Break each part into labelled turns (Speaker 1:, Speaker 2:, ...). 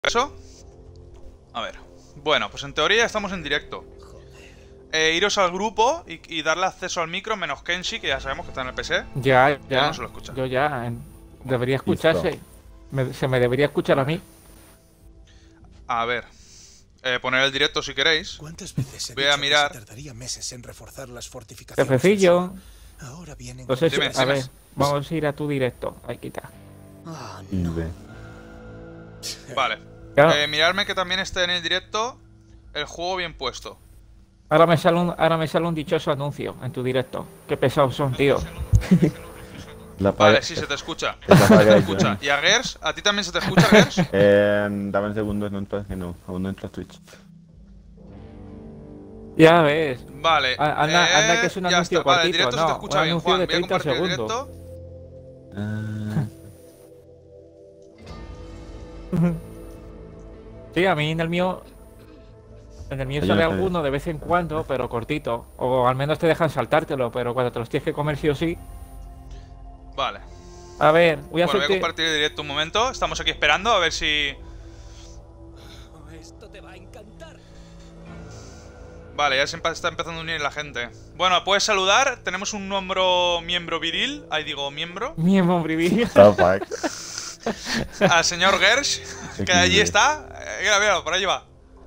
Speaker 1: ¿Eso? A ver. Bueno, pues en teoría estamos en directo. Iros al grupo y darle acceso al micro, menos Kenshi, que ya sabemos que está en el PC.
Speaker 2: Ya,
Speaker 1: Que él
Speaker 2: ya.
Speaker 1: no se lo escucha.
Speaker 2: Yo ya. Debería
Speaker 3: Listo.
Speaker 2: escucharse. Se me debería escuchar a mí.
Speaker 1: A ver. Poner el directo si queréis.
Speaker 4: ¿Cuántas veces he
Speaker 1: Voy
Speaker 4: dicho
Speaker 1: a mirar.
Speaker 4: que se tardaría meses en reforzar las fortificaciones?
Speaker 2: Jefecillo.
Speaker 4: Ahora vienen.
Speaker 2: Entonces,
Speaker 1: Dime,
Speaker 2: a
Speaker 1: dime.
Speaker 2: ver, vamos a ir a tu directo. Ahí quita.
Speaker 4: Ah,
Speaker 3: Y ve.
Speaker 1: Vale.
Speaker 2: Claro,
Speaker 1: Miradme que también esté en el directo el juego bien puesto.
Speaker 2: ahora me sale un dichoso anuncio en tu directo. Qué pesados son, tío.
Speaker 3: La
Speaker 1: Vale,
Speaker 3: paga-
Speaker 1: sí, se te escucha.
Speaker 3: es la paga
Speaker 1: Se te
Speaker 3: de
Speaker 1: escucha.
Speaker 3: Johnny.
Speaker 1: ¿Y a Gers? ¿A ti también se te escucha, Gers?
Speaker 3: Dame un segundo, no entras, que no, aún no entra Twitch.
Speaker 2: Ya ves.
Speaker 1: Vale.
Speaker 2: Anda, que es un
Speaker 1: ya
Speaker 2: anuncio
Speaker 1: está. Vale, el
Speaker 2: cortito,
Speaker 1: directo se te
Speaker 2: no,
Speaker 1: escucha
Speaker 2: un
Speaker 1: bien,
Speaker 2: anuncio
Speaker 1: Juan.
Speaker 2: de
Speaker 1: Voy a
Speaker 2: 30
Speaker 1: compartir el
Speaker 2: segundos.
Speaker 1: directo.
Speaker 2: Sí, a mí en el mío. En el mío
Speaker 3: Yo
Speaker 2: sale
Speaker 3: no sé.
Speaker 2: alguno de vez en cuando, pero cortito. O al menos te dejan saltártelo, pero cuando te los tienes que comer sí o sí.
Speaker 1: Vale.
Speaker 2: A ver, voy a
Speaker 1: Bueno, voy a
Speaker 2: hacerte.
Speaker 1: compartir el directo un momento. Estamos aquí esperando a ver si...
Speaker 4: Esto te va a encantar.
Speaker 1: Vale, ya se está empezando a unir la gente. Bueno, puedes saludar. Tenemos un miembro viril. Ahí digo miembro.
Speaker 2: Miembro brivil.
Speaker 3: The fuck.
Speaker 1: Al señor Gersh, que allí está. Mira, mira, por ahí va.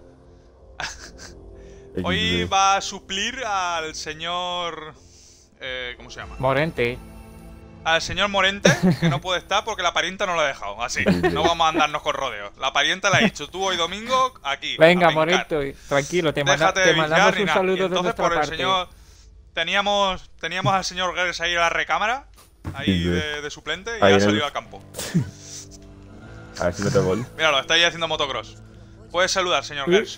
Speaker 1: Hoy
Speaker 3: XD.
Speaker 1: va a suplir al señor... ¿cómo se llama?
Speaker 2: Morente.
Speaker 1: Al señor Morente, que no puede estar porque la parienta no lo ha dejado. Así, no vamos a andarnos con rodeos. La parienta le ha dicho, tú hoy domingo, aquí.
Speaker 2: Venga,
Speaker 1: a pencar.
Speaker 2: Morente, tranquilo,
Speaker 1: Déjate de
Speaker 2: te
Speaker 1: viciar
Speaker 2: mandamos
Speaker 1: ni
Speaker 2: un
Speaker 1: nada. Y
Speaker 2: saludo de
Speaker 1: entonces
Speaker 2: nuestra
Speaker 1: por el
Speaker 2: parte.
Speaker 1: señor... Teníamos al señor Gers ahí en la recámara. Ahí
Speaker 3: Sí,
Speaker 1: de suplente y
Speaker 3: ahí
Speaker 1: ha
Speaker 3: en el-
Speaker 1: salido a campo.
Speaker 3: A ver si mete gol.
Speaker 1: Míralo, está ahí haciendo motocross. Puedes saludar, señor
Speaker 2: Sí.
Speaker 1: Gers.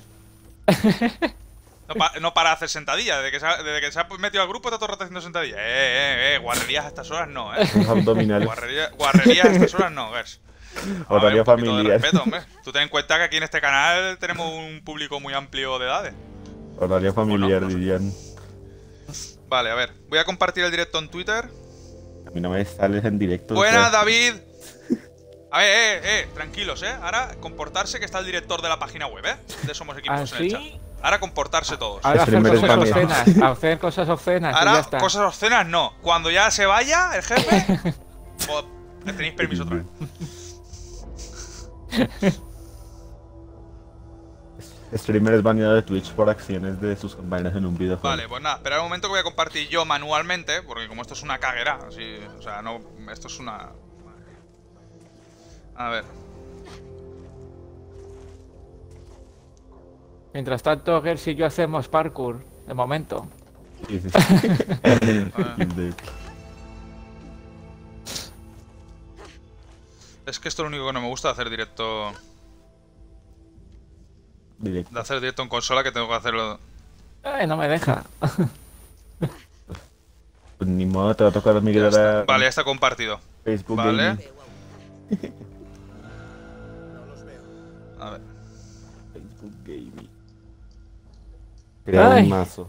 Speaker 1: No para hacer sentadillas. Desde que se ha metido al grupo está todo el rato haciendo sentadillas. Guarrerías a estas horas no,
Speaker 3: Los abdominales.
Speaker 1: Guarrerías a estas horas no, Gers. A ver,
Speaker 3: Horario
Speaker 1: un poquito de
Speaker 3: familiar.
Speaker 1: respeto, hombre. Tú ten en cuenta que aquí en este canal tenemos un público muy amplio de edades.
Speaker 3: Horario familiar,
Speaker 1: no sé.
Speaker 3: dirían.
Speaker 1: Vale, a ver. Voy a compartir el directo en Twitter.
Speaker 3: A mí no me sales en directo.
Speaker 1: Buenas,
Speaker 3: o sea,
Speaker 1: David. A ver, tranquilos, Ahora comportarse que está el director de la página web, De Somos Equipos en el chat.
Speaker 2: ¿Así?
Speaker 1: Ahora comportarse todos.
Speaker 2: Ahora hacer
Speaker 3: Streamer
Speaker 2: cosas
Speaker 3: español.
Speaker 2: obscenas. Hacer cosas obscenas. Y ya
Speaker 1: Ahora,
Speaker 2: está.
Speaker 1: cosas obscenas no. Cuando ya se vaya el jefe, pues, tenéis permiso otra vez.
Speaker 3: Streamer es baneado de Twitch por acciones de sus compañeros en un videojuego.
Speaker 1: Vale, pues nada, esperad un momento que voy a compartir yo manualmente, porque como esto es una caguera, así, o sea, no, esto es una... A ver,
Speaker 2: Mientras tanto, Gers y yo hacemos parkour. De momento.
Speaker 3: Sí, sí.
Speaker 1: es que esto es lo único que no me gusta de hacer directo,
Speaker 3: Directo.
Speaker 1: en consola, que tengo que hacerlo...
Speaker 2: Ay, no me deja.
Speaker 3: Pues ni modo, te va a tocar
Speaker 1: Ya
Speaker 3: migrar
Speaker 1: está.
Speaker 3: a
Speaker 1: Vale, ya está compartido.
Speaker 3: Facebook
Speaker 1: Vale.
Speaker 3: Gaming.
Speaker 1: A ver.
Speaker 3: Facebook Gaming. Crea
Speaker 2: Ay.
Speaker 3: un mazo.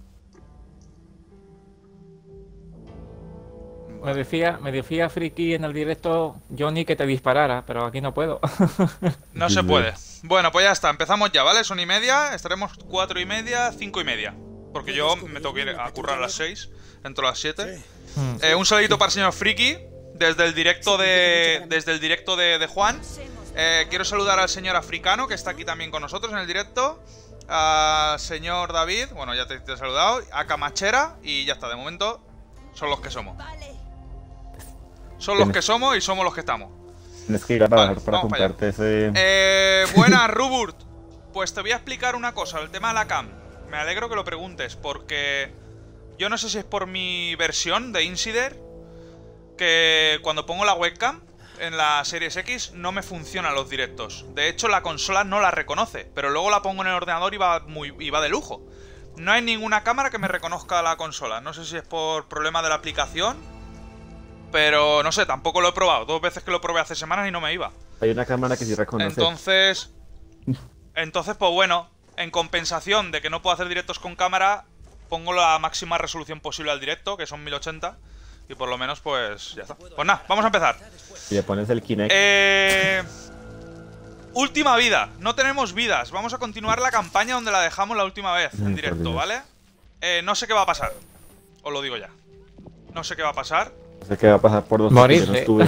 Speaker 2: Me decía Friki en el directo Johnny que te disparara, pero aquí no puedo.
Speaker 1: No se puede. Bueno, pues ya está, empezamos ya, ¿vale? Son y media, estaremos 4:30, 5:30. Porque yo me tengo que ir a currar a las 6, entro a las 7. Un saludito para el señor Friki, desde el directo de Juan. Quiero saludar al señor africano, que está aquí también con nosotros en el directo. Al señor David, bueno, ya te he saludado. A Camachera, y ya está, de momento son los que somos. Son los que somos y somos los que estamos.
Speaker 3: Tienes que ir a trabajar
Speaker 1: Vale,
Speaker 3: para
Speaker 1: vamos para allá.
Speaker 3: comprarte ese.
Speaker 1: Buenas, Ruburt. Pues te voy a explicar una cosa, el tema de la cam. Me alegro que lo preguntes, porque yo no sé si es por mi versión de Insider, que cuando pongo la webcam en la Series X no me funcionan los directos. De hecho, la consola no la reconoce, pero luego la pongo en el ordenador y va de lujo. No hay ninguna cámara que me reconozca la consola. No sé si es por problema de la aplicación, pero no sé, tampoco lo he probado. 2 veces que lo probé hace semanas y no me iba.
Speaker 3: Hay una cámara que sí reconoce.
Speaker 1: Entonces, pues bueno, en compensación de que no puedo hacer directos con cámara, pongo la máxima resolución posible al directo, que son 1080, y por lo menos, pues ya está. Pues nada, vamos a empezar.
Speaker 3: Y le pones el Kinect.
Speaker 1: Última vida. No tenemos vidas. Vamos a continuar la campaña donde la dejamos la última vez en directo, ¿vale? No sé qué va a pasar. Os lo digo ya. No sé qué va a pasar.
Speaker 3: No sé qué va a pasar por 2
Speaker 2: Morir.
Speaker 3: que no estuve.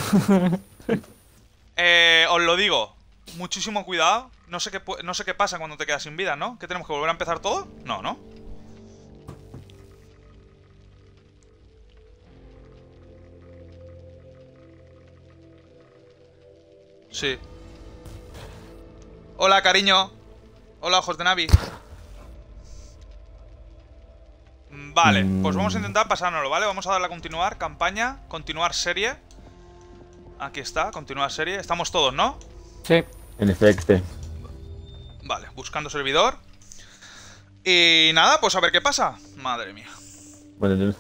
Speaker 1: Os lo digo. Muchísimo cuidado. No sé qué pasa cuando te quedas sin vida, ¿no? ¿Que tenemos que volver a empezar todo? No, ¿no? Sí. Hola, cariño. Hola, ojos de Navi. Vale, pues vamos a intentar pasárnoslo, ¿vale? Vamos a darle a continuar, campaña, continuar serie. Aquí está, continuar serie. Estamos todos, ¿no?
Speaker 2: Sí.
Speaker 3: En efecto.
Speaker 1: Vale, buscando servidor. Y nada, pues a ver qué pasa. Madre mía.
Speaker 3: Bueno, yo...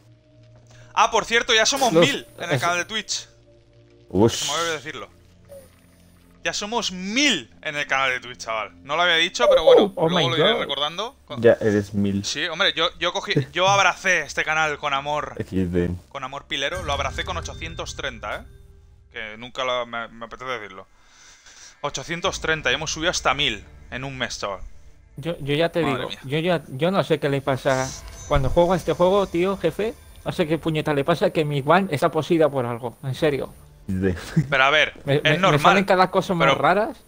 Speaker 1: Ah, por cierto, ya somos 1000 en el canal de Twitch.
Speaker 3: Ush.
Speaker 1: Se me olvidó decirlo. Ya somos 1000 en el canal de Twitch, chaval. No lo había dicho, pero bueno,
Speaker 2: Oh
Speaker 1: luego
Speaker 2: my
Speaker 1: lo iré
Speaker 2: God.
Speaker 1: recordando.
Speaker 3: Ya eres 1000.
Speaker 1: Sí, hombre, yo abracé este canal con amor.
Speaker 3: XD.
Speaker 1: Con amor pilero. Lo abracé con 830, ¿eh? Que nunca me apetece decirlo. 830 y hemos subido hasta 1000 en un mes, chaval.
Speaker 2: Yo ya te
Speaker 1: Madre
Speaker 2: digo, yo no sé qué le pasa. Cuando juego a este juego, tío, jefe, no sé qué puñeta le pasa, que mi One está poseída por algo, en serio.
Speaker 3: XD.
Speaker 1: Pero a ver,
Speaker 2: Me
Speaker 1: es normal.
Speaker 2: salen cada cosa más
Speaker 1: pero-
Speaker 2: raras.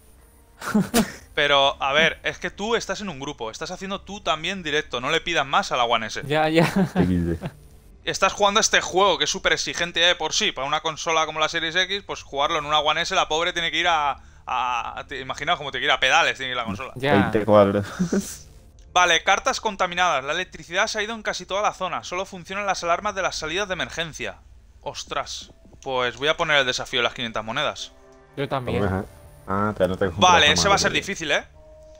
Speaker 1: Pero, a ver, es que tú estás en un grupo. Estás haciendo tú también directo. No le pidas más a la One S.
Speaker 2: Ya.
Speaker 3: XD.
Speaker 1: Estás jugando este juego que es súper exigente ya de por sí. Para una consola como la Series X, pues jugarlo en una One S, la pobre tiene que ir imaginaos como tiene que ir a pedales, tiene que ir la consola.
Speaker 2: Ya.
Speaker 3: 20 cuadros.
Speaker 1: Vale, cartas contaminadas. La electricidad se ha ido en casi toda la zona. Solo funcionan las alarmas de las salidas de emergencia. Ostras. Pues voy a poner el desafío de las 500 monedas.
Speaker 2: Yo también.
Speaker 3: Ajá. Ah, te no te compras
Speaker 1: Vale,
Speaker 3: la
Speaker 1: ese va a ser
Speaker 3: madre.
Speaker 1: difícil, ¿eh?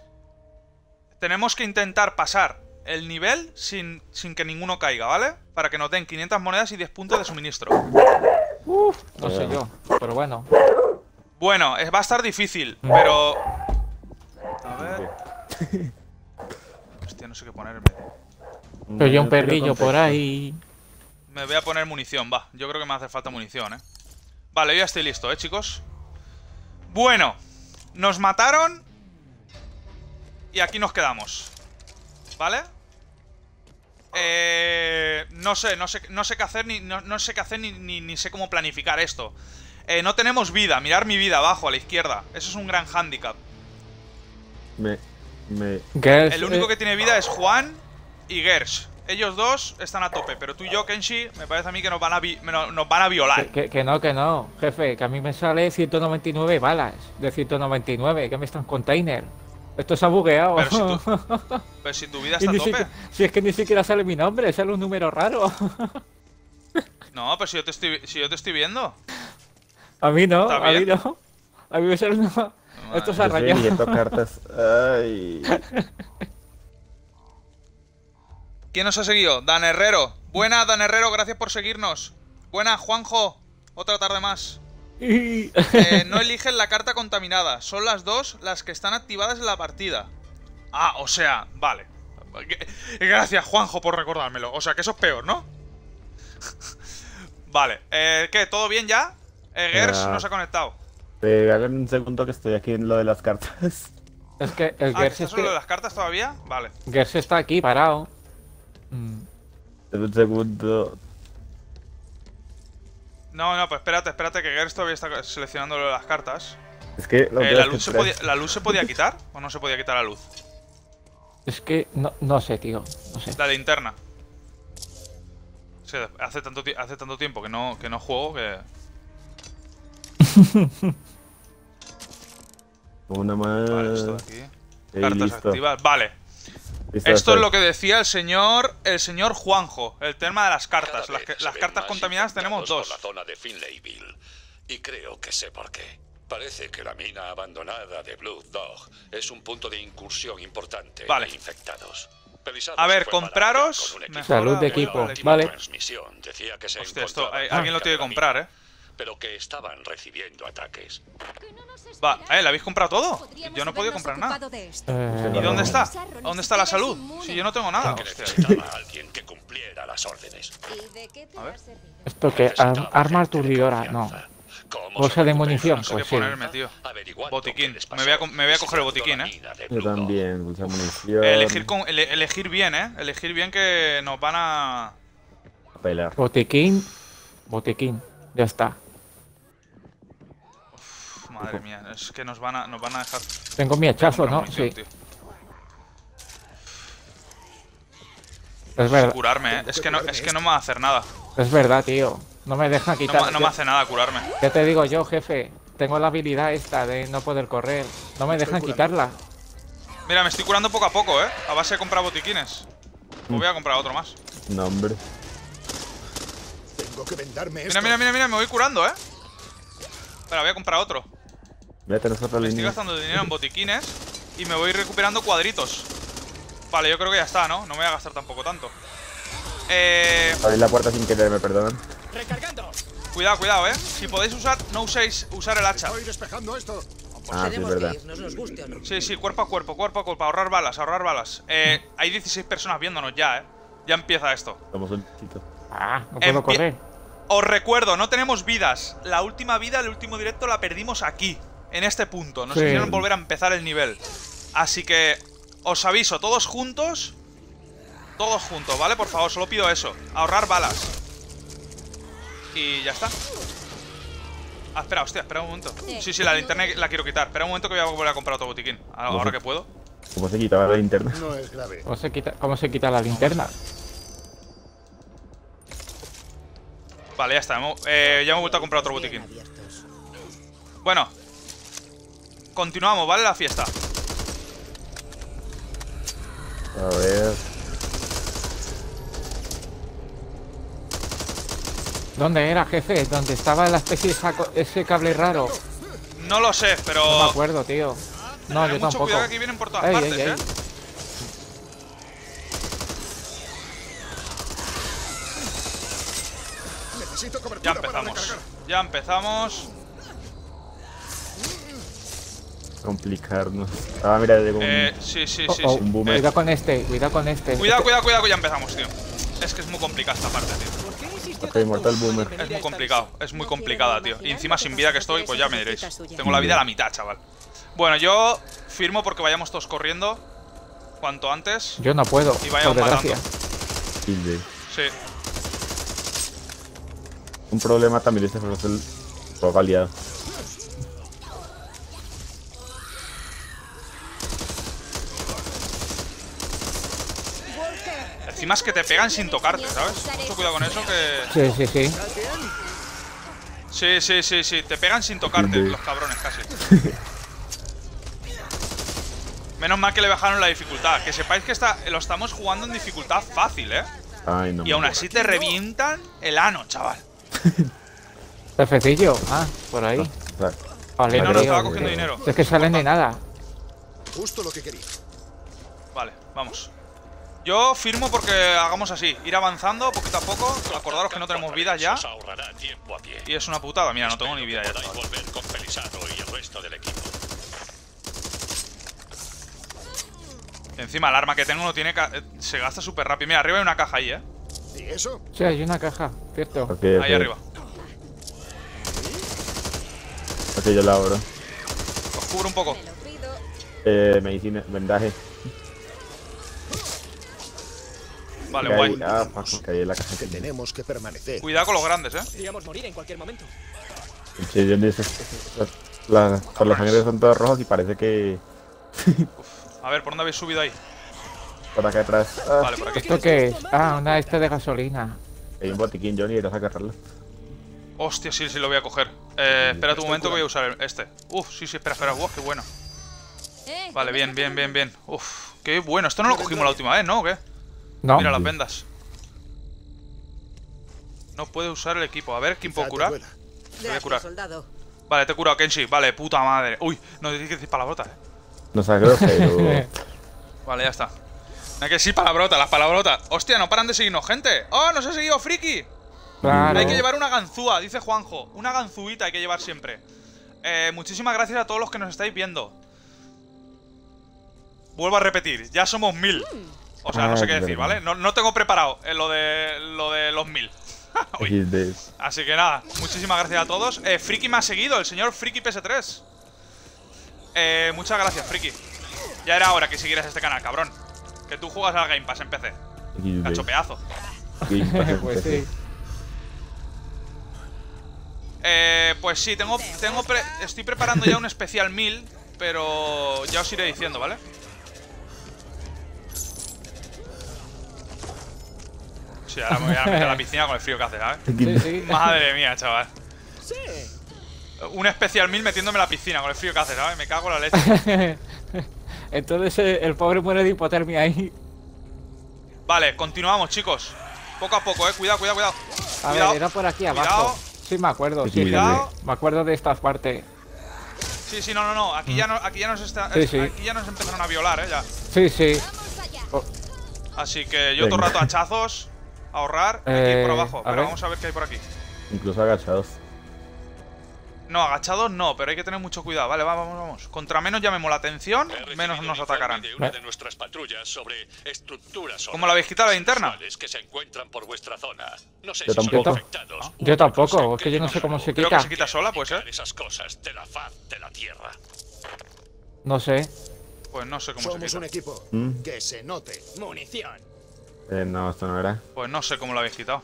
Speaker 1: Tenemos que intentar pasar el nivel sin que ninguno caiga, ¿vale? Para que nos den 500 monedas y 10 puntos de suministro.
Speaker 2: No sé yo, pero bueno.
Speaker 1: Bueno, va a estar difícil, pero... A ver... Hostia, no sé qué ponerme.
Speaker 2: Pero yo un
Speaker 3: No tiene
Speaker 2: perrillo por
Speaker 3: contexto.
Speaker 2: ahí.
Speaker 1: Me voy a poner munición, va. Yo creo que me hace falta munición, ¿eh? Vale, yo ya estoy listo, chicos? Bueno, nos mataron y aquí nos quedamos, ¿vale? No sé qué hacer no sé qué hacer ni sé cómo planificar esto. No tenemos vida, mirar mi vida abajo a la izquierda. Eso es un gran hándicap. El único que tiene vida es Juan y Gersh. Ellos dos están a tope, pero tú y yo, Kenshi, me parece a mí que nos van a violar.
Speaker 2: Que no, jefe, que a mí me sale 199 balas de 199, que me están container. Esto se ha bugueado.
Speaker 1: Pero si tu vida
Speaker 2: Y
Speaker 1: está a
Speaker 2: ni
Speaker 1: tope.
Speaker 2: si es que ni siquiera sale mi nombre, sale un número raro.
Speaker 1: No, pero si yo te estoy viendo.
Speaker 2: A mí no,
Speaker 1: ¿Está
Speaker 2: a mí
Speaker 1: bien?
Speaker 2: no. A mí me sale una... Esto se ha
Speaker 3: Yo estoy
Speaker 2: rayado.
Speaker 3: leyendo cartas. Ay.
Speaker 1: ¿Quién nos ha seguido? Dan Herrero. Buena, Dan Herrero, gracias por seguirnos. Buena, Juanjo. Otra tarde más. No eligen la carta contaminada. Son las dos las que están activadas en la partida. Ah, o sea, vale. Gracias, Juanjo, por recordármelo. O sea, que eso es peor, ¿no? Vale. ¿Qué? ¿Todo bien ya? Gers no se ha conectado.
Speaker 3: Regálame un segundo que estoy aquí en lo de las cartas.
Speaker 2: Es que el
Speaker 1: Ah,
Speaker 2: Gers
Speaker 1: ¿estás
Speaker 2: es
Speaker 1: solo de
Speaker 2: que...
Speaker 1: las cartas todavía? Vale.
Speaker 2: Gers está aquí parado.
Speaker 3: Un segundo.
Speaker 1: No, pues espérate que Gers todavía está seleccionando lo de las cartas.
Speaker 3: Es que
Speaker 1: ¿La luz se podía quitar? ¿O no se podía quitar la luz?
Speaker 2: Es que no sé, tío. No sé.
Speaker 1: La linterna. Sí, hace tanto tiempo que no juego que...
Speaker 3: Una más.
Speaker 1: Vale, esto de aquí.
Speaker 3: Y
Speaker 1: Cartas
Speaker 3: listo.
Speaker 1: activas. Vale.
Speaker 3: Listo,
Speaker 1: Esto
Speaker 3: estoy.
Speaker 1: es lo que decía el señor Juanjo. El tema de las cartas.
Speaker 5: Cada vez
Speaker 1: Las
Speaker 5: se ven
Speaker 1: cartas
Speaker 5: más
Speaker 1: contaminadas tenemos
Speaker 5: infectados
Speaker 1: dos.
Speaker 5: por la zona de Finlayville. Y creo que sé por qué. Parece que la mina abandonada de Blood Dog es un punto de incursión importante
Speaker 1: Vale.
Speaker 5: de infectados. Pelisados
Speaker 1: A ver,
Speaker 5: fue para
Speaker 1: compraros.
Speaker 5: allá con un equipo.
Speaker 1: Mejora
Speaker 2: Salud de
Speaker 1: la
Speaker 2: equipo,
Speaker 5: última
Speaker 2: vale.
Speaker 5: transmisión decía que se
Speaker 1: Hostia, esto
Speaker 5: encontraban
Speaker 1: alguien lo
Speaker 5: cerca
Speaker 1: tiene
Speaker 5: de
Speaker 1: que
Speaker 5: la
Speaker 1: comprar,
Speaker 5: mina,
Speaker 1: ¿eh?
Speaker 5: pero que estaban recibiendo ataques.
Speaker 1: Va, ¿la habéis comprado todo? Yo no he podido comprar nada. ¿Y dónde está? ¿Dónde está la salud? Si yo no tengo nada.
Speaker 5: Que
Speaker 1: Hostia.
Speaker 5: necesitaba a alguien que cumpliera las órdenes.
Speaker 1: A ver.
Speaker 2: ¿Esto qué?
Speaker 5: Necesitaba
Speaker 2: Arma
Speaker 5: gente de
Speaker 2: aturdidora, no.
Speaker 5: confianza, ¿Cómo
Speaker 2: Bolsa
Speaker 5: se
Speaker 2: de
Speaker 5: recupera?
Speaker 2: munición,
Speaker 1: No sé
Speaker 2: pues
Speaker 1: qué
Speaker 2: sí.
Speaker 1: ponerme, tío.
Speaker 5: Averiguando
Speaker 1: Botiquín.
Speaker 5: qué les
Speaker 1: Me voy a
Speaker 5: pasó,
Speaker 1: coger el
Speaker 5: visitando
Speaker 1: botiquín,
Speaker 5: la mina de
Speaker 3: Yo
Speaker 5: Blue Dog.
Speaker 3: también, bolsa de munición.
Speaker 1: Elegir bien, Elegir bien que nos van a...
Speaker 3: A pelear.
Speaker 2: Botiquín. Botiquín. Ya está.
Speaker 1: Uf, madre mía, es que nos van a dejar...
Speaker 2: Tengo mi hachazo,
Speaker 1: comprar
Speaker 2: ¿no?
Speaker 1: munición,
Speaker 2: Sí.
Speaker 1: tío.
Speaker 2: Es verdad.
Speaker 1: Curarme, es que no me va a hacer nada.
Speaker 2: Es verdad, tío. No me deja quitar.
Speaker 1: No me hace nada curarme.
Speaker 2: Ya te digo yo, jefe. Tengo la habilidad esta de no poder correr. No me dejan quitarla.
Speaker 1: Mira, me estoy curando poco a poco, a base de comprar botiquines. Me voy a comprar otro más.
Speaker 3: No, hombre.
Speaker 4: Tengo que vendarme esto.
Speaker 1: Mira, me voy curando, Espera, voy a comprar otro.
Speaker 3: Voy a tener otra
Speaker 1: Me estoy
Speaker 3: línea.
Speaker 1: gastando dinero en botiquines y me voy recuperando cuadritos. Vale, yo creo que ya está, ¿no? No me voy a gastar tampoco tanto.
Speaker 3: Abrí la puerta sin querer, me perdonan.
Speaker 4: ¡Recargando!
Speaker 1: Cuidado, Si podéis usar, usar el hacha.
Speaker 4: Estoy despejando esto.
Speaker 3: Ah, sí, es verdad.
Speaker 6: nos guste o no.
Speaker 1: Sí, cuerpo a cuerpo, ahorrar balas. Hay 16 personas viéndonos ya, Ya empieza esto.
Speaker 3: Somos un chito.
Speaker 2: Ah, no puedo correr.
Speaker 1: Os recuerdo, no tenemos vidas. La última vida, el último directo la perdimos aquí, en este punto. Nos
Speaker 2: Sí.
Speaker 1: hicieron volver a empezar el nivel. Así que os aviso, todos juntos, ¿vale? Por favor, solo pido eso. Ahorrar balas. Y ya está. Ah, espera un momento. Sí, la linterna la quiero quitar. Espera un momento que voy a volver a comprar otro botiquín. Ahora que puedo.
Speaker 3: ¿Cómo se quitaba la linterna?
Speaker 4: No es grave.
Speaker 2: ¿Cómo se quita la linterna?
Speaker 1: Vale, ya está. Ya me he vuelto a comprar otro botiquín. Bueno. Continuamos, ¿vale? La fiesta.
Speaker 3: A ver.
Speaker 2: ¿Dónde era, jefe? ¿Dónde estaba la especie de ese cable raro?
Speaker 1: No lo sé, pero...
Speaker 2: No me acuerdo, tío. No,
Speaker 1: Ten
Speaker 2: yo
Speaker 1: mucho
Speaker 2: tampoco.
Speaker 1: cuidado que aquí vienen por todas
Speaker 2: Ey,
Speaker 1: partes,
Speaker 2: ey, ey.
Speaker 4: Necesito
Speaker 1: Ya
Speaker 4: cobertura para
Speaker 1: empezamos.
Speaker 4: recargar.
Speaker 1: Ya empezamos.
Speaker 3: Complicarnos. Ah, mira, llegó un...
Speaker 1: Sí.
Speaker 2: Oh,
Speaker 3: Un boomer.
Speaker 2: cuidado con este, cuidado con este.
Speaker 1: Cuidado, que ya empezamos, tío. Es que es muy complicada esta parte, tío.
Speaker 3: Ok, Mortal Boomer.
Speaker 1: Es muy complicado, es muy complicada, tío. Y encima sin vida que estoy, pues ya me diréis. Tengo la vida a la mitad, chaval. Bueno, yo firmo porque vayamos todos corriendo cuanto antes.
Speaker 2: Yo no puedo,
Speaker 1: Y
Speaker 2: por
Speaker 1: vayamos
Speaker 2: desgracia.
Speaker 1: matando.
Speaker 3: Kill day.
Speaker 1: Sí.
Speaker 3: Un problema también de este juego es el juego aliado.
Speaker 1: Encima es que te pegan sin tocarte, ¿sabes? Mucho cuidado con eso que...
Speaker 2: Sí.
Speaker 1: Sí. Te pegan sin tocarte,
Speaker 3: Sí.
Speaker 1: los cabrones, casi. Menos mal que le bajaron la dificultad. Que sepáis que lo estamos jugando en dificultad fácil,
Speaker 3: Ay, no.
Speaker 1: Y aún así te revientan el ano, chaval.
Speaker 2: Perfectillo. Ah, por ahí.
Speaker 3: O sea,
Speaker 2: Vale,
Speaker 1: No,
Speaker 2: tío,
Speaker 1: estaba cogiendo dinero.
Speaker 2: Es que salen de nada.
Speaker 4: Justo lo que quería.
Speaker 1: Vale, vamos. Yo firmo porque hagamos así. Ir avanzando poquito a poco. Acordaros que no tenemos vidas ya.
Speaker 5: Os ahorrará tiempo a pie.
Speaker 1: Y es una putada. Mira, no tengo ni vida ya,
Speaker 5: Podáis
Speaker 1: chaval.
Speaker 5: volver con Felizardo y el resto del equipo.
Speaker 1: Encima el arma que tengo no tiene... se gasta súper rápido. Mira, arriba hay una caja ahí,
Speaker 4: ¿Y eso?
Speaker 2: Sí, hay una caja, cierto.
Speaker 3: ok,
Speaker 1: Ahí arriba.
Speaker 3: Ok, yo la abro.
Speaker 1: Os cubro un poco.
Speaker 3: Medicina, vendaje.
Speaker 1: Vale,
Speaker 3: Que
Speaker 1: guay.
Speaker 3: hay- Ah, fuck, que hay en la caja que tiene.
Speaker 4: Tenemos que permanecer.
Speaker 1: Cuidado con los grandes,
Speaker 6: Podríamos morir en cualquier momento.
Speaker 3: Sí, yo necesito... Por la sangre son todos rojos y parece que...
Speaker 1: A ver, ¿por dónde habéis subido ahí?
Speaker 3: Por acá atrás. Ah,
Speaker 1: Vale, por aquí.
Speaker 2: ¿Esto qué es? Ah, una de gasolina.
Speaker 3: hay un botiquín, Johnny, irás a agarrarlo.
Speaker 1: Hostia, sí, lo voy a coger. Espera un momento que voy a usar este. Sí, espera. Uf, qué bueno. Vale, bien. Uf, qué bueno. Esto no lo cogimos la última vez, ¿no? ¿O qué?
Speaker 2: No,
Speaker 1: Mira las vendas. No puede usar el equipo. A ver, ¿quién puedo curar? Te voy a curar.
Speaker 6: soldado.
Speaker 1: Vale, te he curado, Kenshi. Vale, puta madre. Uy, no tienes que decir palabrotas,
Speaker 3: No sabes grosero.
Speaker 1: Vale, ya está. No hay que decir palabrotas, las palabrotas. Hostia, no paran de seguirnos gente. ¡Oh, nos ha seguido Friki!
Speaker 2: claro.
Speaker 1: Hay que llevar una ganzúa, dice Juanjo. Una ganzúita hay que llevar siempre. Muchísimas gracias a todos los que nos estáis viendo. Vuelvo a repetir, ya somos 1000. O sea, no sé qué decir, ¿vale? No tengo preparado lo de los 1000. Uy.
Speaker 3: XD.
Speaker 1: Así que nada, muchísimas gracias a todos. Friki me ha seguido, el señor Friki PS3. Muchas gracias, Friki. Ya era hora que siguieras este canal, cabrón. Que tú juegas al Game Pass en PC. Cacho pedazo.
Speaker 2: Pues sí.
Speaker 1: Pues sí, estoy preparando ya un especial 1000, pero ya os iré diciendo, ¿vale? Sí, ahora me voy a meter a la piscina con el frío que hace, ¿sabes?
Speaker 2: Sí, sí.
Speaker 1: Madre mía, chaval.
Speaker 6: Sí.
Speaker 1: Un especial 1000 metiéndome en la piscina con el frío que hace, ¿sabes? Me cago en la leche.
Speaker 2: Entonces el pobre muere de hipotermia ahí.
Speaker 1: Vale, continuamos, chicos. Poco a poco, cuidado, cuidado, cuidado.
Speaker 2: A
Speaker 1: Cuidado,
Speaker 2: ver, era por aquí
Speaker 1: cuidado.
Speaker 2: abajo. Sí, me acuerdo, sí.
Speaker 1: Cuidado.
Speaker 2: Me acuerdo de esta parte.
Speaker 1: Sí, sí, no. Aquí ya nos
Speaker 2: Sí.
Speaker 1: aquí ya nos empezaron a violar, ya.
Speaker 2: Sí, sí. Oh,
Speaker 1: Así que yo todo
Speaker 3: Venga.
Speaker 1: el rato hachazos, ahorrar, hay que ir por abajo.
Speaker 2: a
Speaker 1: Pero
Speaker 2: ver.
Speaker 1: vamos a ver qué hay por aquí.
Speaker 3: Incluso agachados.
Speaker 1: No, agachados no, pero hay que tener mucho cuidado. Vale, vamos. Contra menos llamemos la atención,
Speaker 5: He recibido
Speaker 1: menos
Speaker 5: un
Speaker 1: nos
Speaker 5: informe
Speaker 1: atacarán.
Speaker 5: de una de nuestras patrullas sobre estructuras
Speaker 1: ¿Cómo la habéis quitado la linterna?
Speaker 5: sexuales que se encuentran por vuestra zona. No sé
Speaker 3: Yo
Speaker 5: si son
Speaker 3: tampoco.
Speaker 5: infectados.
Speaker 2: Yo tampoco,
Speaker 5: Una cosa
Speaker 2: es que yo no sé cómo se
Speaker 1: Creo que
Speaker 2: quita.
Speaker 1: se quita sola, puede ser.
Speaker 5: erradicar esas cosas de la faz de la tierra.
Speaker 2: No sé.
Speaker 1: Pues no sé cómo se
Speaker 4: Somos un
Speaker 1: quita.
Speaker 4: equipo.
Speaker 3: ¿Mm?
Speaker 4: Que se note.
Speaker 6: Munición.
Speaker 3: No, esto no era.
Speaker 1: Pues no sé cómo lo habéis quitado.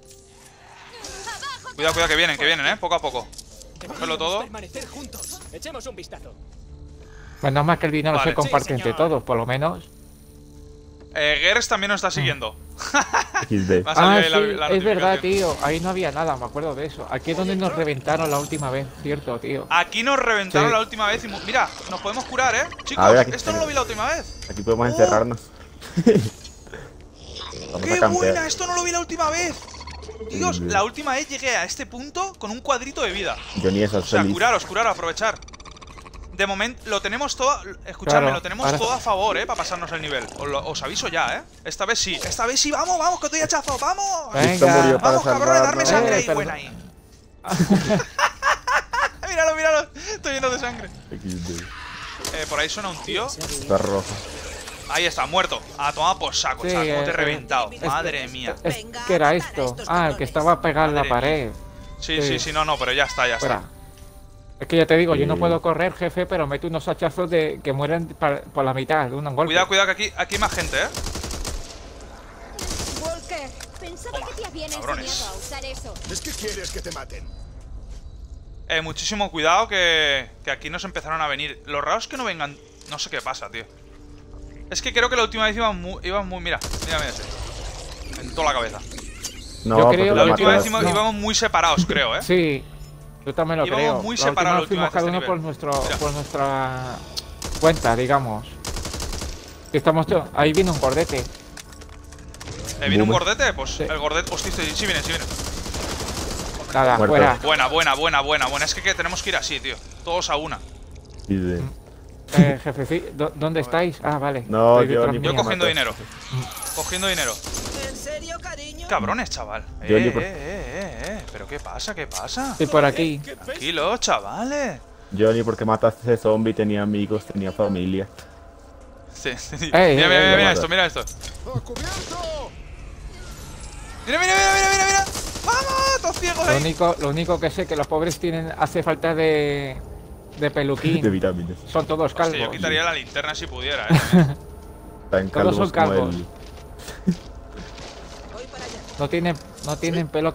Speaker 1: Cuidado, que vienen, poco a poco. Cógelo todo.
Speaker 6: Permanecer juntos. Echemos un vistazo.
Speaker 2: Pues nada más que el dinero
Speaker 1: Vale.
Speaker 2: se comparte
Speaker 6: Sí,
Speaker 2: entre
Speaker 6: señor.
Speaker 2: todos, por lo menos.
Speaker 1: Gers también nos está siguiendo.
Speaker 3: XD.
Speaker 1: Va a
Speaker 2: Ah,
Speaker 1: salir
Speaker 2: sí,
Speaker 1: la
Speaker 2: es verdad,
Speaker 1: notificación.
Speaker 2: tío. Ahí no había nada, me acuerdo de eso. Aquí es donde nos reventaron la última vez, cierto, tío.
Speaker 1: Aquí nos reventaron
Speaker 2: Sí.
Speaker 1: la última vez y mira, nos podemos curar, chicos.
Speaker 3: A ver, aquí
Speaker 1: Esto no lo vi la última vez.
Speaker 3: Aquí podemos encerrarnos. Vamos
Speaker 1: ¡Qué
Speaker 3: a campear.
Speaker 1: buena! Esto no lo vi la última vez. Dios, la última vez llegué a este punto con un cuadrito de vida.
Speaker 3: Yo ni eso
Speaker 1: O sea,
Speaker 3: feliz.
Speaker 1: curaros, aprovechar. De momento, lo tenemos todo. Escuchadme,
Speaker 2: Claro,
Speaker 1: lo tenemos
Speaker 2: ahora-
Speaker 1: todo a favor, para pasarnos el nivel. Os aviso ya, Esta vez sí, vamos, que estoy hachazo, vamos.
Speaker 3: Esto
Speaker 2: Venga.
Speaker 3: murió para
Speaker 1: Vamos, cabrones, darme
Speaker 3: salvarnos.
Speaker 1: sangre ahí,
Speaker 2: perdón.
Speaker 1: buena ahí. Míralo, estoy lleno de sangre.
Speaker 3: XD.
Speaker 1: Por ahí suena un tío.
Speaker 3: Está rojo.
Speaker 1: Ahí está, muerto. A tomar por saco,
Speaker 2: Sí,
Speaker 1: chaval, cómo te he
Speaker 2: es-
Speaker 1: reventado.
Speaker 2: es-
Speaker 1: Madre mía.
Speaker 2: Es que era esto. Ah, el que estaba pegado en la
Speaker 1: Madre
Speaker 2: pared.
Speaker 1: Sí, no, pero ya está.
Speaker 2: Fuera. Es que ya te digo, yo no
Speaker 3: Sí.
Speaker 2: puedo correr, jefe, pero meto unos hachazos de que mueren por la mitad de un golpe.
Speaker 1: Cuidado, que aquí hay más gente,
Speaker 7: Walker, pensaba que te habían
Speaker 1: cabrones.
Speaker 7: enseñado a usar eso.
Speaker 4: ¿Es que quieres que te maten?
Speaker 1: Muchísimo cuidado que aquí nos empezaron a venir. Lo raro es que no vengan. No sé qué pasa, tío. Es que creo que la última vez iban muy. Mira ese. En toda la cabeza.
Speaker 3: No,
Speaker 2: Yo
Speaker 3: porque
Speaker 2: creo-
Speaker 3: lo
Speaker 1: La última vez
Speaker 3: mataste.
Speaker 2: No.
Speaker 1: íbamos muy separados, creo,
Speaker 2: Sí, yo también lo
Speaker 1: Íbamos
Speaker 2: creo.
Speaker 1: muy
Speaker 2: La última
Speaker 1: separados
Speaker 2: vez fuimos
Speaker 1: la
Speaker 2: cada
Speaker 1: última
Speaker 2: uno
Speaker 1: vez
Speaker 2: por,
Speaker 1: este Mira.
Speaker 2: por nuestra cuenta, digamos. Que estamos ahí viene un gordete.
Speaker 1: ¿Viene un
Speaker 3: Boomer.
Speaker 1: gordete? Pues
Speaker 2: Sí.
Speaker 1: el gordete. Hostia, sí viene.
Speaker 2: Nada,
Speaker 3: Muerto.
Speaker 2: fuera.
Speaker 1: Buena. Es que tenemos que ir así, tío. Todos a una.
Speaker 3: XD.
Speaker 2: Jefe, sí, ¿dónde estáis? Ah, vale.
Speaker 3: No,
Speaker 2: Estoy
Speaker 3: yo
Speaker 2: detrás
Speaker 3: ni
Speaker 2: mío.
Speaker 1: Yo
Speaker 3: me
Speaker 1: cogiendo
Speaker 3: matas.
Speaker 1: dinero.
Speaker 6: ¿En serio, cariño?
Speaker 1: Cabrones, chaval.
Speaker 3: Yo ni por-
Speaker 1: ¿Pero qué pasa?
Speaker 2: Estoy por aquí.
Speaker 1: Tranquilo, chavales.
Speaker 3: Yo ni porque mataste a ese zombie, tenía amigos, tenía familia.
Speaker 1: Sí.
Speaker 2: Ey,
Speaker 1: Mira
Speaker 3: ey.
Speaker 1: esto, mira esto.
Speaker 4: ¡A cubierto!
Speaker 1: Mira. ¡Vamos! ¡Todos ciegos ahí!
Speaker 2: Lo único que sé que los pobres tienen hace falta de
Speaker 3: De
Speaker 2: peluquín.
Speaker 3: vitaminas.
Speaker 2: Son todos calvos.
Speaker 1: Hostia, yo quitaría la linterna si pudiera,
Speaker 3: Están
Speaker 2: Todos son
Speaker 3: calvos como
Speaker 2: calvos.
Speaker 3: el...
Speaker 6: Voy para allá.
Speaker 2: No tienen pelo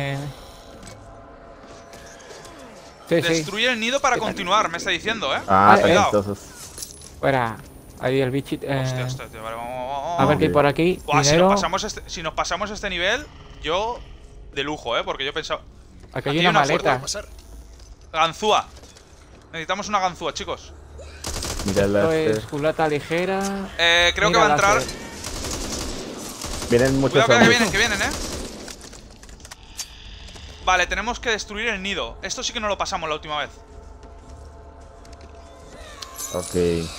Speaker 2: Sí, sí.
Speaker 1: Destruye el nido para continuar, me está diciendo,
Speaker 3: Ah,
Speaker 2: Ah,
Speaker 3: talentosos.
Speaker 2: Fuera. Ahí el bichito.
Speaker 1: Hostia, tío, vale, vamos.
Speaker 2: A ver qué hay por aquí.
Speaker 1: Buah, si
Speaker 2: Dinero.
Speaker 1: nos pasamos este nivel, yo de lujo, porque yo he pensado.
Speaker 2: Aquí hay
Speaker 1: aquí
Speaker 2: una
Speaker 1: hay una
Speaker 2: maleta.
Speaker 4: Puede pasar.
Speaker 1: Ganzúa. Necesitamos una ganzúa, chicos.
Speaker 3: Mira
Speaker 2: Esto
Speaker 3: las...
Speaker 2: es culata ligera.
Speaker 1: Creo que
Speaker 2: Mira
Speaker 1: va a entrar.
Speaker 2: láser.
Speaker 3: Vienen muchos
Speaker 1: Cuidado, que
Speaker 3: zombies.
Speaker 1: vienen, Vale, tenemos que destruir el nido. Esto sí que no lo pasamos la última vez.
Speaker 3: Ok.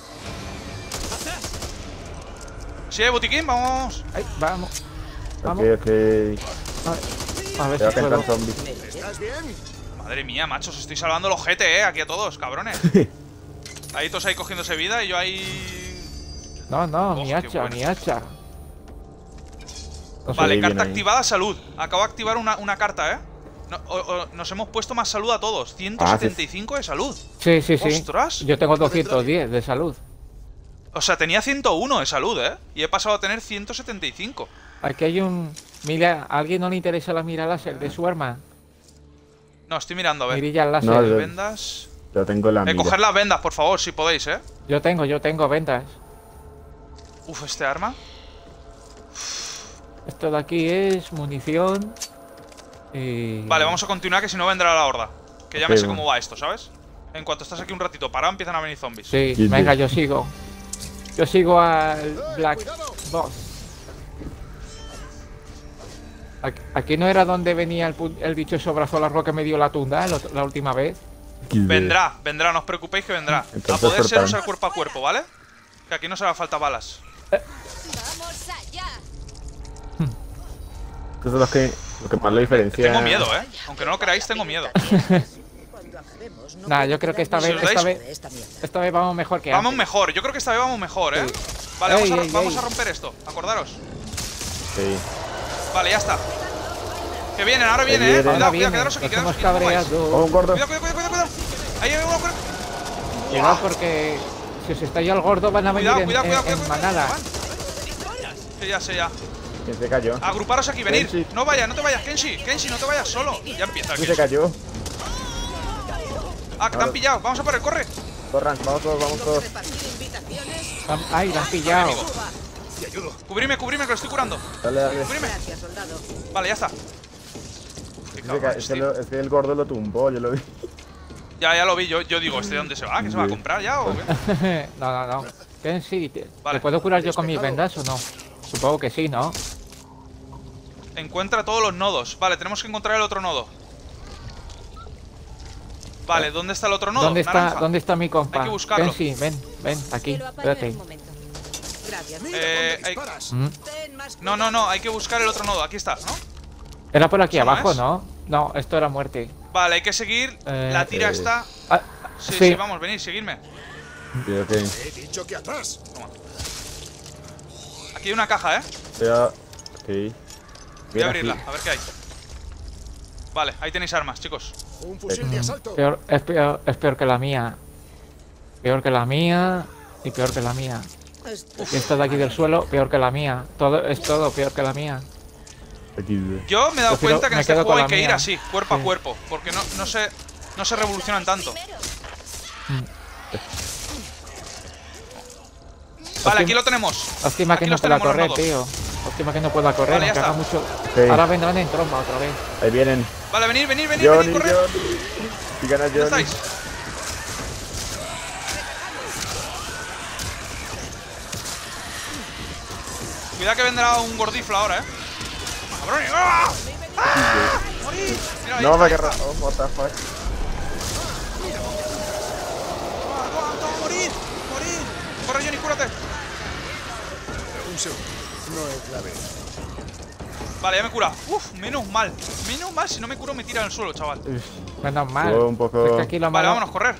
Speaker 1: ¿Sí hay botiquín? Vamos.
Speaker 2: Ay, vamos.
Speaker 3: Ok,
Speaker 2: Vamos.
Speaker 3: ok.
Speaker 2: A ver
Speaker 3: Creo
Speaker 2: si
Speaker 3: que
Speaker 2: puedo.
Speaker 3: entran zombies.
Speaker 4: ¿Estás bien?
Speaker 1: Madre mía, macho, os estoy salvando los GT, aquí a todos, cabrones. Ahí todos ahí cogiéndose vida y yo ahí.
Speaker 2: No,
Speaker 1: Oh,
Speaker 2: mi
Speaker 1: qué
Speaker 2: hacha,
Speaker 1: bueno.
Speaker 2: mi hacha.
Speaker 3: No sé,
Speaker 1: Vale,
Speaker 3: bien
Speaker 1: carta
Speaker 3: ahí.
Speaker 1: activada, salud. Acabo de activar una carta, ¿eh? Nos hemos puesto más salud a todos. 175 de salud.
Speaker 2: Sí, sí, sí.
Speaker 1: ¡Ostras!
Speaker 2: Yo tengo 210 de salud.
Speaker 1: O sea, tenía 101 de salud, ¿eh? Y he pasado a tener 175.
Speaker 2: Aquí hay un... Mira, ¿a alguien no le interesa la mira láser de su arma?
Speaker 1: No, estoy mirando, a ver.
Speaker 2: Mirilla láser.
Speaker 3: No, yo-
Speaker 1: Vendas.
Speaker 3: Yo tengo la mira.
Speaker 1: Coger las vendas, por favor, si podéis, ¿eh?
Speaker 2: Yo tengo ventas.
Speaker 1: Uf, este arma.
Speaker 2: Esto de aquí es munición. Y...
Speaker 1: Vale, vamos a continuar, que si no vendrá la horda. Que ya
Speaker 3: Ok,
Speaker 1: me sé
Speaker 3: bueno.
Speaker 1: cómo va esto, ¿sabes? En cuanto estás aquí un ratito parado, empiezan a venir zombies.
Speaker 2: Sí,
Speaker 3: Sí,
Speaker 2: venga,
Speaker 3: sí.
Speaker 2: yo sigo. Yo sigo al Black Boss. Aquí no era donde venía el bicho sobrazolarro que me dio la tunda la última vez.
Speaker 3: XD.
Speaker 1: Vendrá, no os preocupéis que vendrá.
Speaker 3: Entonces,
Speaker 1: A poder ser,
Speaker 3: cortan.
Speaker 1: usar cuerpo a cuerpo, ¿vale? Que aquí no se hará falta balas.
Speaker 7: Vamos allá.
Speaker 3: Eso es lo que más lo diferencia.
Speaker 1: Tengo miedo, ¿eh? Aunque no lo creáis, tengo miedo.
Speaker 2: Nah, yo creo que esta
Speaker 1: Si
Speaker 2: vez,
Speaker 1: os
Speaker 2: esta
Speaker 1: dais-
Speaker 2: vez vamos mejor que
Speaker 1: Vamos
Speaker 2: antes.
Speaker 1: mejor, yo creo que esta vez vamos mejor, ¿eh? Vale,
Speaker 2: Ey,
Speaker 1: vamos
Speaker 2: ey.
Speaker 1: a romper esto, acordaros.
Speaker 3: Sí.
Speaker 1: Vale, ya está. Que vienen, ahora viene,
Speaker 3: vienen.
Speaker 1: Cuidado,
Speaker 2: Ahora
Speaker 1: cuidado,
Speaker 2: viene,
Speaker 1: quedaros aquí,
Speaker 2: nos
Speaker 1: quedaros
Speaker 2: hemos
Speaker 1: aquí. no mováis.
Speaker 2: cabreado.
Speaker 3: Oh, un gordo.
Speaker 1: Cuidado. Ahí hay uno, corre.
Speaker 2: Cuidado porque si os estalla el gordo van a venir
Speaker 1: Cuidado,
Speaker 2: en manada.
Speaker 1: Sí, ya.
Speaker 3: ¿Quién se cayó?
Speaker 1: Agruparos aquí, venid.
Speaker 3: Kenshi.
Speaker 1: No te vayas, Kenshi, no te vayas solo. Ya empieza el
Speaker 3: ¿Quién se
Speaker 1: Kenshi.
Speaker 3: cayó?
Speaker 1: Ah, que te han pillado, vamos a por él, corre.
Speaker 3: Corran, vamos todos.
Speaker 2: Ay, la han pillado.
Speaker 1: Amigo. Cubrime, que lo estoy curando.
Speaker 3: Dale.
Speaker 1: Cubrime. Vale, ya está. Qué
Speaker 3: Es
Speaker 1: cabrones,
Speaker 3: que,
Speaker 1: tío.
Speaker 3: es que el gordo lo tumbó, yo lo vi.
Speaker 1: Ya lo vi, yo digo, ¿este dónde se va? ¿Que se va a comprar ya o qué?
Speaker 2: No. Sí,
Speaker 1: Vale.
Speaker 2: ¿te puedo curar yo con mis vendas o no? Supongo que sí, ¿no?
Speaker 1: Encuentra todos los nodos. Vale, tenemos que encontrar el otro nodo. Vale, ¿dónde está el otro nodo? Naranja.
Speaker 2: ¿Dónde está mi compa?
Speaker 1: Hay que buscarlo.
Speaker 2: Sí, ven, aquí,
Speaker 7: Te lo apaño en
Speaker 2: espérate.
Speaker 7: un momento.
Speaker 6: Gracias.
Speaker 4: Mira dónde
Speaker 1: hay-
Speaker 4: disparas.
Speaker 6: Ten más
Speaker 1: No, hay que buscar el otro nodo. Aquí está, ¿no?
Speaker 2: Era por aquí
Speaker 1: ¿Eso no
Speaker 2: abajo,
Speaker 1: es?
Speaker 2: ¿no? No, esto era muerte.
Speaker 1: Vale, hay que seguir. La tira está.
Speaker 2: Ah,
Speaker 1: Sí, vamos, venid, seguidme.
Speaker 3: Sí, ok.
Speaker 4: He dicho que atrás.
Speaker 1: Aquí hay una caja, ¿eh?
Speaker 3: Ya. Ok.
Speaker 1: Voy
Speaker 3: Bien
Speaker 1: a abrirla,
Speaker 3: aquí.
Speaker 1: a ver qué hay. Vale, ahí tenéis armas, chicos.
Speaker 4: Un fusil de asalto.
Speaker 2: Es peor que la mía. Peor que la mía y peor que la mía. Y esta de aquí del suelo, peor que la mía. Es todo peor que la mía.
Speaker 3: XD.
Speaker 1: Yo me he dado
Speaker 2: Prefiero-
Speaker 1: cuenta que en
Speaker 2: me
Speaker 1: este
Speaker 2: quedo
Speaker 1: juego
Speaker 2: con
Speaker 1: hay
Speaker 2: la
Speaker 1: que ir
Speaker 2: mía.
Speaker 1: así, cuerpo a
Speaker 2: Sí.
Speaker 1: cuerpo. Porque no se revolucionan tanto. Vale, aquí lo tenemos.
Speaker 2: Lástima que
Speaker 1: Aquí
Speaker 2: no
Speaker 1: los
Speaker 2: pueda
Speaker 1: tenemos los
Speaker 2: correr,
Speaker 1: nodos.
Speaker 2: tío. Lástima que no pueda correr,
Speaker 1: Vale, ya
Speaker 2: aunque haga
Speaker 1: está.
Speaker 2: mucho.
Speaker 3: Sí.
Speaker 2: Ahora vendrán en tromba otra vez.
Speaker 3: Ahí vienen.
Speaker 1: Vale, venid,
Speaker 3: Johnny,
Speaker 1: corred.
Speaker 3: Johnny. Sigan a
Speaker 1: ¿Dónde
Speaker 3: Johnny.
Speaker 1: estáis? Cuidado que vendrá un gordifla ahora, ¡Cabrones! ¡Ah! ¡Ah! ¡Morid! Mira, ahí
Speaker 3: No, me
Speaker 1: está,
Speaker 3: agarra. Oh, what the fuck.
Speaker 1: ¡Toma, morir! ¡Corre, Johnny, cúrate!
Speaker 4: Un segundo. No es clave.
Speaker 1: Vale, ya me cura. Uf, menos mal, si no me curo me tira al suelo, chaval.
Speaker 2: Menos mal.
Speaker 3: Yo un poco-
Speaker 2: Es que aquí lo
Speaker 1: Vale,
Speaker 2: malo-
Speaker 1: vámonos, correr.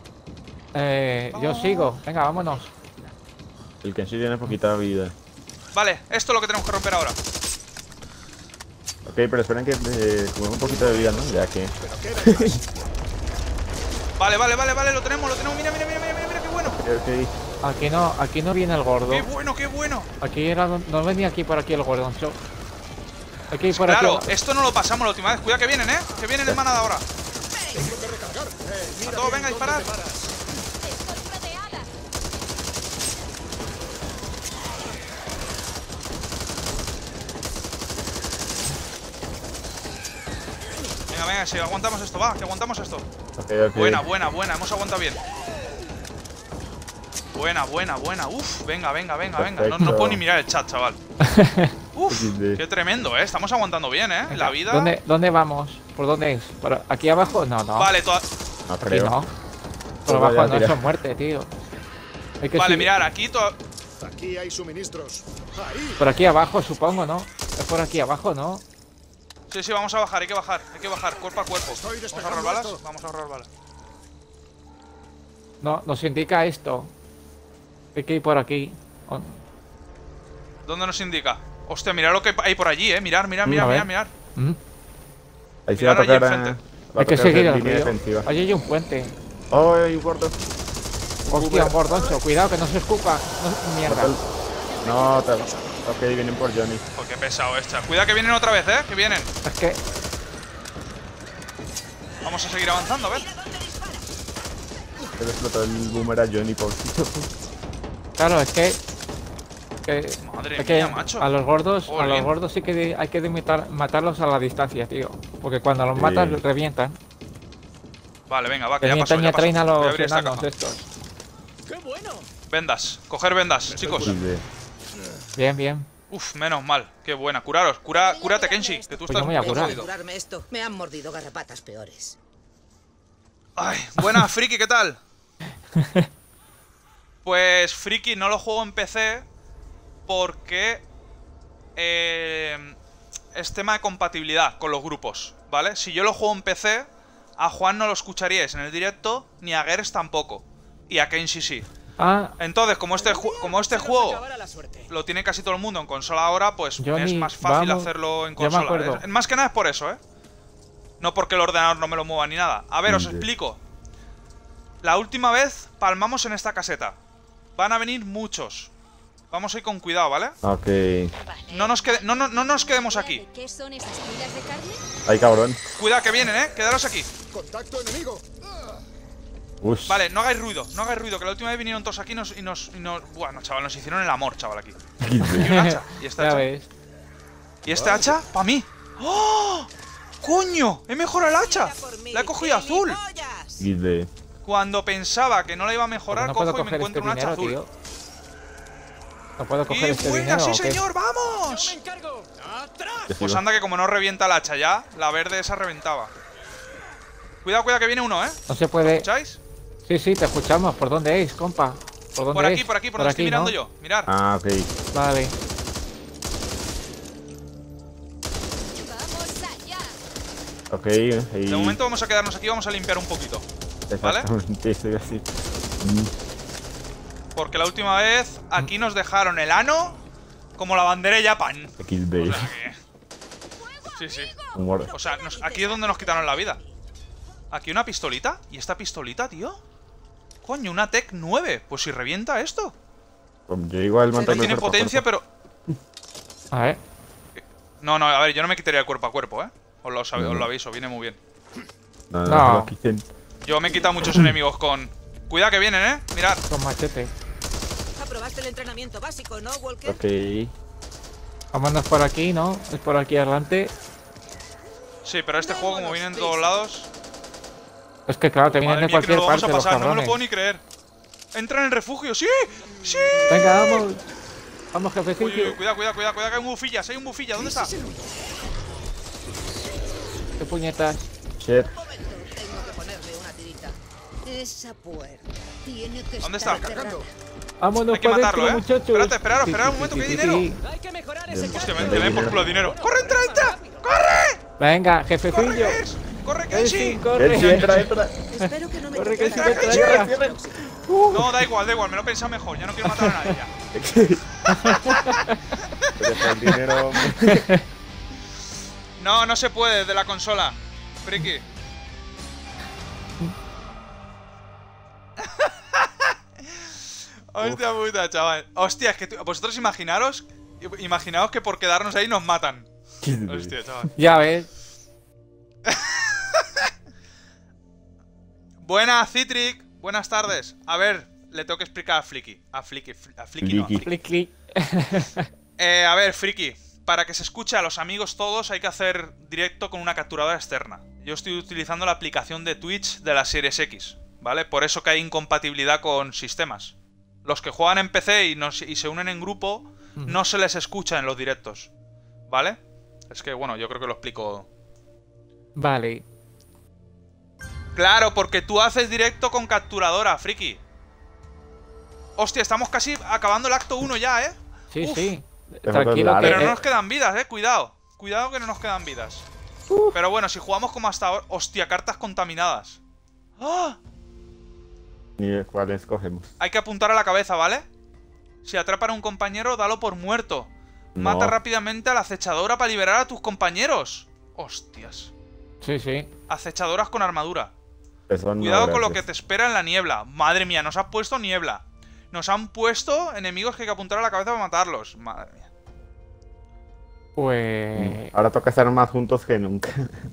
Speaker 2: Yo sigo. Venga, vámonos.
Speaker 3: El Kenshi tiene poquita vida.
Speaker 1: Vale, esto es lo que tenemos que romper ahora.
Speaker 3: Ok, pero esperen que comemos un poquito de vida, ¿no? Ya que.
Speaker 1: Vale, lo tenemos, mira, qué bueno.
Speaker 3: Ok.
Speaker 2: Aquí no viene el gordo.
Speaker 1: Qué bueno.
Speaker 2: Aquí era. No venía aquí por aquí el gordo. Aquí por
Speaker 1: Claro,
Speaker 2: aquí.
Speaker 1: esto no lo pasamos la última vez. Cuidado que vienen, que vienen en manada ahora. A todos, venga, disparad.
Speaker 7: Estoy rodeada.
Speaker 1: Venga, si aguantamos esto, va, que aguantamos esto.
Speaker 3: Ok.
Speaker 1: Buena, hemos aguantado bien. Buena. Uf, venga. No
Speaker 3: Perfecto.
Speaker 1: puedo ni mirar el chat, chaval. Uf,
Speaker 3: XD.
Speaker 1: qué tremendo, Estamos aguantando bien, La vida.
Speaker 2: ¿Dónde vamos? ¿Por dónde es? ¿Por aquí abajo? No.
Speaker 1: Vale,
Speaker 3: No
Speaker 2: Aquí
Speaker 3: creo.
Speaker 2: no. Por
Speaker 3: Pues vaya,
Speaker 2: abajo no,
Speaker 3: tira.
Speaker 2: eso es muerte, tío. Hay que
Speaker 1: vale,
Speaker 2: subir-
Speaker 1: mirar, aquí
Speaker 4: Aquí hay suministros. Ahí.
Speaker 2: Por aquí abajo, supongo, ¿no? Es por aquí abajo, ¿no?
Speaker 1: Sí, vamos a bajar, hay que bajar, cuerpo a cuerpo.
Speaker 4: Estoy
Speaker 1: ¿Vamos a
Speaker 4: despejando
Speaker 1: ahorrar balas?
Speaker 4: esto.
Speaker 1: Vamos a ahorrar balas.
Speaker 2: No, nos indica esto. Hay que ir por aquí.
Speaker 1: ¿Dónde nos indica? Hostia, mirad lo que hay por allí, Mirar.
Speaker 2: A ver.
Speaker 3: Ahí se va a
Speaker 1: Mirad allí
Speaker 3: tocar.
Speaker 1: enfrente.
Speaker 3: Va a
Speaker 2: Hay que
Speaker 3: tocar
Speaker 2: seguir
Speaker 3: hacer
Speaker 2: el
Speaker 3: línea
Speaker 2: río.
Speaker 3: defensiva.
Speaker 2: Allí hay un puente.
Speaker 3: ¡Oh, hay un gordo!
Speaker 2: Hostia, un gordoncho. Cuidado que no se escupa. No, mierda.
Speaker 3: No, ok, vienen por Johnny.
Speaker 1: Oh, qué pesado esta. Cuidado que vienen otra vez, que vienen.
Speaker 2: Es que...
Speaker 1: Vamos a seguir avanzando, a ver.
Speaker 3: Se le explotó el boomer a Johnny, pobrecito.
Speaker 2: Claro, es que...
Speaker 1: Madre
Speaker 2: es que
Speaker 1: mía, macho.
Speaker 2: a los gordos
Speaker 1: Jolín.
Speaker 2: sí que hay que matarlos a la distancia, tío. Porque cuando los
Speaker 3: Sí.
Speaker 2: matas revientan.
Speaker 1: Vale, venga, va, que ya pasó.
Speaker 2: Revientan y
Speaker 1: Ya pasó.
Speaker 2: atraen a
Speaker 1: Voy a
Speaker 2: los
Speaker 1: abrir esta
Speaker 2: enanos
Speaker 1: caja.
Speaker 2: estos.
Speaker 4: ¡Qué bueno!
Speaker 1: Vendas. Coger vendas, chicos.
Speaker 2: Bien, bien.
Speaker 1: Uf, menos mal. Qué buena. Curaros. Cúrate, Kenshi. Que tú
Speaker 2: Pues
Speaker 1: estás
Speaker 2: yo me voy a
Speaker 1: muy
Speaker 2: curar.
Speaker 1: jodido.
Speaker 6: Curarme esto. Me han mordido garrapatas peores.
Speaker 1: Ay, buena, Friki, ¿qué tal? Pues Friki no lo juego en PC porque es tema de compatibilidad con los grupos, ¿vale? Si yo lo juego en PC, a Juan no lo escucharíais en el directo, ni a Gers tampoco. Y a Kenshi sí.
Speaker 2: Ah,
Speaker 1: Entonces, como este juego lo tiene casi todo el mundo en consola ahora, pues
Speaker 2: Johnny,
Speaker 1: es más fácil
Speaker 2: vamos.
Speaker 1: hacerlo en
Speaker 2: Ya me
Speaker 1: consola.
Speaker 2: acuerdo.
Speaker 1: Más que nada es por eso, No porque el ordenador no me lo mueva ni nada. A ver, os
Speaker 3: Sí.
Speaker 1: explico. La última vez palmamos en esta caseta. Van a venir muchos. Vamos a ir con cuidado, ¿vale?
Speaker 3: Ok.
Speaker 1: No nos quedemos aquí.
Speaker 7: ¿De qué son esas pilas de carne?
Speaker 3: Ay, cabrón.
Speaker 1: Cuidado que vienen, Quedaros aquí.
Speaker 4: ¡Contacto enemigo!
Speaker 3: Ush.
Speaker 1: Vale, no hagáis ruido, que la última vez vinieron todos aquí y nos... Bueno, chaval, nos hicieron el amor, chaval, aquí. Y un hacha. ¿Y esta
Speaker 2: ya
Speaker 1: hacha?
Speaker 2: ves.
Speaker 1: ¿Y este hacha? ¡Para mí! ¡Oh! ¡Coño! ¡He mejorado el hacha! ¡La he cogido azul!
Speaker 3: XD.
Speaker 1: Cuando pensaba que no la iba a
Speaker 2: Pues
Speaker 1: mejorar,
Speaker 2: no puedo
Speaker 1: cojo y me
Speaker 2: coger este
Speaker 1: encuentro un hacha
Speaker 2: dinero,
Speaker 1: azul.
Speaker 2: tío. No puedo coger
Speaker 1: ¡Y
Speaker 2: este
Speaker 1: buena!
Speaker 2: dinero.
Speaker 1: ¡Sí,
Speaker 2: ¿o qué?
Speaker 1: señor! ¡Vamos!
Speaker 4: ¡Me encargo! ¡Atrás!
Speaker 1: Pues anda que como no revienta el hacha ya, la verde esa reventaba. Cuidado, que viene uno,
Speaker 2: No se puede.
Speaker 1: ¿Escucháis?
Speaker 2: Sí, sí, te escuchamos. ¿Por dónde es, compa? ¿Por dónde
Speaker 1: Por aquí,
Speaker 2: es?
Speaker 1: por donde estoy mirando
Speaker 2: ¿no?
Speaker 1: yo. Mirad.
Speaker 3: Ah, ok.
Speaker 2: Vale.
Speaker 7: ¡Vamos allá!
Speaker 3: Ok. Ahí.
Speaker 1: De momento vamos a quedarnos aquí, vamos a limpiar un poquito. ¿vale?
Speaker 3: Exactamente, estoy así.
Speaker 1: Porque la última vez aquí nos dejaron el ano como la bandera de Japan.
Speaker 3: XD.
Speaker 1: O sea que... Sí, sí.
Speaker 3: Humor.
Speaker 1: O sea, aquí es donde nos quitaron la vida. Aquí una pistolita. ¿Y esta pistolita, tío? Coño, una Tech 9. Pues si revienta esto.
Speaker 3: Yo igual
Speaker 1: No
Speaker 3: mantengo
Speaker 1: tiene
Speaker 3: cuerpo a
Speaker 1: potencia,
Speaker 3: cuerpo.
Speaker 1: pero...
Speaker 2: A ver.
Speaker 1: No, a ver, yo no me quitaría el cuerpo a cuerpo, Os lo
Speaker 3: No.
Speaker 1: aviso, viene muy bien.
Speaker 3: No,
Speaker 2: No.
Speaker 3: no, lo quiten.
Speaker 1: Yo me he quitado muchos enemigos con... Cuidado que vienen, Mirad.
Speaker 2: Con machete.
Speaker 6: Aprobaste el entrenamiento básico, ¿no, Walker?
Speaker 3: Ok.
Speaker 2: Vámonos por aquí, ¿no? Es por aquí adelante.
Speaker 1: Sí, pero este juego, como viene de todos lados...
Speaker 2: Es que claro, te vienen
Speaker 1: Madre
Speaker 2: de
Speaker 1: mía, que nos
Speaker 2: cualquier
Speaker 1: lo vamos
Speaker 2: parte
Speaker 1: a
Speaker 2: los
Speaker 1: pasar, no me lo
Speaker 2: cabrones.
Speaker 1: puedo ni creer. Entra en el refugio, ¡sí! ¡Sí!
Speaker 2: Venga, vamos. Vamos,
Speaker 1: Uy,
Speaker 2: jefecillo.
Speaker 1: cuidado, que hay un bufillas, ¿dónde está?
Speaker 2: Qué puñetas.
Speaker 3: Shit.
Speaker 6: Un momento, tengo que ponerle una tirita. Esa puerta tiene que
Speaker 1: ¿Dónde
Speaker 6: estar
Speaker 1: está?
Speaker 6: cerrada.
Speaker 2: Vámonos
Speaker 1: Hay que
Speaker 2: para
Speaker 1: matarlo,
Speaker 2: adentro, muchachos.
Speaker 1: Espérate, esperad
Speaker 2: Sí,
Speaker 1: un
Speaker 2: sí,
Speaker 1: momento,
Speaker 2: sí,
Speaker 1: que hay
Speaker 2: sí,
Speaker 1: dinero.
Speaker 2: sí.
Speaker 4: Hay que mejorar ese
Speaker 1: Hostia,
Speaker 4: carro.
Speaker 1: me den por culo dinero. ¡Corre, entra! ¡Corre!
Speaker 2: Venga,
Speaker 1: ¡Corre,
Speaker 2: jefecillo.
Speaker 1: Gers! ¡Corre, Kenshi!
Speaker 2: Kenshi, corre.
Speaker 3: Kenshi, entra.
Speaker 6: Espero que no me
Speaker 2: Corre,
Speaker 6: toque
Speaker 2: Kenshi,
Speaker 6: la
Speaker 2: entra,
Speaker 6: cara.
Speaker 2: entra.
Speaker 1: No, da igual, me lo he pensado mejor. Ya no quiero matar a nadie ya.
Speaker 3: Deja el dinero.
Speaker 1: No se puede de la consola. Friki. Hostia puta, chaval. Hostia, es que vosotros imaginaos que por quedarnos ahí nos matan. Hostia, chaval.
Speaker 2: Ya ves.
Speaker 1: Buenas, Citric. Buenas tardes. A ver, le tengo que explicar a Flicky. A Flicky no, a
Speaker 3: Flicky.
Speaker 1: Flicky.
Speaker 2: Clic, clic.
Speaker 1: A ver, Friki, para que se escuche a los amigos todos hay que hacer directo con una capturadora externa. Yo estoy utilizando la aplicación de Twitch de la Series X, ¿vale? Por eso que hay incompatibilidad con sistemas. Los que juegan en PC y se unen en grupo, no se les escucha en los directos, ¿vale? Es que, bueno, yo creo que lo explico.
Speaker 2: Vale.
Speaker 1: Claro, porque tú haces directo con capturadora, Friki. Hostia, estamos casi acabando el acto 1 ya, ¿eh?
Speaker 2: Sí,
Speaker 1: Uf.
Speaker 2: sí.
Speaker 3: Te
Speaker 2: Tranquilo
Speaker 3: falta
Speaker 2: que...
Speaker 3: el
Speaker 1: Pero no nos quedan vidas, cuidado. Cuidado que no nos quedan vidas. Pero bueno, si jugamos como hasta ahora... Hostia, cartas contaminadas. ¡Ah!
Speaker 3: Ni cuál escogemos.
Speaker 1: Hay que apuntar a la cabeza, ¿vale? Si atrapan a un compañero, dalo por muerto. Mata
Speaker 3: No.
Speaker 1: rápidamente a la acechadora para liberar a tus compañeros. Hostias.
Speaker 2: Sí, sí.
Speaker 1: Acechadoras con armadura.
Speaker 3: Eso no,
Speaker 1: Cuidado con lo que
Speaker 3: gracias.
Speaker 1: te espera en la niebla. Madre mía, nos han puesto niebla. Nos han puesto enemigos que hay que apuntar a la cabeza para matarlos. Madre mía.
Speaker 2: Pues...
Speaker 3: Ahora toca estar más juntos que nunca.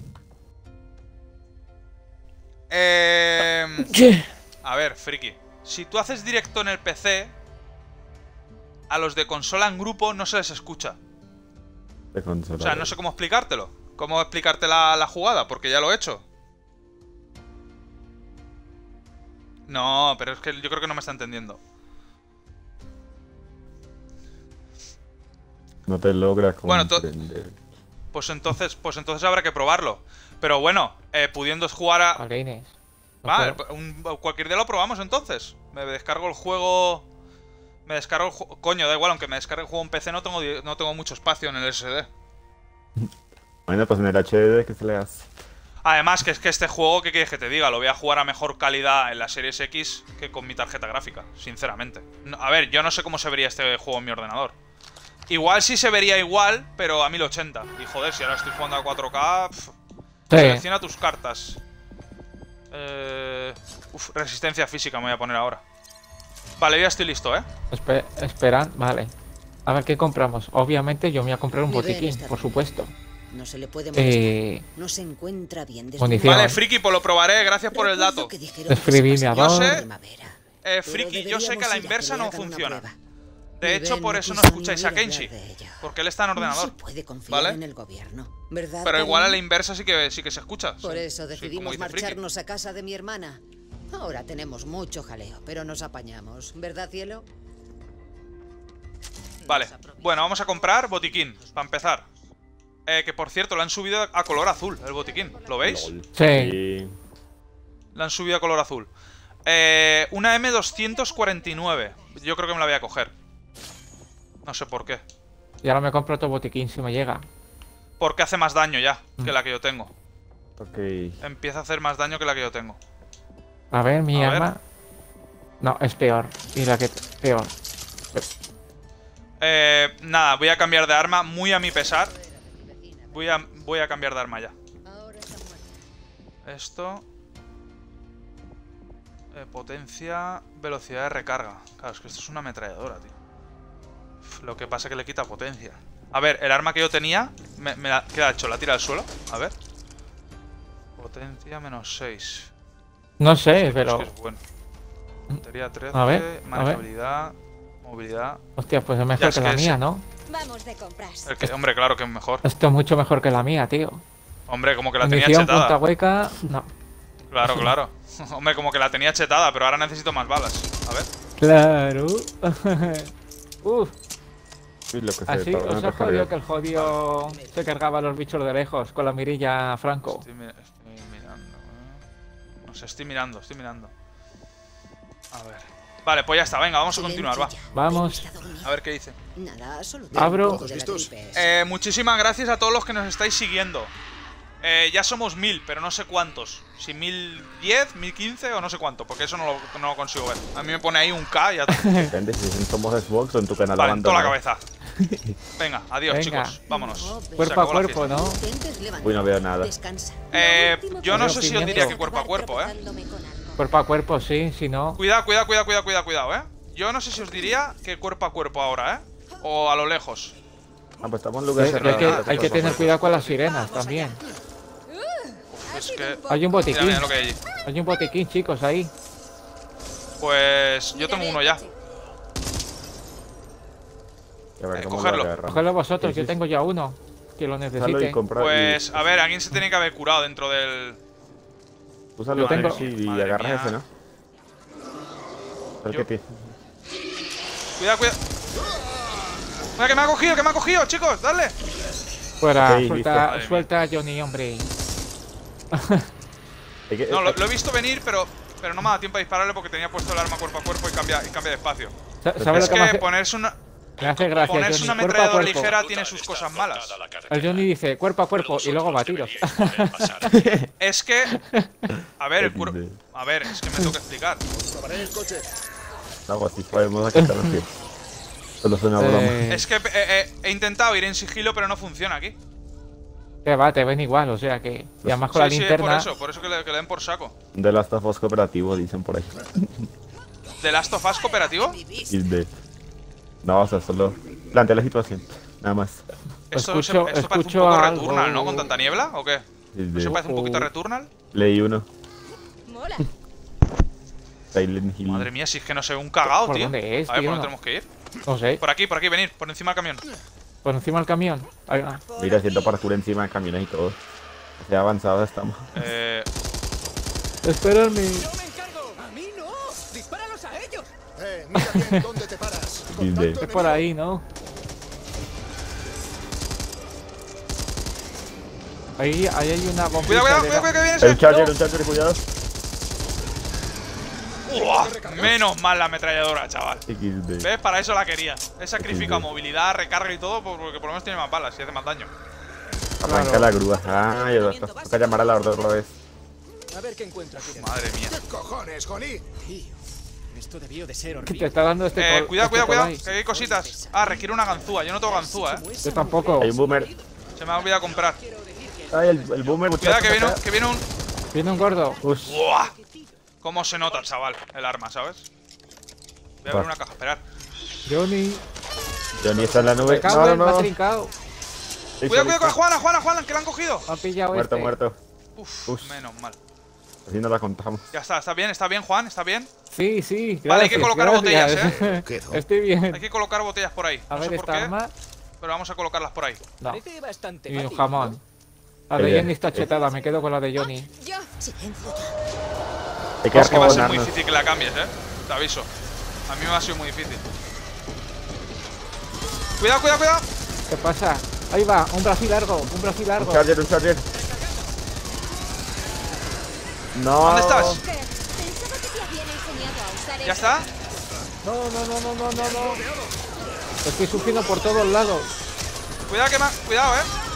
Speaker 1: A ver, friki. Si tú haces directo en el PC, a los de consola en grupo no se les escucha.
Speaker 3: De consola.
Speaker 1: O sea, no sé cómo explicártelo. Cómo explicarte la jugada, porque ya lo he hecho. No, pero es que yo creo que no me está entendiendo.
Speaker 3: No te logras
Speaker 1: Bueno,
Speaker 3: comprender.
Speaker 1: Pues entonces habrá que probarlo. Pero bueno, pudiendo jugar a...
Speaker 2: Alines. No
Speaker 1: Vale,
Speaker 2: puedo.
Speaker 1: cualquier día lo probamos entonces. Me descargo el juego... Coño, da igual, aunque me descargue el juego en PC no tengo mucho espacio en el SSD.
Speaker 3: Bueno, pues en el HD, ¿qué se le hace?
Speaker 1: Además, que es que este juego, ¿qué quieres que te diga? Lo voy a jugar a mejor calidad en la Series X que con mi tarjeta gráfica, sinceramente. A ver, yo no sé cómo se vería este juego en mi ordenador. Igual sí se vería igual, pero a 1080. Y joder, si ahora estoy jugando a 4K...
Speaker 2: Sí.
Speaker 1: Selecciona tus cartas. Resistencia física me voy a poner ahora. Vale, ya estoy listo, ¿eh?
Speaker 2: Esperad, vale. A ver, ¿qué compramos? Obviamente yo me voy a comprar un
Speaker 6: Mi Ben
Speaker 2: botiquín,
Speaker 6: está
Speaker 2: por
Speaker 6: bien.
Speaker 2: supuesto.
Speaker 6: No se le puede molestar.
Speaker 2: Eh...
Speaker 6: No se encuentra bien desde
Speaker 2: Munición.
Speaker 1: Vale, friki, pues lo probaré, gracias por el
Speaker 6: Recuerdo
Speaker 1: dato.
Speaker 6: que dijeron que se
Speaker 2: Desfibrilador.
Speaker 6: pasaba
Speaker 1: Yo
Speaker 6: en
Speaker 1: sé-
Speaker 6: primavera.
Speaker 1: Friki,
Speaker 6: Pero
Speaker 1: yo sé que a la
Speaker 6: deberíamos ir
Speaker 1: inversa
Speaker 6: que
Speaker 1: no
Speaker 6: le hagan una
Speaker 1: funciona.
Speaker 6: prueba.
Speaker 1: De
Speaker 6: Mi
Speaker 1: hecho,
Speaker 6: Ben
Speaker 1: por
Speaker 6: no
Speaker 1: eso no
Speaker 6: quiso
Speaker 1: escucháis
Speaker 6: ni
Speaker 1: a
Speaker 6: oír
Speaker 1: Kenshi.
Speaker 6: hablar de ella.
Speaker 1: Porque él está en
Speaker 6: No
Speaker 1: ordenador.
Speaker 6: se puede confiar
Speaker 1: ¿Vale?
Speaker 6: en el gobierno, ¿verdad?
Speaker 1: Pero igual a la
Speaker 6: cariño?
Speaker 1: inversa sí que se escucha.
Speaker 6: Por
Speaker 1: sí.
Speaker 6: eso
Speaker 1: Sí, como
Speaker 6: decidimos
Speaker 1: dice Friki.
Speaker 6: marcharnos a casa de mi hermana. Ahora tenemos mucho jaleo, pero nos apañamos, ¿verdad, cielo?
Speaker 1: Vale, bueno, vamos a comprar botiquín, para empezar. Que por cierto, lo han subido a color azul, el botiquín. ¿Lo veis?
Speaker 3: LOL.
Speaker 2: Sí.
Speaker 1: Lo han subido a color azul. Una M249. Yo creo que me la voy a coger. No sé por qué.
Speaker 2: Y ahora me compro otro botiquín si me llega.
Speaker 1: Porque hace más daño ya que la que yo tengo.
Speaker 3: Ok.
Speaker 1: Empieza a hacer más daño que la que yo tengo.
Speaker 2: A ver, mi
Speaker 1: A ver.
Speaker 2: arma... No, es peor. Y la que... Peor.
Speaker 1: Nada, voy a cambiar de arma muy a mi pesar. Voy a cambiar de arma ya.
Speaker 6: Ahora está muerta.
Speaker 1: Esto... potencia, velocidad de recarga. Claro, es que esto es una ametralladora, tío. Lo que pasa es que le quita potencia. A ver, el arma que yo tenía... ¿Qué ha hecho? ¿La tira al suelo? A ver. Potencia menos 6.
Speaker 2: No sé,
Speaker 1: Es
Speaker 2: pero...
Speaker 1: que es bueno. Puntería 13,
Speaker 2: A ver.
Speaker 1: manejabilidad, movilidad...
Speaker 2: Hostia, pues es
Speaker 1: Ya,
Speaker 2: mejor
Speaker 1: es
Speaker 2: que
Speaker 1: que
Speaker 2: la
Speaker 1: es-
Speaker 2: mía, ¿no?
Speaker 7: Vamos de compras.
Speaker 1: Hombre, claro que es mejor.
Speaker 2: Esto es mucho mejor que la mía, tío.
Speaker 1: Hombre, como que la tenía
Speaker 2: Munición, punta
Speaker 1: chetada.
Speaker 2: hueca... No.
Speaker 1: Claro, claro. Hombre, como que la tenía chetada, pero ahora necesito más balas. A ver.
Speaker 2: Claro. Uf,
Speaker 3: Uy, lo que se
Speaker 2: así
Speaker 3: tarda en
Speaker 2: os ha
Speaker 3: recargar.
Speaker 2: jodido que el jodido se cargaba a los bichos de lejos con la mirilla Franco.
Speaker 1: Estoy mirando. No sé, estoy mirando. A ver. Vale, pues ya está, venga, vamos a continuar, va.
Speaker 6: Silencio ya.
Speaker 2: Vamos.
Speaker 6: Ben está dormido.
Speaker 1: A ver qué dice.
Speaker 6: Nada, solo
Speaker 2: Abro.
Speaker 6: un poco de la
Speaker 4: ¿Todos
Speaker 6: gripe.
Speaker 1: Muchísimas gracias a todos los que nos estáis siguiendo. Ya somos 1000, pero no sé cuántos. Si 1010, 1015 o no sé cuánto, porque eso no lo consigo ver. A mí me pone ahí un K y ya está.
Speaker 3: Depende si somos Xbox o en tu canal
Speaker 1: Vale, en toda la
Speaker 3: abandonado.
Speaker 1: cabeza. Venga, adiós,
Speaker 2: Venga.
Speaker 1: chicos. Vámonos.
Speaker 6: No,
Speaker 1: Se
Speaker 2: Cuerpo a
Speaker 1: acabó la
Speaker 2: cuerpo,
Speaker 1: fiesta.
Speaker 2: ¿no?
Speaker 6: Intentes levantar.
Speaker 3: Uy, no veo nada.
Speaker 6: Descansa.
Speaker 1: Yo no
Speaker 2: Pues
Speaker 1: sé si os
Speaker 2: pimiento.
Speaker 1: diría que cuerpo a cuerpo,
Speaker 2: Cuerpo a cuerpo, sí, si no...
Speaker 1: Cuidado, Yo no sé si os diría que cuerpo a cuerpo ahora, O a lo lejos.
Speaker 3: Ah, pues estamos en lugar
Speaker 2: Hay
Speaker 3: cerrado.
Speaker 2: que, hay que tener cuidado con las sirenas también.
Speaker 1: Es que...
Speaker 2: Hay un botiquín.
Speaker 1: Mira lo que hay allí.
Speaker 2: Hay un botiquín, chicos, ahí.
Speaker 1: Pues yo tengo uno ya.
Speaker 3: A ver, ¿cómo
Speaker 1: cogerlo.
Speaker 3: lo agarramos?
Speaker 2: Cogedlo vosotros,
Speaker 3: Sí, sí,
Speaker 2: yo tengo ya uno. Que lo
Speaker 3: Úsalo y
Speaker 2: necesite.
Speaker 3: compra.
Speaker 1: Pues, a ver, alguien se tiene que haber curado dentro del...
Speaker 3: Úsalo
Speaker 2: yo tengo-
Speaker 3: Kenshi, y
Speaker 1: Madre
Speaker 3: agarras
Speaker 1: mía.
Speaker 3: ese, ¿no?
Speaker 1: Yo-
Speaker 3: ¿Qué
Speaker 1: Cuidado. Mira, que me ha cogido, chicos, dale.
Speaker 2: Fuera,
Speaker 3: Ok,
Speaker 2: suelta,
Speaker 1: listo.
Speaker 2: suelta a Johnny, hombre.
Speaker 1: No, lo he visto venir, pero no me da tiempo a dispararle porque tenía puesto el arma cuerpo a cuerpo y cambia de espacio.
Speaker 2: ¿Sabes
Speaker 1: Es
Speaker 2: lo que me
Speaker 1: que
Speaker 2: hace?
Speaker 1: ponerse una
Speaker 2: Me hace gracia,
Speaker 1: ponerse
Speaker 2: Johnny.
Speaker 1: una
Speaker 2: Cuerpo a
Speaker 1: ametralladora
Speaker 2: cuerpo.
Speaker 1: ligera tiene sus cosas malas.
Speaker 2: El Johnny dice cuerpo a cuerpo y luego va a tiros.
Speaker 1: Es que... A ver,
Speaker 3: Entiende.
Speaker 1: a ver, es que me tengo que explicar.
Speaker 4: Probaré el coche.
Speaker 3: Algo así, podemos quitar los pies. Solo es una broma.
Speaker 1: Es que he intentado ir en sigilo, pero no funciona aquí.
Speaker 2: Que va, te ven igual, o sea que... Y además con la
Speaker 1: Sí,
Speaker 2: linterna...
Speaker 1: por eso que le den por saco.
Speaker 3: The Last of Us cooperativo, dicen por ahí.
Speaker 1: ¿The Last of Us cooperativo?
Speaker 3: Is dead. No, o sea, solo plantea la situación. Nada más.
Speaker 1: Esto
Speaker 2: Escucho-
Speaker 1: parece un
Speaker 2: escucho
Speaker 1: poco
Speaker 2: algo.
Speaker 1: Returnal, ¿no? ¿Con tanta niebla o qué?
Speaker 3: Is
Speaker 1: ¿No se
Speaker 3: dead.
Speaker 1: parece un poquito a Returnal?
Speaker 3: Leí uno.
Speaker 7: Mola.
Speaker 3: Silent Hill.
Speaker 1: Madre mía, si es que no se ve un cagao,
Speaker 2: ¿Por
Speaker 1: tío.
Speaker 2: dónde es,
Speaker 1: A ver,
Speaker 2: tío?
Speaker 1: ¿por dónde tenemos que ir?
Speaker 2: No sé,
Speaker 1: Por aquí, venir, por encima del camión.
Speaker 2: por encima del camión. Ahí va.
Speaker 3: Mira, haciendo parkour encima de camiones y todo. Ya avanzados estamos.
Speaker 2: Espérame.
Speaker 4: ¡Yo me encargo! ¡A mí no! ¡Dispáralos a ellos! Mira bien dónde te paras.
Speaker 3: Is dead.
Speaker 2: Es por ahí, ¿no? Ahí hay una bombilla.
Speaker 1: Cuidado, que viene
Speaker 3: Un
Speaker 1: ese.
Speaker 3: charger, cuidado.
Speaker 1: ¡Uah! Menos mal la ametralladora, chaval.
Speaker 3: XD.
Speaker 1: ¿Ves? Para eso la quería. He sacrificado
Speaker 3: XD.
Speaker 1: movilidad, recarga y todo porque por lo menos tiene más balas y hace más daño.
Speaker 3: Arranca la grúa. Ah, ya toca llamar a la orden otra vez.
Speaker 4: A ver qué encuentro aquí.
Speaker 1: Madre mía.
Speaker 4: ¿Qué cojones, Johnny? Tío, esto debió de ser
Speaker 2: ¿Qué
Speaker 4: horrible.
Speaker 2: te está dando este
Speaker 1: Cuidado,
Speaker 2: este
Speaker 1: cuidado,
Speaker 2: Colai?
Speaker 1: que hay cositas. Ah, requiere una ganzúa. Yo no tengo ganzúa,
Speaker 2: Yo tampoco.
Speaker 3: Hay un boomer.
Speaker 1: Se me ha olvidado comprar.
Speaker 3: Ay, el boomer,
Speaker 1: Cuidado,
Speaker 3: muchachos.
Speaker 1: que viene un.
Speaker 2: Viene un gordo.
Speaker 3: Ush.
Speaker 1: ¡Buah! ¿Cómo se nota, chaval? El arma, ¿sabes? Voy a abrir
Speaker 3: Va.
Speaker 1: una caja, esperar.
Speaker 2: Johnny.
Speaker 3: Johnny está en la nube.
Speaker 2: Me cago
Speaker 3: No,
Speaker 2: en, me ha
Speaker 3: no.
Speaker 2: trincado.
Speaker 1: Cuidado, con Juana, que la han cogido.
Speaker 2: Me ha pillado
Speaker 3: Muerto,
Speaker 2: este.
Speaker 3: muerto.
Speaker 1: Uf, menos mal.
Speaker 3: Así no la contamos.
Speaker 1: Ya está bien, Juan, está bien.
Speaker 2: Sí, sí.
Speaker 1: Vale, hay que
Speaker 2: gracias,
Speaker 1: colocar
Speaker 2: gracias.
Speaker 1: botellas,
Speaker 2: Estoy bien.
Speaker 1: Hay que colocar botellas por ahí.
Speaker 2: A
Speaker 1: No
Speaker 2: ver,
Speaker 1: sé por
Speaker 2: esta
Speaker 1: qué,
Speaker 2: arma.
Speaker 1: pero vamos a colocarlas por ahí.
Speaker 2: No.
Speaker 4: Parece bastante
Speaker 2: Y un
Speaker 4: fácil,
Speaker 2: jamón. La
Speaker 3: Qué
Speaker 2: de
Speaker 3: bien.
Speaker 2: Johnny está chetada, me quedo con la de Johnny.
Speaker 7: Yo. Silencio.
Speaker 3: Hay que
Speaker 1: Es que va a ser muy
Speaker 3: arrinconarnos.
Speaker 1: difícil que la cambies, te aviso. A mí me ha sido muy difícil. Cuidado.
Speaker 2: ¿Qué pasa? Ahí va, un brazo largo, un brazo largo.
Speaker 3: Un charger. No.
Speaker 1: ¿Dónde estás?
Speaker 7: Pensaba que te habían enseñado a usar
Speaker 1: ¿Ya
Speaker 7: eso.
Speaker 1: está?
Speaker 2: No. Estoy sufriendo por todos lados.
Speaker 1: Cuidado, cuidado,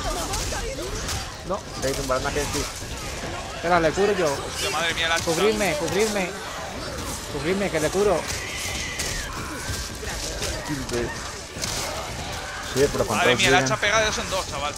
Speaker 2: No,
Speaker 3: Hay que tumbar una gente.
Speaker 2: espera, le curo yo.
Speaker 1: Hostia, madre mía, la ha chutado.
Speaker 2: Cubrirme, que le curo.
Speaker 3: Sí, pero con
Speaker 1: Madre
Speaker 3: todos
Speaker 1: mía, la
Speaker 3: llegan.
Speaker 1: hacha pega de dos en dos, chaval.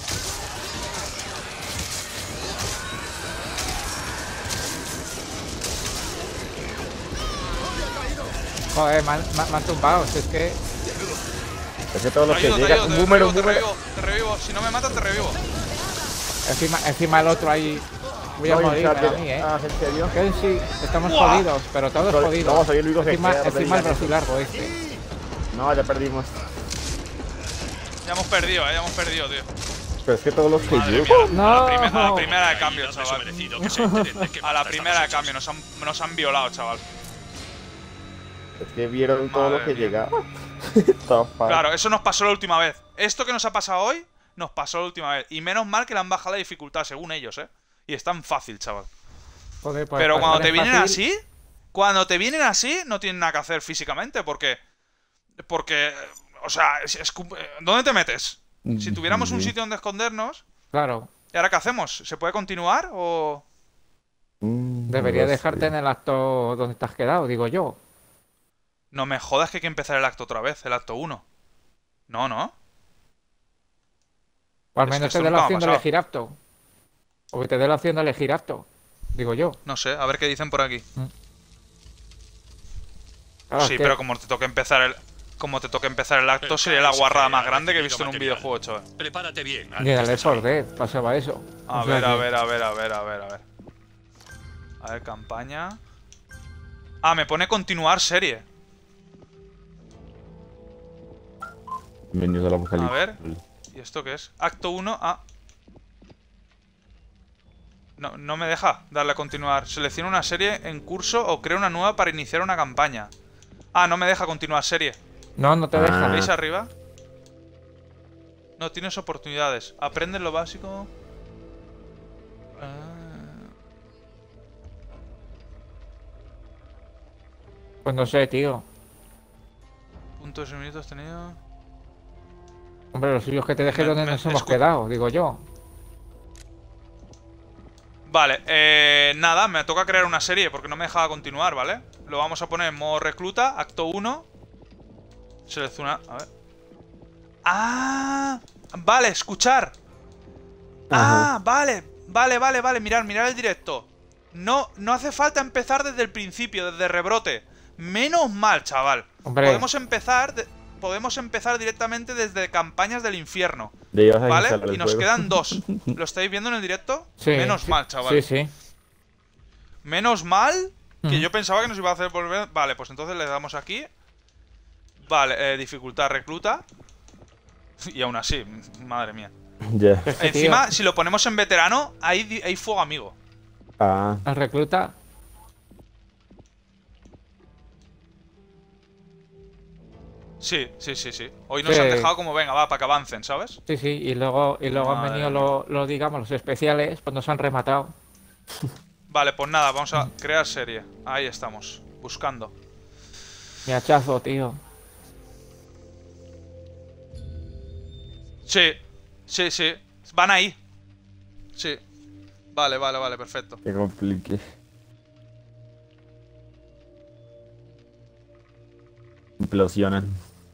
Speaker 2: Joder, me han tumbado. Si es que
Speaker 3: Es que todos los
Speaker 1: Te
Speaker 3: que
Speaker 1: ayudo,
Speaker 3: llegan. Un boomer.
Speaker 1: te revivo. Si no me matas, te revivo.
Speaker 2: encima el otro ahí. Voy a
Speaker 3: No, y un
Speaker 2: morirme a
Speaker 3: charger.
Speaker 2: mí,
Speaker 3: Ah, ¿en serio?
Speaker 2: Que sí, estamos
Speaker 1: ¡Buah!
Speaker 2: jodidos, pero todos
Speaker 3: No,
Speaker 2: jodidos.
Speaker 3: no, soy el único que
Speaker 2: encima
Speaker 3: queda,
Speaker 2: encima el
Speaker 3: no
Speaker 2: brazo largo este.
Speaker 3: No, ya perdimos.
Speaker 1: Ya hemos perdido, tío.
Speaker 3: Pero es que todos los que
Speaker 1: Madre
Speaker 3: llegan.
Speaker 1: mía,
Speaker 2: No.
Speaker 1: a la primera de cambio,
Speaker 5: No me
Speaker 1: chaval.
Speaker 5: merecido que se enteren de qué
Speaker 1: A la
Speaker 5: mierda
Speaker 1: primera de
Speaker 5: estamos
Speaker 1: cambio, nos han violado, chaval.
Speaker 3: Es que vieron todo
Speaker 1: Madre
Speaker 3: lo que
Speaker 1: mía.
Speaker 3: llegaba. Estaba fácil.
Speaker 1: Claro, eso nos pasó la última vez. Esto que nos ha pasado hoy, nos pasó la última vez. Y menos mal que le han bajado la dificultad, según ellos, Y es tan fácil, chaval.
Speaker 2: Joder, pues
Speaker 1: Pero cuando
Speaker 2: pasar
Speaker 1: te
Speaker 2: en
Speaker 1: vienen
Speaker 2: fácil-
Speaker 1: así, no tienen nada que hacer físicamente, porque, o sea, ¿dónde te metes? Si tuviéramos un sitio donde escondernos,
Speaker 2: Claro,
Speaker 1: ¿y ahora qué hacemos? ¿Se puede continuar o...?
Speaker 2: debería
Speaker 3: No sé.
Speaker 2: dejarte en el acto donde te has quedado, digo yo.
Speaker 1: No me jodas que hay que empezar el acto otra vez, el acto 1. No.
Speaker 2: O al
Speaker 1: Es que
Speaker 2: menos
Speaker 1: esto
Speaker 2: te dé la
Speaker 1: nunca me ha
Speaker 2: opción de
Speaker 1: pasado.
Speaker 2: elegir acto. O que te dé la opción de elegir acto, digo yo.
Speaker 1: No sé, a ver qué dicen por aquí.
Speaker 2: Claro,
Speaker 1: Sí,
Speaker 2: es que-
Speaker 1: pero como te toque empezar el acto, sería la guarrada más grande que he visto en un videojuego, chaval.
Speaker 5: Prepárate bien.
Speaker 2: Ni en el
Speaker 5: antes de
Speaker 2: Left 4
Speaker 5: salir.
Speaker 2: Dead pasaba eso.
Speaker 1: A
Speaker 2: O sea
Speaker 1: ver,
Speaker 2: que-
Speaker 1: a ver. A ver, campaña. Ah, me pone continuar serie.
Speaker 3: Bienvenidos al apocalipsis.
Speaker 1: A ver. ¿Y esto qué es? Acto 1. Ah. No me deja darle a continuar. Selecciona una serie en curso o crea una nueva para iniciar una campaña. Ah, no me deja continuar serie.
Speaker 2: No te deja.
Speaker 1: ¿Veis arriba? No, tienes oportunidades. Aprende lo básico.
Speaker 2: Pues no sé, tío.
Speaker 1: Puntos y minutos tenido.
Speaker 2: Hombre, lo suyo es que te deje donde nos hemos
Speaker 1: escu-
Speaker 2: quedado, digo yo.
Speaker 1: Vale, nada, me toca crear una serie porque no me dejaba continuar, ¿vale? Lo vamos a poner en modo recluta, acto 1. Selecciona... A ver... Ah, vale, escuchar.
Speaker 3: Ajá.
Speaker 1: Ah, vale. Mirar el directo. No hace falta empezar desde el principio, desde rebrote. Menos mal, chaval.
Speaker 2: Hombre.
Speaker 1: Podemos empezar directamente desde Campañas del Infierno.
Speaker 3: Ya ibas a
Speaker 1: ¿Vale?
Speaker 3: instalar el
Speaker 1: Y nos
Speaker 3: juego.
Speaker 1: quedan 2. ¿Lo estáis viendo en el directo?
Speaker 2: Sí.
Speaker 1: Menos mal, chaval.
Speaker 2: Sí.
Speaker 1: Menos mal que yo pensaba que nos iba a hacer volver... Vale, pues entonces le damos aquí. Vale, dificultad recluta. Y aún así, madre mía.
Speaker 3: Ya.
Speaker 1: Encima, si lo ponemos en veterano, hay fuego amigo.
Speaker 3: Ah,
Speaker 2: El recluta.
Speaker 1: Sí. Hoy nos
Speaker 2: Sí.
Speaker 1: han dejado como, venga, va, para que avancen, ¿sabes?
Speaker 2: Sí. Y luego han
Speaker 1: Madre
Speaker 2: venido
Speaker 1: mía.
Speaker 2: digamos, los especiales, pues nos han rematado.
Speaker 1: Vale, pues nada, vamos a crear serie. Ahí estamos, buscando.
Speaker 2: Mi hachazo, tío.
Speaker 1: Sí. Van ahí. Sí. Vale, perfecto.
Speaker 3: que complique. Implosionan.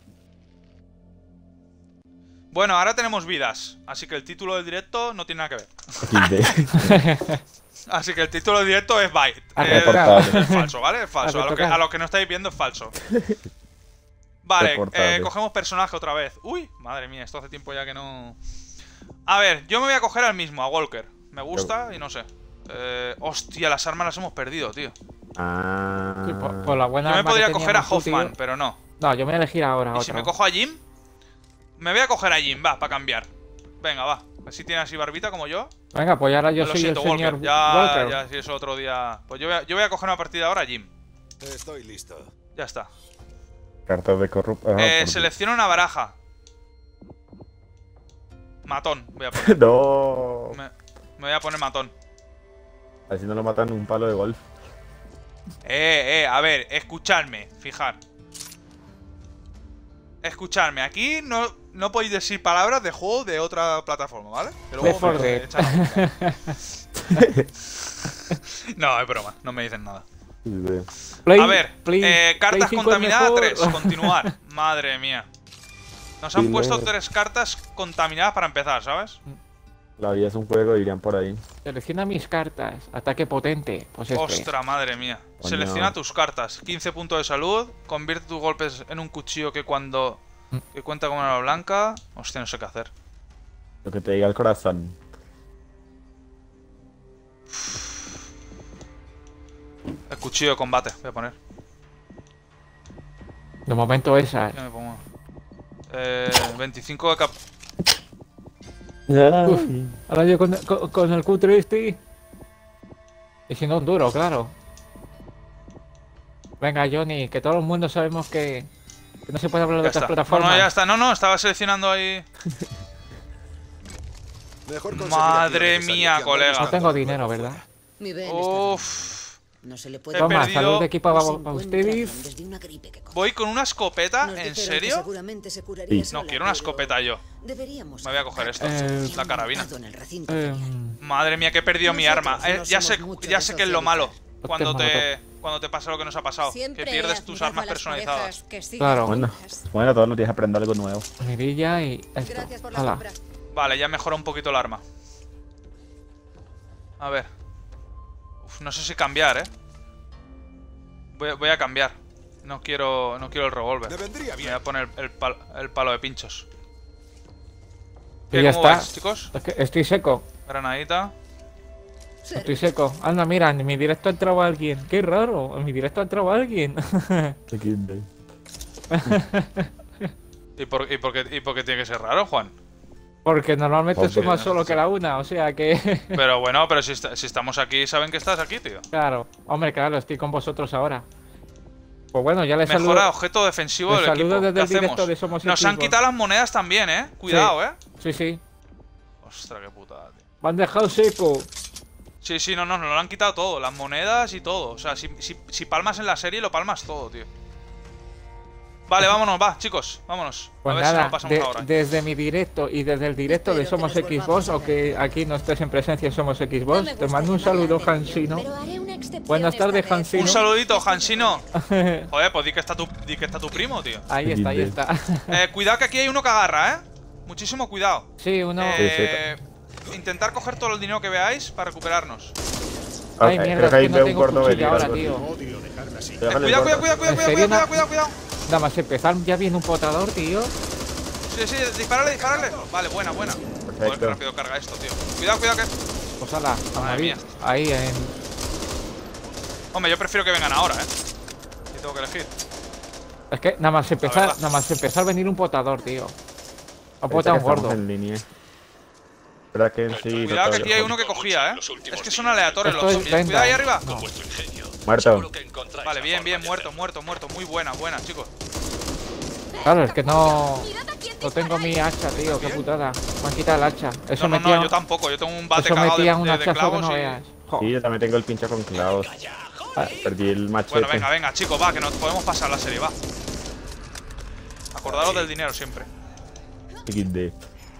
Speaker 1: Bueno, ahora tenemos vidas. Así que el título del directo no tiene nada que ver.
Speaker 3: XD.
Speaker 1: Así que el título del directo es Byte.
Speaker 3: Reportable.
Speaker 1: Es falso, ¿vale? Es falso. A lo que no estáis viendo es falso. Vale,
Speaker 3: Reportable.
Speaker 1: cogemos personaje otra vez. Uy, madre mía, esto hace tiempo ya que no... A ver, yo me voy a coger al mismo, a Walker. Me gusta y no sé. Hostia, las armas las hemos perdido, tío.
Speaker 3: Ah.
Speaker 2: Sí, por la buena
Speaker 1: Yo me
Speaker 2: arma que
Speaker 1: podría coger a
Speaker 2: teníamos tú, tío.
Speaker 1: Hoffman, pero no.
Speaker 2: No, yo me voy a elegir ahora
Speaker 1: ¿Y
Speaker 2: otro.
Speaker 1: si me cojo a Jim? Me voy a coger a Jim, va, para cambiar. Venga, va. Así tiene así barbita como yo.
Speaker 2: Venga, pues ahora yo
Speaker 1: Lo
Speaker 2: soy
Speaker 1: siento,
Speaker 2: el señor
Speaker 1: Walker.
Speaker 2: Walker.
Speaker 1: Ya, si es otro día. Pues yo voy a coger una partida ahora a Jim.
Speaker 4: Estoy listo.
Speaker 1: Ya está.
Speaker 3: Cartas de corrupto.
Speaker 1: Selecciona una baraja. Matón, voy a poner.
Speaker 3: No.
Speaker 1: Me voy a poner matón.
Speaker 3: Así no lo matan un palo de golf.
Speaker 1: A ver, escuchadme, fijar. Escuchadme, aquí no podéis decir palabras de juego de otra plataforma, ¿vale? Que luego
Speaker 2: Left 4
Speaker 1: me
Speaker 2: Dead.
Speaker 1: echan- No, es broma, no me dicen nada.
Speaker 2: Play-
Speaker 1: A ver,
Speaker 2: Play
Speaker 1: cartas
Speaker 2: 5 es
Speaker 1: contaminadas
Speaker 2: mejor.
Speaker 1: 3, continuar. Madre mía. Nos han puesto 3 cartas contaminadas para empezar, ¿sabes?
Speaker 3: La vida es un juego, dirían por ahí.
Speaker 2: Selecciona mis cartas. Ataque potente. Pues este.
Speaker 1: Ostras, madre mía.
Speaker 3: Coño.
Speaker 1: Selecciona tus cartas. 15 puntos de salud. Convierte tus golpes en un cuchillo que cuenta como una blanca. Hostia, no sé qué hacer.
Speaker 3: Lo que te diga el corazón.
Speaker 1: El cuchillo de combate, voy a poner.
Speaker 2: De momento esa.
Speaker 1: ¿Qué me pongo? 25 de cap...
Speaker 2: Uf, ahora yo con el Q3 este. Y si no, un duro, claro. Venga, Johnny, que todo el mundo sabemos que no se puede hablar de
Speaker 1: Ya
Speaker 2: otras
Speaker 1: está.
Speaker 2: plataformas.
Speaker 1: No, ya está. No, estaba seleccionando ahí.
Speaker 4: Mejor conseguir
Speaker 1: Madre
Speaker 4: aquí lo
Speaker 1: mía,
Speaker 4: necesario que andar
Speaker 1: colega.
Speaker 2: No
Speaker 4: buscando
Speaker 2: tengo
Speaker 4: algo
Speaker 2: dinero,
Speaker 4: fuera.
Speaker 2: ¿verdad?
Speaker 6: Mi Ben
Speaker 1: Uf.
Speaker 6: no se le puede
Speaker 1: He
Speaker 2: Toma,
Speaker 1: perdido-
Speaker 2: salud de equipo
Speaker 6: No se
Speaker 2: a
Speaker 6: encuentra
Speaker 2: ustedes.
Speaker 6: bien desde una gripe que coge.
Speaker 1: Voy con una escopeta,
Speaker 6: Nos
Speaker 1: ¿en
Speaker 6: dijeron que
Speaker 1: serio?
Speaker 6: seguramente se curaría
Speaker 3: Sí.
Speaker 1: No,
Speaker 6: sola,
Speaker 1: quiero una
Speaker 6: pero
Speaker 1: escopeta yo.
Speaker 6: deberíamos
Speaker 1: Me voy a coger esto.
Speaker 2: Eh,
Speaker 1: La carabina.
Speaker 6: montado en el recinto ferial.
Speaker 1: Madre mía, que he perdido mi
Speaker 6: Nosotros
Speaker 1: arma.
Speaker 6: no
Speaker 1: Ya sé
Speaker 6: somos mucho
Speaker 1: ya
Speaker 6: de
Speaker 1: sé que es lo malo cuando
Speaker 2: Hostia,
Speaker 1: cuando te pasa lo que nos ha pasado.
Speaker 7: Siempre
Speaker 1: Que pierdes tus
Speaker 7: admiraba
Speaker 1: armas
Speaker 7: a las
Speaker 1: personalizadas.
Speaker 7: parejas que siguen
Speaker 2: Claro.
Speaker 7: juntas.
Speaker 3: Bueno, todos los días aprendo algo nuevo.
Speaker 2: Mirilla y esto.
Speaker 7: Gracias por la
Speaker 2: Hala.
Speaker 7: compra.
Speaker 1: Vale, ya mejora un poquito el arma. A ver. Uf, no sé si cambiar, Voy a cambiar. No quiero el revólver.
Speaker 4: Me vendría
Speaker 1: Me
Speaker 4: bien.
Speaker 1: voy a poner el palo de pinchos.
Speaker 2: Y ya
Speaker 1: ¿Cómo
Speaker 2: está.
Speaker 1: vais, chicos?
Speaker 2: Es que estoy seco.
Speaker 1: Granadita.
Speaker 2: Estoy seco. Anda, mira, en mi directo ha entrado alguien. Qué raro. En mi directo ha entrado alguien.
Speaker 3: XD.
Speaker 1: ¿Y por qué tiene que ser raro, Juan?
Speaker 2: Porque normalmente
Speaker 3: Porque-
Speaker 2: soy más solo que la una, o sea que.
Speaker 1: Pero bueno, pero si estamos aquí, saben que estás aquí, tío.
Speaker 2: Claro. Hombre, claro, estoy con vosotros ahora. Pues bueno, ya les
Speaker 1: Mejora
Speaker 2: saludo.
Speaker 1: objeto defensivo
Speaker 2: Les
Speaker 1: del equipo.
Speaker 2: saludo
Speaker 1: ¿Qué
Speaker 2: desde el directo
Speaker 1: hacemos?
Speaker 2: de Somos
Speaker 1: Nos han
Speaker 2: Equipo.
Speaker 1: quitado las monedas también, Cuidado,
Speaker 2: Sí, sí.
Speaker 1: Ostras, qué putada, tío.
Speaker 2: Me han dejado seco.
Speaker 1: Sí, no, nos lo han quitado todo. Las monedas y todo. O sea, si palmas en la serie, lo palmas todo, tío. Vale, vámonos, va, chicos, vámonos.
Speaker 2: Pues
Speaker 1: a ver si
Speaker 2: nada,
Speaker 1: nos pasamos ahora.
Speaker 2: desde mi directo y desde el directo de
Speaker 6: Espero que
Speaker 2: Somos
Speaker 6: nos
Speaker 2: Xbox,
Speaker 6: volvamos a
Speaker 2: o que aquí no estés en presencia en Somos
Speaker 7: No
Speaker 2: Xbox,
Speaker 7: me
Speaker 2: te
Speaker 7: gusta
Speaker 2: mando un
Speaker 7: llamarla
Speaker 2: saludo,
Speaker 7: atención,
Speaker 2: Hansino.
Speaker 7: pero haré una excepción
Speaker 2: Buenas
Speaker 7: esta
Speaker 2: tardes,
Speaker 7: vez.
Speaker 2: Hansino.
Speaker 1: Un saludito, Hansino. Joder, pues di que está tu primo, tío.
Speaker 2: Ahí está, ahí está.
Speaker 1: Cuidado que aquí hay uno que agarra, ¿eh? Muchísimo cuidado.
Speaker 2: Sí, uno...
Speaker 1: Intentar coger todo el dinero que veáis para recuperarnos.
Speaker 2: Ay,
Speaker 3: Ok,
Speaker 2: mierda,
Speaker 3: creo que
Speaker 2: es
Speaker 3: ahí
Speaker 2: que no
Speaker 3: veo un
Speaker 2: tengo
Speaker 3: gordo
Speaker 2: cuchillo
Speaker 3: venir.
Speaker 2: ahora,
Speaker 3: algo así.
Speaker 2: tío.
Speaker 4: Odio dejarla así.
Speaker 3: Déjale el
Speaker 1: Cuidado,
Speaker 3: gordo.
Speaker 1: cuidado, cuidado,
Speaker 2: ¿En
Speaker 1: cuidado,
Speaker 2: serio?
Speaker 1: cuidado, cuidado, cuidado.
Speaker 2: Nada más empezar, ya viene un potador, tío.
Speaker 1: Sí, disparale, disparale. Vale, buena. Joder, qué rápido carga esto, tío. Cuidado, cuidado que...
Speaker 2: Pues ala, a
Speaker 1: Madre
Speaker 2: morir.
Speaker 1: mía.
Speaker 2: Ahí en...
Speaker 1: Hombre, yo prefiero que vengan ahora, ¿eh? Y tengo que elegir.
Speaker 2: Es que nada más
Speaker 1: verdad.
Speaker 2: empezar a venir un potador, tío. Ha
Speaker 3: Ahorita
Speaker 2: potado
Speaker 3: que
Speaker 2: un gordo.
Speaker 3: estamos en línea. Espera que sí.
Speaker 1: Cuidado que aquí hay uno que cogía, ¿eh? Es que son aleatorios
Speaker 2: Esto
Speaker 1: los
Speaker 2: es
Speaker 1: zombies.
Speaker 2: venta,
Speaker 1: Cuidado ahí
Speaker 2: ¿eh?
Speaker 1: arriba.
Speaker 2: No.
Speaker 5: Vuestro ingenio.
Speaker 3: Muerto.
Speaker 5: Seguro que encontráis
Speaker 1: Vale,
Speaker 5: la
Speaker 1: bien,
Speaker 5: forma de
Speaker 1: muerto. Muy buena, chicos.
Speaker 2: Claro, es que no...
Speaker 7: Mirad a quién
Speaker 2: No tengo mi
Speaker 7: disparáis.
Speaker 2: hacha, tío, qué putada. Me han quitado el hacha. Eso
Speaker 1: No,
Speaker 2: metía...
Speaker 1: yo tampoco. Yo tengo un bate
Speaker 2: Eso
Speaker 1: cagado
Speaker 2: metía un
Speaker 1: de
Speaker 2: hachazo que
Speaker 1: clavos
Speaker 2: no
Speaker 1: y...
Speaker 2: veas. Jo.
Speaker 3: Sí, yo también tengo el pincho con clavos. Perdí el machete.
Speaker 1: Bueno, venga, chicos, va, que nos podemos pasar la serie, va. Acordaros del dinero siempre.
Speaker 3: XD.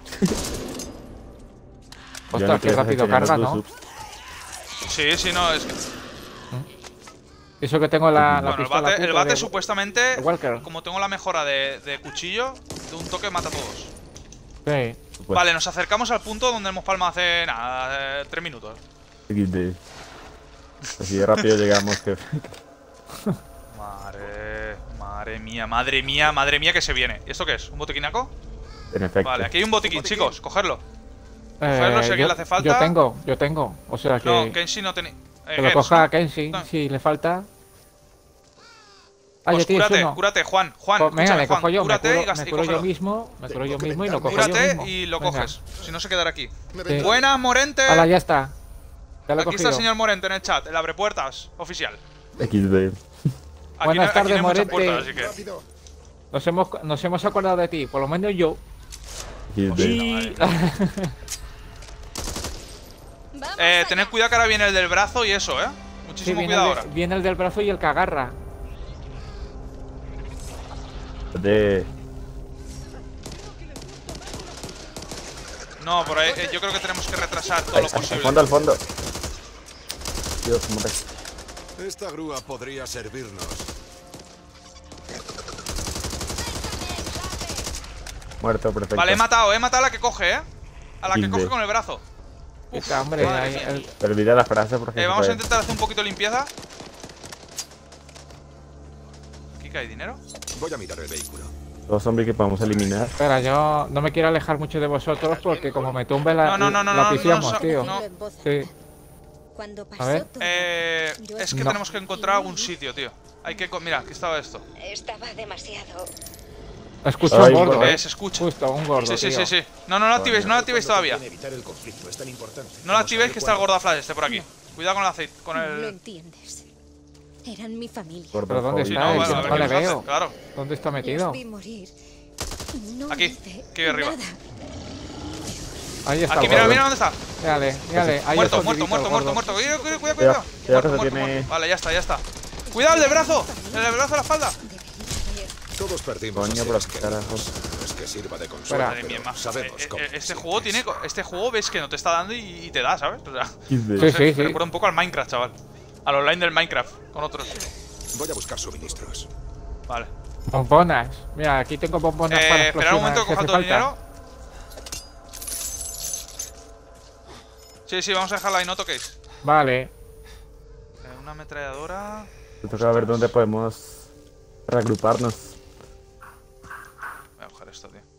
Speaker 2: Ostras, qué rápido carga, ¿no?
Speaker 1: Sí, no, es que...
Speaker 2: Eso que tengo la
Speaker 1: Bueno,
Speaker 2: pistola
Speaker 1: el
Speaker 2: puto
Speaker 1: bate
Speaker 2: de-
Speaker 1: supuestamente,
Speaker 2: de Walker.
Speaker 1: como tengo la mejora de cuchillo, de un toque mata a todos.
Speaker 2: Sí.
Speaker 3: Pues,
Speaker 1: Vale, nos acercamos al punto donde hemos palmado hace, nada, 3 minutos.
Speaker 3: XD. Así de rápido llegamos, jefe.
Speaker 1: Madre mía que se viene. ¿Y esto qué es? ¿Un botiquinaco?
Speaker 3: En efecto.
Speaker 1: Vale, aquí hay un botiquín, chicos, cogerlo. Cogerlo si a alguien le hace falta.
Speaker 2: Yo tengo. O sea que...
Speaker 1: No, Kenshi no tenía...
Speaker 2: que lo coja a Kenshi,
Speaker 1: No.
Speaker 2: si le falta. Ah,
Speaker 1: Pues
Speaker 2: ya tienes
Speaker 1: cúrate,
Speaker 2: uno.
Speaker 1: cúrate, Juan,
Speaker 2: Pues venga,
Speaker 1: escúchame,
Speaker 2: me cojo yo, me
Speaker 1: cúrate
Speaker 2: curo,
Speaker 1: y
Speaker 2: me curo yo
Speaker 1: cógelo.
Speaker 2: mismo, y lo cojo yo
Speaker 1: Cúrate
Speaker 2: mismo.
Speaker 1: y lo
Speaker 2: Venga.
Speaker 1: coges, si no se quedará aquí.
Speaker 2: Sí.
Speaker 1: Buenas, Morente.
Speaker 2: Hala, ya está. Ya lo he
Speaker 1: Aquí está
Speaker 2: cogido.
Speaker 1: el señor Morente en el chat, el abrepuertas oficial.
Speaker 3: XD.
Speaker 1: Aquí
Speaker 2: Buenas tardes,
Speaker 1: hay muchas
Speaker 2: Morente.
Speaker 1: puertas, así que...
Speaker 4: Rápido.
Speaker 2: Nos hemos acordado de ti, por lo menos yo.
Speaker 3: XD.
Speaker 2: Y...
Speaker 7: Vamos allá.
Speaker 1: Tened cuidado que ahora viene el del brazo y eso,
Speaker 2: sí,
Speaker 1: Muchísimo
Speaker 2: viene,
Speaker 1: cuidado ahora.
Speaker 2: viene el del brazo y el que agarra.
Speaker 3: De...
Speaker 1: No, por ahí, yo creo que tenemos que retrasar todo
Speaker 3: Al
Speaker 1: lo posible.
Speaker 3: fondo, al fondo. Dios, muere.
Speaker 8: Esta grúa podría servirnos.
Speaker 3: Muerto, perfecto.
Speaker 1: Vale, he matado a la que coge, A la que
Speaker 3: XD.
Speaker 1: coge con el brazo.
Speaker 2: Esta, hombre,
Speaker 1: madre
Speaker 2: ahí,
Speaker 1: mía.
Speaker 3: Pero olvida la frase porque... se
Speaker 1: Vamos a
Speaker 3: puede.
Speaker 1: intentar hacer un poquito de limpieza. Aquí cae dinero.
Speaker 8: Voy a mirar el vehículo.
Speaker 3: Dos zombies que podemos eliminar.
Speaker 2: Espera, yo no me quiero alejar mucho de vosotros porque como me tumbe la, la piciamos,
Speaker 1: no,
Speaker 2: tío.
Speaker 1: no.
Speaker 7: En voz
Speaker 2: Sí.
Speaker 7: alta. Cuando pasó
Speaker 2: ver.
Speaker 7: todo,
Speaker 1: Es que
Speaker 2: No.
Speaker 1: tenemos que encontrar algún sitio, tío. Hay que... Mira, aquí estaba esto.
Speaker 7: estaba demasiado.
Speaker 2: Escucho
Speaker 3: Ay,
Speaker 2: un gordo,
Speaker 1: Se escucha.
Speaker 2: Justo, un gordo,
Speaker 1: Sí.
Speaker 2: tío.
Speaker 1: No lo activéis, todavía.
Speaker 4: Evitar el conflicto es tan importante.
Speaker 1: No lo activéis que está el gordaflash este por aquí. Cuidado con el aceite, con
Speaker 7: Lo
Speaker 1: el...
Speaker 7: entiendes. Eran mi familia.
Speaker 2: ¿Pero dónde
Speaker 1: Sí,
Speaker 2: está?
Speaker 1: no,
Speaker 2: Es que
Speaker 1: bueno, a ver
Speaker 2: no
Speaker 1: qué
Speaker 2: le
Speaker 1: nos hace,
Speaker 2: veo.
Speaker 1: claro.
Speaker 2: ¿Dónde está
Speaker 7: Los
Speaker 2: metido?
Speaker 7: vi morir. No
Speaker 1: Aquí,
Speaker 7: hice
Speaker 1: aquí arriba.
Speaker 7: nada.
Speaker 2: Ahí está
Speaker 1: Aquí,
Speaker 2: el
Speaker 1: mira,
Speaker 2: gordo.
Speaker 1: mira dónde está.
Speaker 2: Mírale, ahí
Speaker 1: Muerto,
Speaker 2: escondidito el gordo.
Speaker 1: muerto. Cuidado.
Speaker 3: Cuidado que
Speaker 1: Muerto.
Speaker 3: tiene-
Speaker 1: Vale, ya está. Cuidado, el del brazo. El del brazo a la espalda.
Speaker 8: Todos perdimos.
Speaker 3: Coño,
Speaker 8: a
Speaker 3: pero
Speaker 8: seres
Speaker 3: qué
Speaker 8: queridos.
Speaker 3: carajos.
Speaker 8: No es que sirva de consuelo,
Speaker 2: Espera.
Speaker 1: Madre mía,
Speaker 8: pero
Speaker 1: más.
Speaker 8: sabemos cómo
Speaker 1: Este
Speaker 8: se
Speaker 1: juego
Speaker 8: siente.
Speaker 1: tiene... Este juego ves que no te está dando y te da, ¿sabes? O sea,
Speaker 3: XD.
Speaker 2: Sí, sí,
Speaker 1: me
Speaker 2: sí.
Speaker 1: recuerda un poco al Minecraft, chaval. Al online del Minecraft, con otros.
Speaker 8: Voy a buscar suministros.
Speaker 1: Vale.
Speaker 2: Bombonas. Mira, aquí tengo bombonas para
Speaker 1: Esperad un momento que coja
Speaker 2: explosionar,
Speaker 1: todo el
Speaker 2: si hace
Speaker 1: dinero. Sí, vamos a dejarla ahí, no toquéis.
Speaker 2: falta. Vale.
Speaker 1: Una ametralladora...
Speaker 3: Te toca ver dónde podemos reagruparnos.
Speaker 1: Voy a coger esto, tío.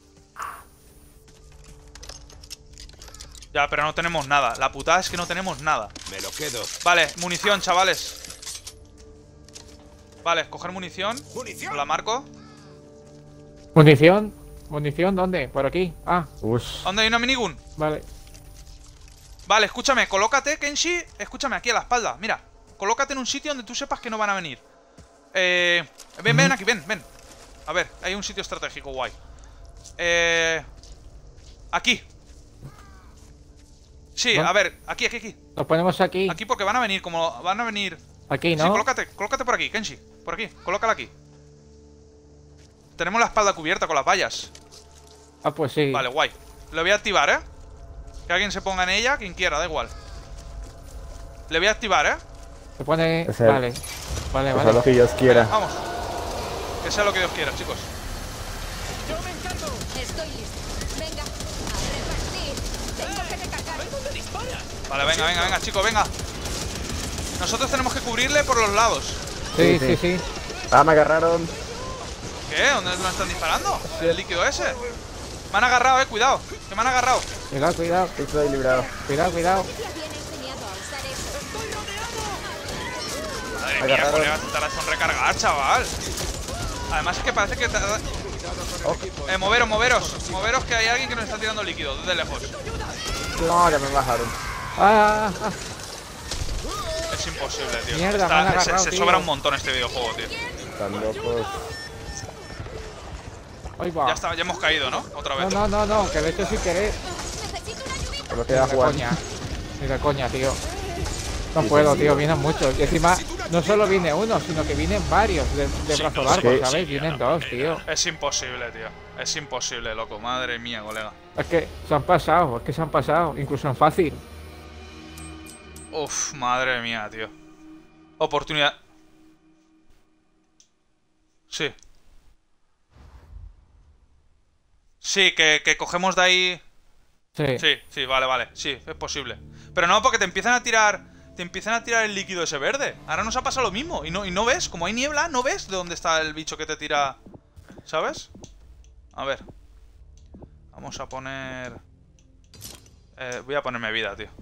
Speaker 1: Ya, pero no tenemos nada. La putada es que no tenemos nada.
Speaker 8: Me lo quedo.
Speaker 1: Vale, munición, chavales. Vale, coger munición.
Speaker 8: ¡Munición!
Speaker 1: La marco.
Speaker 2: ¿Munición? ¿Munición dónde? ¿Por aquí? Ah,
Speaker 3: Ush.
Speaker 1: ¿Dónde hay una minigun?
Speaker 2: vale.
Speaker 1: Vale, escúchame, colócate, Kenshi. Escúchame, aquí a la espalda. Mira, colócate en un sitio donde tú sepas que no van a venir. Ven aquí, ven. A ver, hay un sitio estratégico guay. Aquí. Sí,
Speaker 2: ¿Dónde?
Speaker 1: a ver, aquí.
Speaker 2: Nos ponemos aquí.
Speaker 1: Aquí porque van a venir, como van a venir.
Speaker 2: Aquí,
Speaker 1: Sí,
Speaker 2: ¿no?
Speaker 1: colócate por aquí, Kenshi. Por aquí, colócala aquí. tenemos la espalda cubierta con las vallas.
Speaker 2: Ah, pues sí.
Speaker 1: Vale, guay. Lo voy a activar, ¿eh? Que alguien se ponga en ella, quien quiera, da igual. Le voy a activar, ¿eh?
Speaker 2: Se pone...
Speaker 3: Ese-
Speaker 2: Vale. Vale,
Speaker 3: Eso es
Speaker 2: vale.
Speaker 3: lo que Dios quiera.
Speaker 1: Vamos. Que sea lo que Dios quiera, chicos.
Speaker 4: ¡Yo me encargo!
Speaker 7: Estoy listo. Venga, a repartir. Tengo que recargar.
Speaker 4: ¿Dónde disparas?
Speaker 1: Vale, venga, venga, venga, chicos, venga. Nosotros tenemos que cubrirle por los lados.
Speaker 2: Sí, sí, sí.
Speaker 3: Ah, me agarraron.
Speaker 1: ¿Qué? ¿Dónde nos están disparando? ¿El líquido ese? Me han agarrado, cuidado. Que me han agarrado.
Speaker 2: Cuidado, cuidado.
Speaker 3: Estoy librado.
Speaker 2: Cuidado, cuidado.
Speaker 7: Te habían enseñado a usar eso.
Speaker 1: Madre mía,
Speaker 3: agarraron.
Speaker 1: colega, tardas en recargar, chaval. Además es que parece que tarda... moveros, moveros. Moveros que hay alguien que nos está tirando líquido desde lejos.
Speaker 3: No, ya me bajaron.
Speaker 2: Ah, ah,
Speaker 1: Es imposible, tío.
Speaker 2: Mierda, me han agarrado,
Speaker 1: se
Speaker 2: tío.
Speaker 1: sobra un montón este videojuego, tío.
Speaker 3: Están locos.
Speaker 2: ahí va.
Speaker 1: Ya está, ya hemos caído, ¿no? Otra vez.
Speaker 2: No, que lo he hecho sin querer.
Speaker 7: Necesito una ayudita.
Speaker 3: Solo
Speaker 2: Ni
Speaker 3: queda
Speaker 2: de
Speaker 3: Juan.
Speaker 2: coña. Ni de coña, tío. No puedo, tío, vienen muchos. Y encima, no solo viene uno, sino que vienen varios de brazo largo,
Speaker 3: Sí.
Speaker 2: ¿sabes? Vienen dos, tío.
Speaker 1: Es imposible, tío. Es imposible, loco. Madre mía, colega.
Speaker 2: Es que se han pasado, incluso en fácil.
Speaker 1: Uf, madre mía, tío. Oportunidad. Sí. Sí, que cogemos de ahí.
Speaker 2: Sí.
Speaker 1: Sí, vale. Sí, es posible. Pero no, porque te empiezan a tirar. Te empiezan a tirar el líquido ese verde. Ahora nos ha pasado lo mismo. Y no ves, como hay niebla, no ves de dónde está el bicho que te tira. ¿Sabes? A ver. Vamos a poner. Voy a ponerme vida, tío.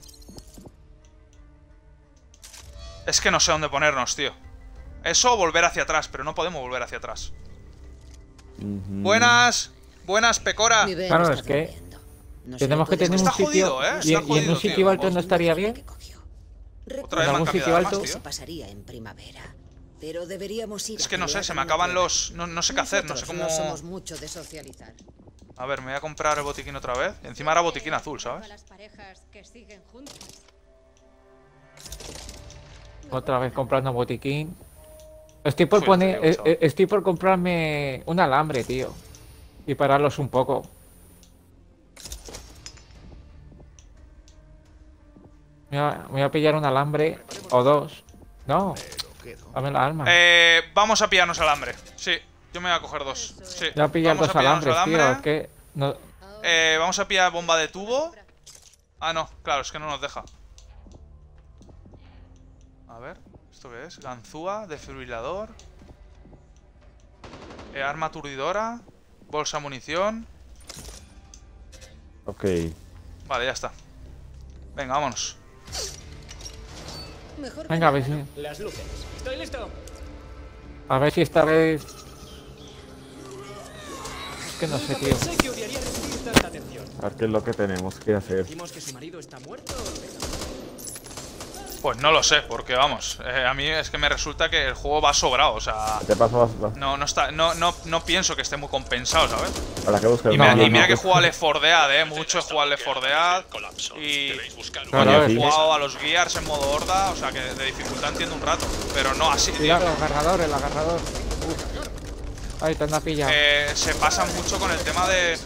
Speaker 1: Es que no sé dónde ponernos, tío. Eso o volver hacia atrás, pero no podemos volver hacia atrás. Buenas. Buenas, Pecora.
Speaker 6: Mi Ben
Speaker 2: Claro,
Speaker 6: está
Speaker 2: es que
Speaker 6: durmiendo. No se
Speaker 2: Tenemos
Speaker 6: le
Speaker 2: que
Speaker 6: puede
Speaker 2: tener un
Speaker 1: Está
Speaker 2: sitio.
Speaker 1: jodido, ¿eh?
Speaker 2: Y
Speaker 1: Está
Speaker 2: en un
Speaker 1: jodido,
Speaker 2: sitio
Speaker 1: tío.
Speaker 2: alto no estaría bien.
Speaker 6: que cogió.
Speaker 1: Otra vez
Speaker 2: ¿En
Speaker 1: me han
Speaker 2: algún
Speaker 1: cambiado
Speaker 2: sitio
Speaker 1: de armas,
Speaker 2: alto?
Speaker 1: tío.
Speaker 6: Se pasaría en primavera. Pero deberíamos ir
Speaker 1: Es
Speaker 6: a
Speaker 1: que no sé,
Speaker 6: pelear
Speaker 1: se me
Speaker 6: con
Speaker 1: acaban
Speaker 6: una
Speaker 1: los... No sé qué hacer, no sé
Speaker 6: Nosotros
Speaker 1: cómo...
Speaker 6: no somos mucho de socializar.
Speaker 1: A ver, me voy a comprar el botiquín otra vez. Encima era botiquín azul, ¿sabes?
Speaker 7: Las parejas que siguen juntas.
Speaker 2: Otra vez comprando botiquín. Estoy por
Speaker 1: Sí,
Speaker 2: poner.
Speaker 1: tío, chaval.
Speaker 2: Estoy por comprarme un alambre, tío. Y pararlos un poco. Voy a pillar un alambre o dos. No. Dame la alma.
Speaker 1: Vamos a pillarnos alambre. Sí, yo me voy a coger dos. Sí,
Speaker 2: Voy a pillar
Speaker 1: vamos
Speaker 2: dos
Speaker 1: a pillarnos
Speaker 2: alambres, tío. Es que. No...
Speaker 1: Vamos a pillar bomba de tubo. Ah, no, claro, es que no nos deja. A ver, ¿esto qué es? Ganzúa, desfibrilador. Arma aturdidora. Bolsa munición.
Speaker 3: Ok.
Speaker 1: Vale, ya está. Venga, vámonos.
Speaker 6: Mejor
Speaker 2: Venga, a ver si.
Speaker 4: Las luces. Estoy listo.
Speaker 2: A ver si esta vez. Es que no sé, tío.
Speaker 4: Pensé que odiaría recibir tanta atención.
Speaker 3: A ver qué es lo que tenemos que hacer.
Speaker 4: ¿Decimos que su marido está muerto?
Speaker 1: Pues no lo sé, porque vamos, a mí es que me resulta que el juego va sobrado, o sea,
Speaker 3: ¿Qué te pasó?
Speaker 1: no pienso que esté muy compensado, ¿sabes?
Speaker 3: Habrá que buscar
Speaker 1: Y
Speaker 3: una
Speaker 1: mira, y mira
Speaker 3: arma.
Speaker 1: que he jugado al Left 4 Dead, mucho he jugado al Left 4 Dead
Speaker 5: Colapso.
Speaker 1: y
Speaker 5: Debéis buscar un
Speaker 2: Claro,
Speaker 1: he
Speaker 2: sí.
Speaker 1: jugado a los Gears en modo horda, o sea que de dificultad entiendo un rato, pero no así, tío.
Speaker 2: Cuidado, el agarrador. Ahí te han pillado.
Speaker 1: Se pasan mucho con el tema de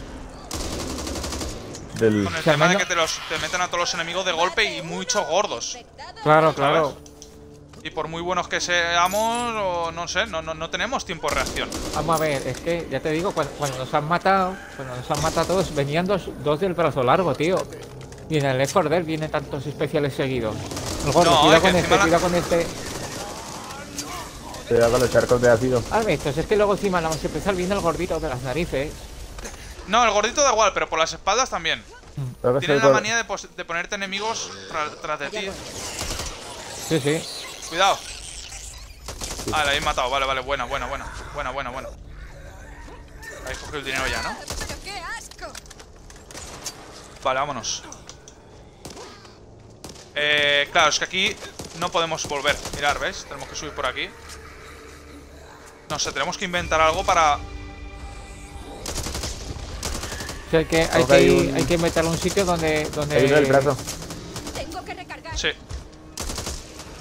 Speaker 3: Del...
Speaker 1: con el
Speaker 2: Si al
Speaker 1: tema de
Speaker 2: menos-
Speaker 1: que te meten a todos los enemigos de golpe y muchos gordos.
Speaker 2: Claro, claro.
Speaker 1: Y por muy buenos que seamos, o no sé, no tenemos tiempo de reacción.
Speaker 2: Vamos a ver, es que ya te digo, cuando nos han matado todos, venían dos del brazo largo, tío. Y en el Left 4 Dead vienen tantos especiales seguidos. El gordo,
Speaker 1: No,
Speaker 2: cuidado
Speaker 1: es que
Speaker 2: con este,
Speaker 1: encima
Speaker 2: cuidado con este.
Speaker 3: Cuidado con los charcos de ácido.
Speaker 2: Ah, estos es que luego encima la más especial viene el gordito de las narices.
Speaker 1: No, el gordito da igual, pero por las espaldas también.
Speaker 3: Creo que
Speaker 1: Tienen
Speaker 3: es
Speaker 1: la
Speaker 3: el
Speaker 1: manía de ponerte enemigos tras de ti.
Speaker 2: Sí, sí.
Speaker 1: Cuidado. Ah, la habéis matado. Vale, buena. Ahí cogido el dinero ya, ¿no?
Speaker 7: ¡Pero qué asco!
Speaker 1: Vale, vámonos. Claro, es que aquí no podemos volver. Mirad, ¿ves? Tenemos que subir por aquí. No sé, tenemos que inventar algo para...
Speaker 2: O sea, hay que meterle un sitio donde...
Speaker 3: Ahí viene el brazo.
Speaker 7: Tengo que recargar.
Speaker 1: Sí.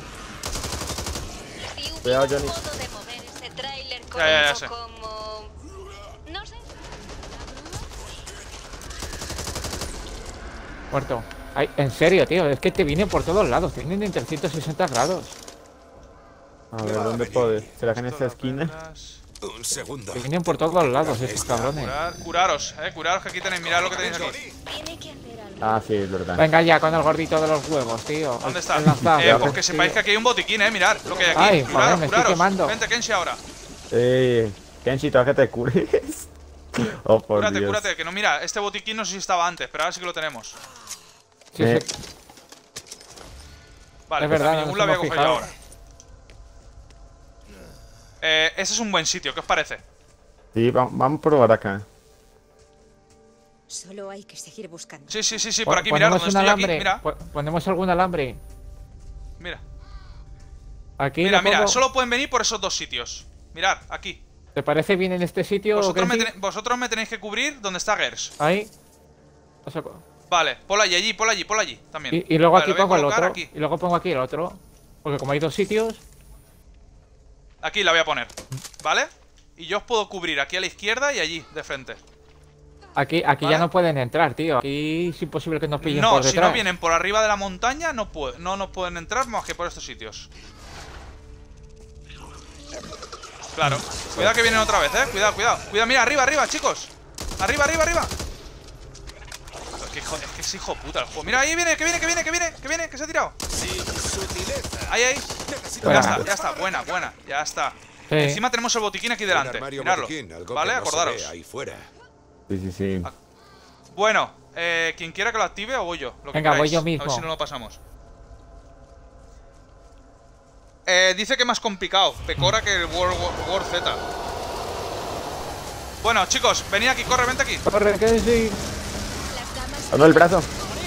Speaker 7: Si
Speaker 3: Cuidado,
Speaker 7: hubiera un
Speaker 3: Johnny.
Speaker 7: modo de mover ese tráiler con
Speaker 1: Ya
Speaker 7: un
Speaker 1: sé.
Speaker 7: como No sé.
Speaker 2: Muerto. Ay, en serio, tío, es que te vienen por todos lados, te vienen en 360 grados.
Speaker 3: A ver, ¿dónde puede? ¿Será que en esta esquina?
Speaker 8: Un segundo.
Speaker 2: Te vienen por todos lados estos cabrones.
Speaker 1: Curaros, curaros que aquí tenéis, mirad lo que tenéis aquí.
Speaker 7: Tiene que hacer algo.
Speaker 3: Ah, sí, es verdad.
Speaker 2: Venga ya con el gordito de los huevos, tío.
Speaker 1: ¿Dónde está?
Speaker 2: El lanzado.
Speaker 1: Pues que sepáis que aquí hay un botiquín, mirad lo que hay aquí.
Speaker 2: Ay, joder, me estoy quemando.
Speaker 1: Vente, Kenshi, ahora.
Speaker 3: Kenshi, toca que te cures. Oh, por
Speaker 1: Cúrate,
Speaker 3: Dios.
Speaker 1: cúrate, que no, mira, este botiquín no sé si estaba antes, pero ahora sí que lo tenemos.
Speaker 2: Sí, sí.
Speaker 1: Vale,
Speaker 2: Es verdad,
Speaker 1: pues
Speaker 2: no
Speaker 1: ningún
Speaker 2: nos
Speaker 1: lo había
Speaker 2: hemos
Speaker 1: cogido
Speaker 2: fijado.
Speaker 1: ahora. Ese es un buen sitio, ¿qué os parece?
Speaker 3: Sí, vamos a probar acá.
Speaker 7: Solo hay que seguir buscando.
Speaker 1: Sí, por aquí, mirad,
Speaker 2: Ponemos
Speaker 1: donde
Speaker 2: un
Speaker 1: estoy aquí,
Speaker 2: alambre.
Speaker 1: mira.
Speaker 2: Ponemos algún alambre.
Speaker 1: Mira,
Speaker 2: Aquí.
Speaker 1: mira,
Speaker 2: lo pongo.
Speaker 1: solo pueden venir por esos dos sitios. Mirad, aquí.
Speaker 2: ¿Te parece bien en este sitio?
Speaker 1: Vosotros me tenéis que cubrir donde está Gers.
Speaker 2: Ahí.
Speaker 1: Vale, ponlo allí también.
Speaker 2: Y luego
Speaker 1: Vale,
Speaker 2: aquí
Speaker 1: lo voy a
Speaker 2: pongo el
Speaker 1: colocar
Speaker 2: otro.
Speaker 1: aquí.
Speaker 2: Y luego pongo aquí el otro. Porque como hay dos sitios.
Speaker 1: Aquí la voy a poner, ¿vale? Y yo os puedo cubrir aquí a la izquierda y allí, de frente.
Speaker 2: Aquí
Speaker 1: ¿Vale?
Speaker 2: ya no pueden entrar, tío. Aquí es imposible que nos pillen
Speaker 1: No,
Speaker 2: por
Speaker 1: si
Speaker 2: detrás.
Speaker 1: no vienen por arriba de la montaña, no nos pueden entrar más que por estos sitios. Claro. Cuidado que vienen otra vez, cuidado. Cuidado, mira, arriba, chicos. Arriba. Es que es hijo puta el juego. Mira, ahí viene, que viene, que se ha tirado. Ahí. Ya está, buena, ya está.
Speaker 2: Sí.
Speaker 1: Encima tenemos el botiquín aquí delante.
Speaker 8: Armario
Speaker 1: Miradlo.
Speaker 8: botiquín, algo
Speaker 1: ¿Vale?
Speaker 8: que no se
Speaker 1: Acordaros.
Speaker 8: ve ahí fuera.
Speaker 3: Sí.
Speaker 1: Bueno, quien quiera que lo active o voy yo. Lo que
Speaker 2: Venga, voy
Speaker 1: queráis.
Speaker 2: yo mismo.
Speaker 1: A ver si no lo pasamos. Dice que es más complicado Pecora que el War Z. Bueno, chicos, venid aquí, vente aquí.
Speaker 2: Corre, que sí.
Speaker 3: No, el brazo.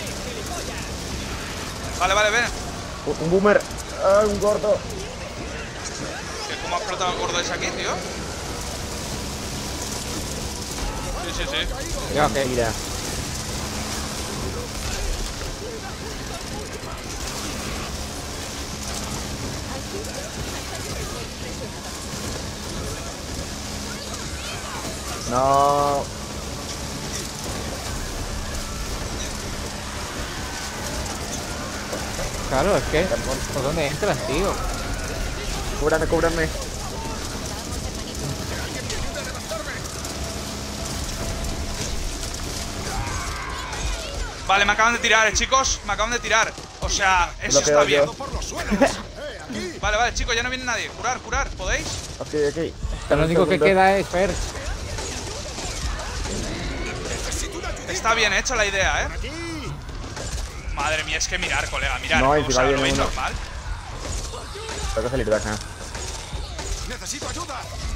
Speaker 1: Vale, ven.
Speaker 3: Un boomer. Ah, un gordo.
Speaker 1: ¿Cómo ha explotado el gordo ese aquí, tío? Sí.
Speaker 2: Ya, ok.
Speaker 3: Mira. No.
Speaker 2: Claro, es que. ¿Por dónde entran, tío?
Speaker 3: Cúbrame.
Speaker 1: Vale, me acaban de tirar, chicos. Me acaban de tirar. O sea, eso
Speaker 3: Lo
Speaker 1: está
Speaker 3: quedo
Speaker 1: bien.
Speaker 3: yo.
Speaker 1: Vale, chicos, ya no viene nadie. Curar, ¿podéis?
Speaker 3: Ok.
Speaker 2: Lo único que queda es Fer.
Speaker 1: Está bien hecha la idea, Madre mía, es que mirar, colega, mirar.
Speaker 3: No,
Speaker 1: O
Speaker 3: encima
Speaker 1: sea,
Speaker 3: viene
Speaker 1: ¿lo veis
Speaker 3: uno.
Speaker 1: normal?
Speaker 3: Tengo que salir de acá.
Speaker 8: Necesito ayuda.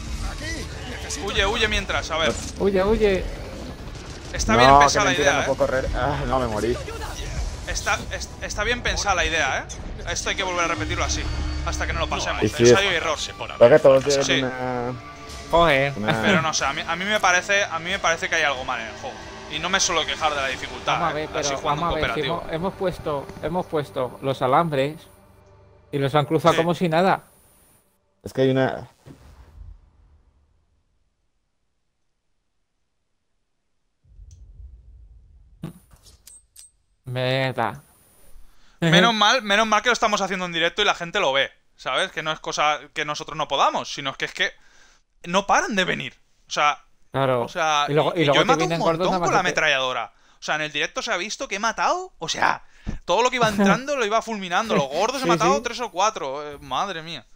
Speaker 1: Huye mientras, a ver.
Speaker 2: Huye.
Speaker 1: Está bien pensada la
Speaker 3: mentira,
Speaker 1: idea,
Speaker 3: no puedo correr. Ah, no, me morí.
Speaker 1: Está bien pensada la idea, Esto hay que volver a repetirlo así. Hasta que no lo pasemos.
Speaker 3: Y sí,
Speaker 1: Ensayo y error.
Speaker 3: Creo que todos
Speaker 1: Sí.
Speaker 3: tienen una...
Speaker 2: Joder.
Speaker 1: Pero no sé, a mí me parece que hay algo mal en el juego. Y no me suelo quejar de la dificultad.
Speaker 2: Vamos a ver,
Speaker 1: así
Speaker 2: pero
Speaker 1: jugando
Speaker 2: vamos
Speaker 1: en
Speaker 2: a ver, si
Speaker 1: cooperativo.
Speaker 2: hemos puesto los alambres y los han cruzado
Speaker 1: Sí.
Speaker 2: como si nada.
Speaker 3: Es que hay una...
Speaker 2: Mierda.
Speaker 1: Menos mal que lo estamos haciendo en directo y la gente lo ve. ¿Sabes? Que no es cosa que nosotros no podamos, sino que es que no paran de venir. O sea,
Speaker 2: Claro.
Speaker 1: y
Speaker 2: luego
Speaker 1: yo he
Speaker 2: te
Speaker 1: matado un
Speaker 2: vienen gordos
Speaker 1: montón
Speaker 2: nada más
Speaker 1: con la
Speaker 2: que te-
Speaker 1: ametralladora. O sea, en el directo se ha visto que he matado. O sea, todo lo que iba entrando lo iba fulminando. Los gordos he
Speaker 2: Sí,
Speaker 1: matado
Speaker 2: sí.
Speaker 1: 3 o 4. Madre mía.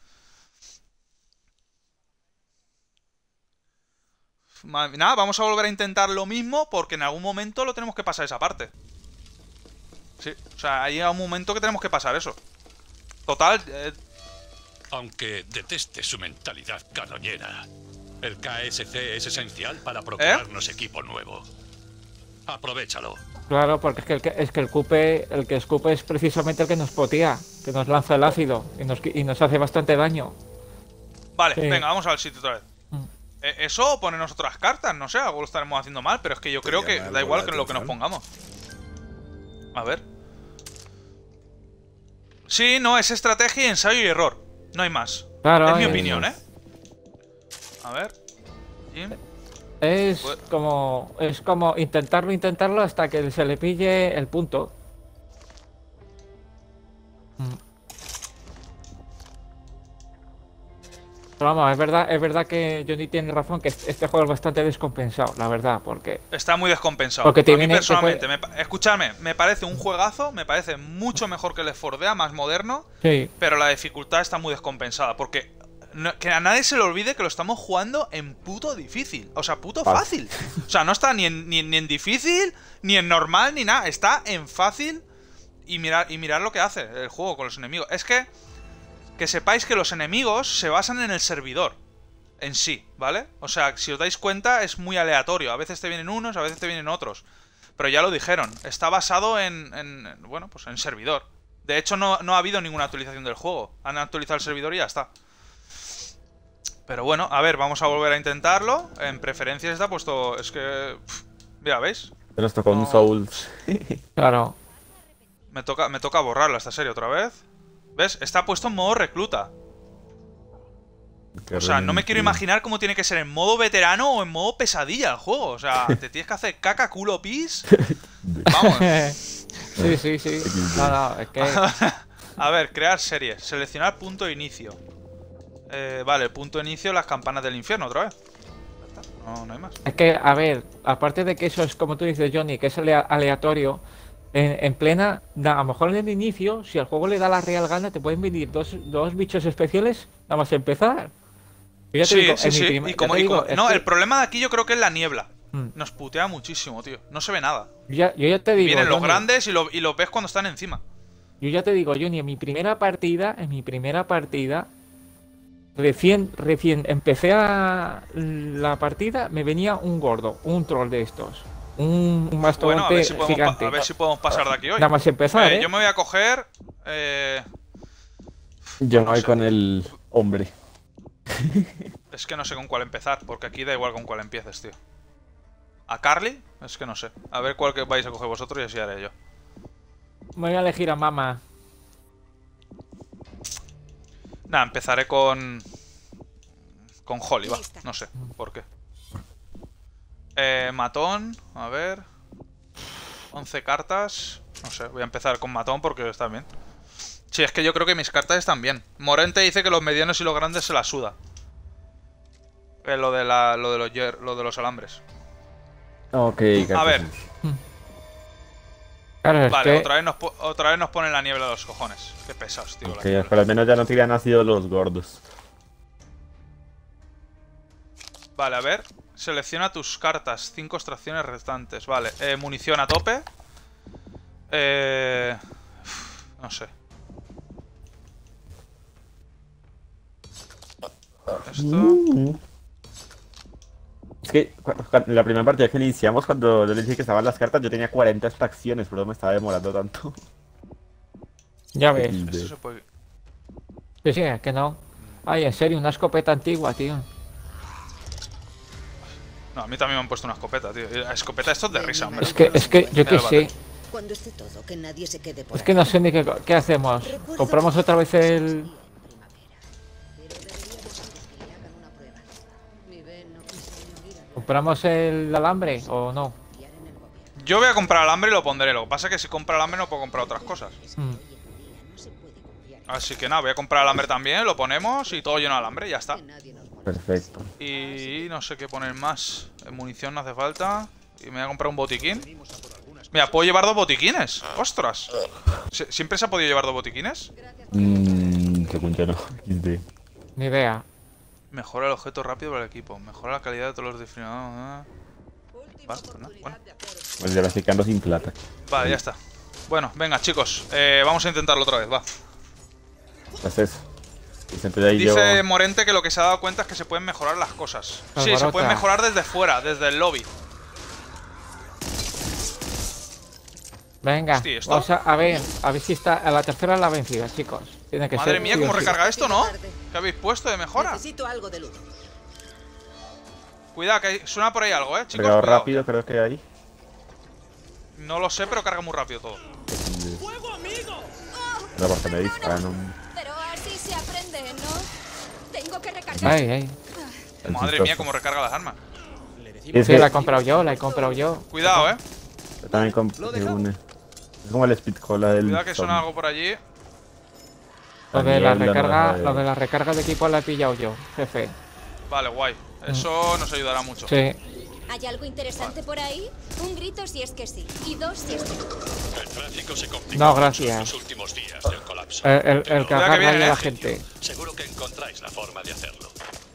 Speaker 1: Nada, vamos a volver a intentar lo mismo porque en algún momento lo tenemos que pasar esa parte. Sí, o sea, hay un momento que tenemos que pasar eso. Total,
Speaker 5: Aunque deteste su mentalidad carroñera, el KSC es esencial para procurarnos equipo nuevo. Aprovechalo.
Speaker 2: Claro, porque es que el que escupe es precisamente el que nos potía, que nos lanza el ácido y nos hace bastante daño.
Speaker 1: vale,
Speaker 2: Sí.
Speaker 1: venga, vamos al sitio otra vez. Eso o ponernos otras cartas, no sé, algo lo estaremos haciendo mal, pero es que yo creo que
Speaker 8: llama
Speaker 1: da
Speaker 8: algo
Speaker 1: igual
Speaker 8: la
Speaker 1: que lo que nos
Speaker 8: atención?
Speaker 1: pongamos. A ver. Sí, no, es estrategia, ensayo y error. No hay más.
Speaker 2: Claro,
Speaker 1: Es mi
Speaker 2: es-
Speaker 1: opinión, A ver. Sí.
Speaker 2: Es
Speaker 1: Pues-
Speaker 2: como intentarlo hasta que se le pille el punto. Pero vamos, es verdad que Johnny tiene razón, que este juego es bastante descompensado, la verdad, porque...
Speaker 1: Está muy descompensado.
Speaker 2: Porque te
Speaker 1: a mí
Speaker 2: viene-
Speaker 1: personalmente, escuchadme, me parece un juegazo, me parece mucho mejor que el Left 4 Dead, más moderno,
Speaker 2: Sí,
Speaker 1: pero la dificultad está muy descompensada, porque que a nadie se le olvide que lo estamos jugando en puto difícil, o sea, puto fácil. O sea, no está ni en difícil, ni en normal, ni nada, está en fácil y mirad lo que hace el juego con los enemigos. Es que sepáis que los enemigos se basan en el servidor en sí, ¿vale? O sea, si os dais cuenta es muy aleatorio, a veces te vienen unos, a veces te vienen otros. Pero ya lo dijeron, está basado bueno, pues en servidor. De hecho no ha habido ninguna actualización del juego, han actualizado el servidor y ya está. Pero bueno, a ver, vamos a volver a intentarlo. En preferencias está puesto, es que... mira, ¿veis?
Speaker 3: Se nos tocó un Souls.
Speaker 2: claro.
Speaker 1: Me toca borrarla esta serie otra vez. ¿Ves? Está puesto en modo recluta. O sea, no me quiero imaginar cómo tiene que ser en modo veterano o en modo pesadilla el juego. O sea, te tienes que hacer caca, culo, pis. Vamos.
Speaker 2: Sí. No, es que...
Speaker 1: A ver, crear series. Seleccionar punto de inicio. Vale, punto de inicio, las campanas del infierno otra vez. Ya está, no hay más.
Speaker 2: Es que, a ver, aparte de que eso es como tú dices, Johnny, que es aleatorio, en plena, a lo mejor en el inicio, si al juego le da la real gana, te pueden venir dos bichos especiales nada más empezar. Yo ya te
Speaker 1: Sí,
Speaker 2: digo,
Speaker 1: sí, sí. No, el problema de aquí yo creo que es la niebla.
Speaker 2: Mm.
Speaker 1: Nos putea muchísimo, tío. No se ve nada.
Speaker 2: yo ya te digo,
Speaker 1: Vienen los
Speaker 2: Johnny,
Speaker 1: grandes y los ves cuando están encima.
Speaker 2: yo ya te digo, Johnny, en mi primera partida, recién empecé la partida, me venía un gordo, un troll de estos. Un
Speaker 1: Bueno,
Speaker 2: mastodonte gigante.
Speaker 1: a ver si podemos pasar de aquí hoy.
Speaker 2: Nada más empezar,
Speaker 1: Yo me voy a coger...
Speaker 3: Yo me
Speaker 1: no
Speaker 3: voy
Speaker 1: sé.
Speaker 3: con el hombre.
Speaker 1: Es que no sé con cuál empezar, porque aquí da igual con cuál empieces, tío. ¿A Carly? Es que no sé. A ver cuál que vais a coger vosotros y así haré yo.
Speaker 2: Me voy a elegir a Mama.
Speaker 1: Nada, empezaré con Holly, va. No sé por qué. Matón, a ver. 11 cartas. No sé, voy a empezar con Matón porque está bien. Sí, es que yo creo que mis cartas están bien. Morente dice que los medianos y los grandes se la suda. Lo de los alambres.
Speaker 3: Ok,
Speaker 1: A ver.
Speaker 2: Claro, es
Speaker 1: Vale,
Speaker 2: que...
Speaker 1: otra vez nos pone la niebla de los cojones. Qué pesados, tío. la
Speaker 3: Ok,
Speaker 1: niebla.
Speaker 3: pero al menos ya no tiran ácido los gordos.
Speaker 1: Vale, a ver. Selecciona tus cartas. 5 extracciones restantes. Vale. Munición a tope. No sé. Esto.
Speaker 3: Es que la primera partida que iniciamos, cuando yo le dije que estaban las cartas, yo tenía 40 extracciones, pero me estaba demorando tanto.
Speaker 2: Ya ves.
Speaker 1: Esto se puede...
Speaker 2: Sí, es que no. Ay, en serio, una escopeta antigua, tío.
Speaker 1: No, a mí también me han puesto una escopeta, tío. La escopeta esto es de risa, hombre.
Speaker 2: Es que yo qué
Speaker 1: Mira, vale.
Speaker 2: sé.
Speaker 6: Cuando esté todo, que nadie se quede por
Speaker 2: Es que no sé ni qué hacemos. ¿Compramos otra vez el...? ¿Compramos el alambre o no?
Speaker 1: Yo voy a comprar alambre y lo pondré. Lo que pasa es que si compro alambre no puedo comprar otras cosas. Así que nada, voy a comprar alambre también, lo ponemos y todo lleno de alambre y ya está.
Speaker 3: Perfecto.
Speaker 1: Y no sé qué poner más. Munición no hace falta. Y me voy a comprar un botiquín. Mira, puedo llevar 2 botiquines. ¡Ostras! ¿Siempre se ha podido llevar 2 botiquines?
Speaker 3: Según yo no. XD.
Speaker 2: Ni idea.
Speaker 1: Mejora el objeto rápido para el equipo. Mejora la calidad de todos los definidos. Vale, pues nada, bueno.
Speaker 3: Pues ya lo estoy quedando sin plata.
Speaker 1: Vale, ya está. Bueno, venga, chicos. Vamos a intentarlo otra vez, va.
Speaker 3: Entonces, siempre de ahí
Speaker 1: Dice
Speaker 3: yo...
Speaker 1: Morente que lo que se ha dado cuenta es que se pueden mejorar las cosas. Sí, se
Speaker 2: Alborota.
Speaker 1: pueden mejorar desde fuera, desde el lobby.
Speaker 2: Venga,
Speaker 1: Hostia, ¿esto?
Speaker 2: vamos a ver si está a la tercera la vencida, chicos. Tiene que
Speaker 1: Madre
Speaker 2: ser.
Speaker 1: mía,
Speaker 2: sí o
Speaker 1: cómo
Speaker 2: sí.
Speaker 1: recarga esto, ¿no? ¿Qué habéis puesto de mejora?
Speaker 6: Necesito algo de luz.
Speaker 1: Cuidado, que suena por ahí algo, chicos.
Speaker 3: Cargado
Speaker 1: Cuidado.
Speaker 3: rápido, creo que hay.
Speaker 1: No lo sé, pero carga muy rápido todo.
Speaker 3: No, porque me disparan.
Speaker 7: Pero así se aprende, ¿no? Tengo que recargar.
Speaker 2: Ay, ay.
Speaker 1: Madre mía, cómo recarga las armas.
Speaker 3: Es
Speaker 2: Sí,
Speaker 3: que
Speaker 2: la he comprado yo, la he comprado yo.
Speaker 1: Cuidado,
Speaker 3: también se une. Es como el speed cola del.
Speaker 1: Cuidado que suena algo por allí.
Speaker 2: Lo de la
Speaker 3: Daniel,
Speaker 2: recarga,
Speaker 3: no,
Speaker 2: lo de la recarga de equipo la he pillado yo, jefe.
Speaker 1: Vale, guay. Eso nos ayudará mucho.
Speaker 2: Sí.
Speaker 7: ¿Hay algo interesante por ahí? Un grito si es que sí. Y 2 si es que no.
Speaker 5: El tráfico se complicó
Speaker 2: No,
Speaker 5: mucho
Speaker 2: gracias.
Speaker 5: en los últimos días del colapso.
Speaker 2: El que
Speaker 1: Cuidado que
Speaker 2: agarra ahí
Speaker 1: viene,
Speaker 2: a la
Speaker 1: ¿eh?
Speaker 2: gente.
Speaker 5: Seguro que encontráis la forma de hacerlo.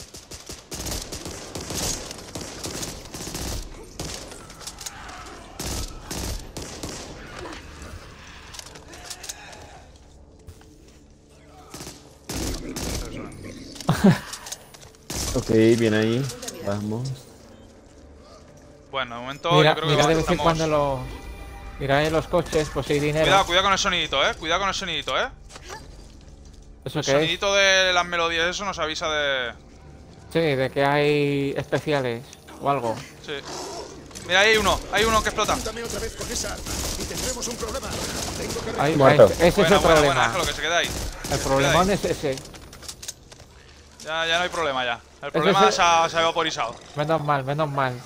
Speaker 3: Ok, bien ahí. Vamos.
Speaker 1: Bueno, de momento
Speaker 2: Mira,
Speaker 1: yo creo que
Speaker 2: mira de vez en
Speaker 1: estamos...
Speaker 2: cuando los... Mira en los coches, pues hay dinero.
Speaker 1: Cuidado con el sonidito, Cuidado con el sonidito,
Speaker 2: ¿Eso
Speaker 1: El
Speaker 2: qué es?
Speaker 1: sonidito de las melodías, eso nos avisa de...
Speaker 2: Sí, de que hay especiales o algo.
Speaker 1: Sí. Mira, hay uno que explota.
Speaker 4: Dame otra vez con esa y tendremos un problema. Tengo que
Speaker 2: Ahí,
Speaker 3: Muerto.
Speaker 2: ese es el
Speaker 1: Buena,
Speaker 2: problema.
Speaker 1: déjalo que se quede ahí.
Speaker 2: El problemón es ese.
Speaker 1: Ya no hay problema ya. El problema se ha vaporizado.
Speaker 2: Menos mal, menos mal.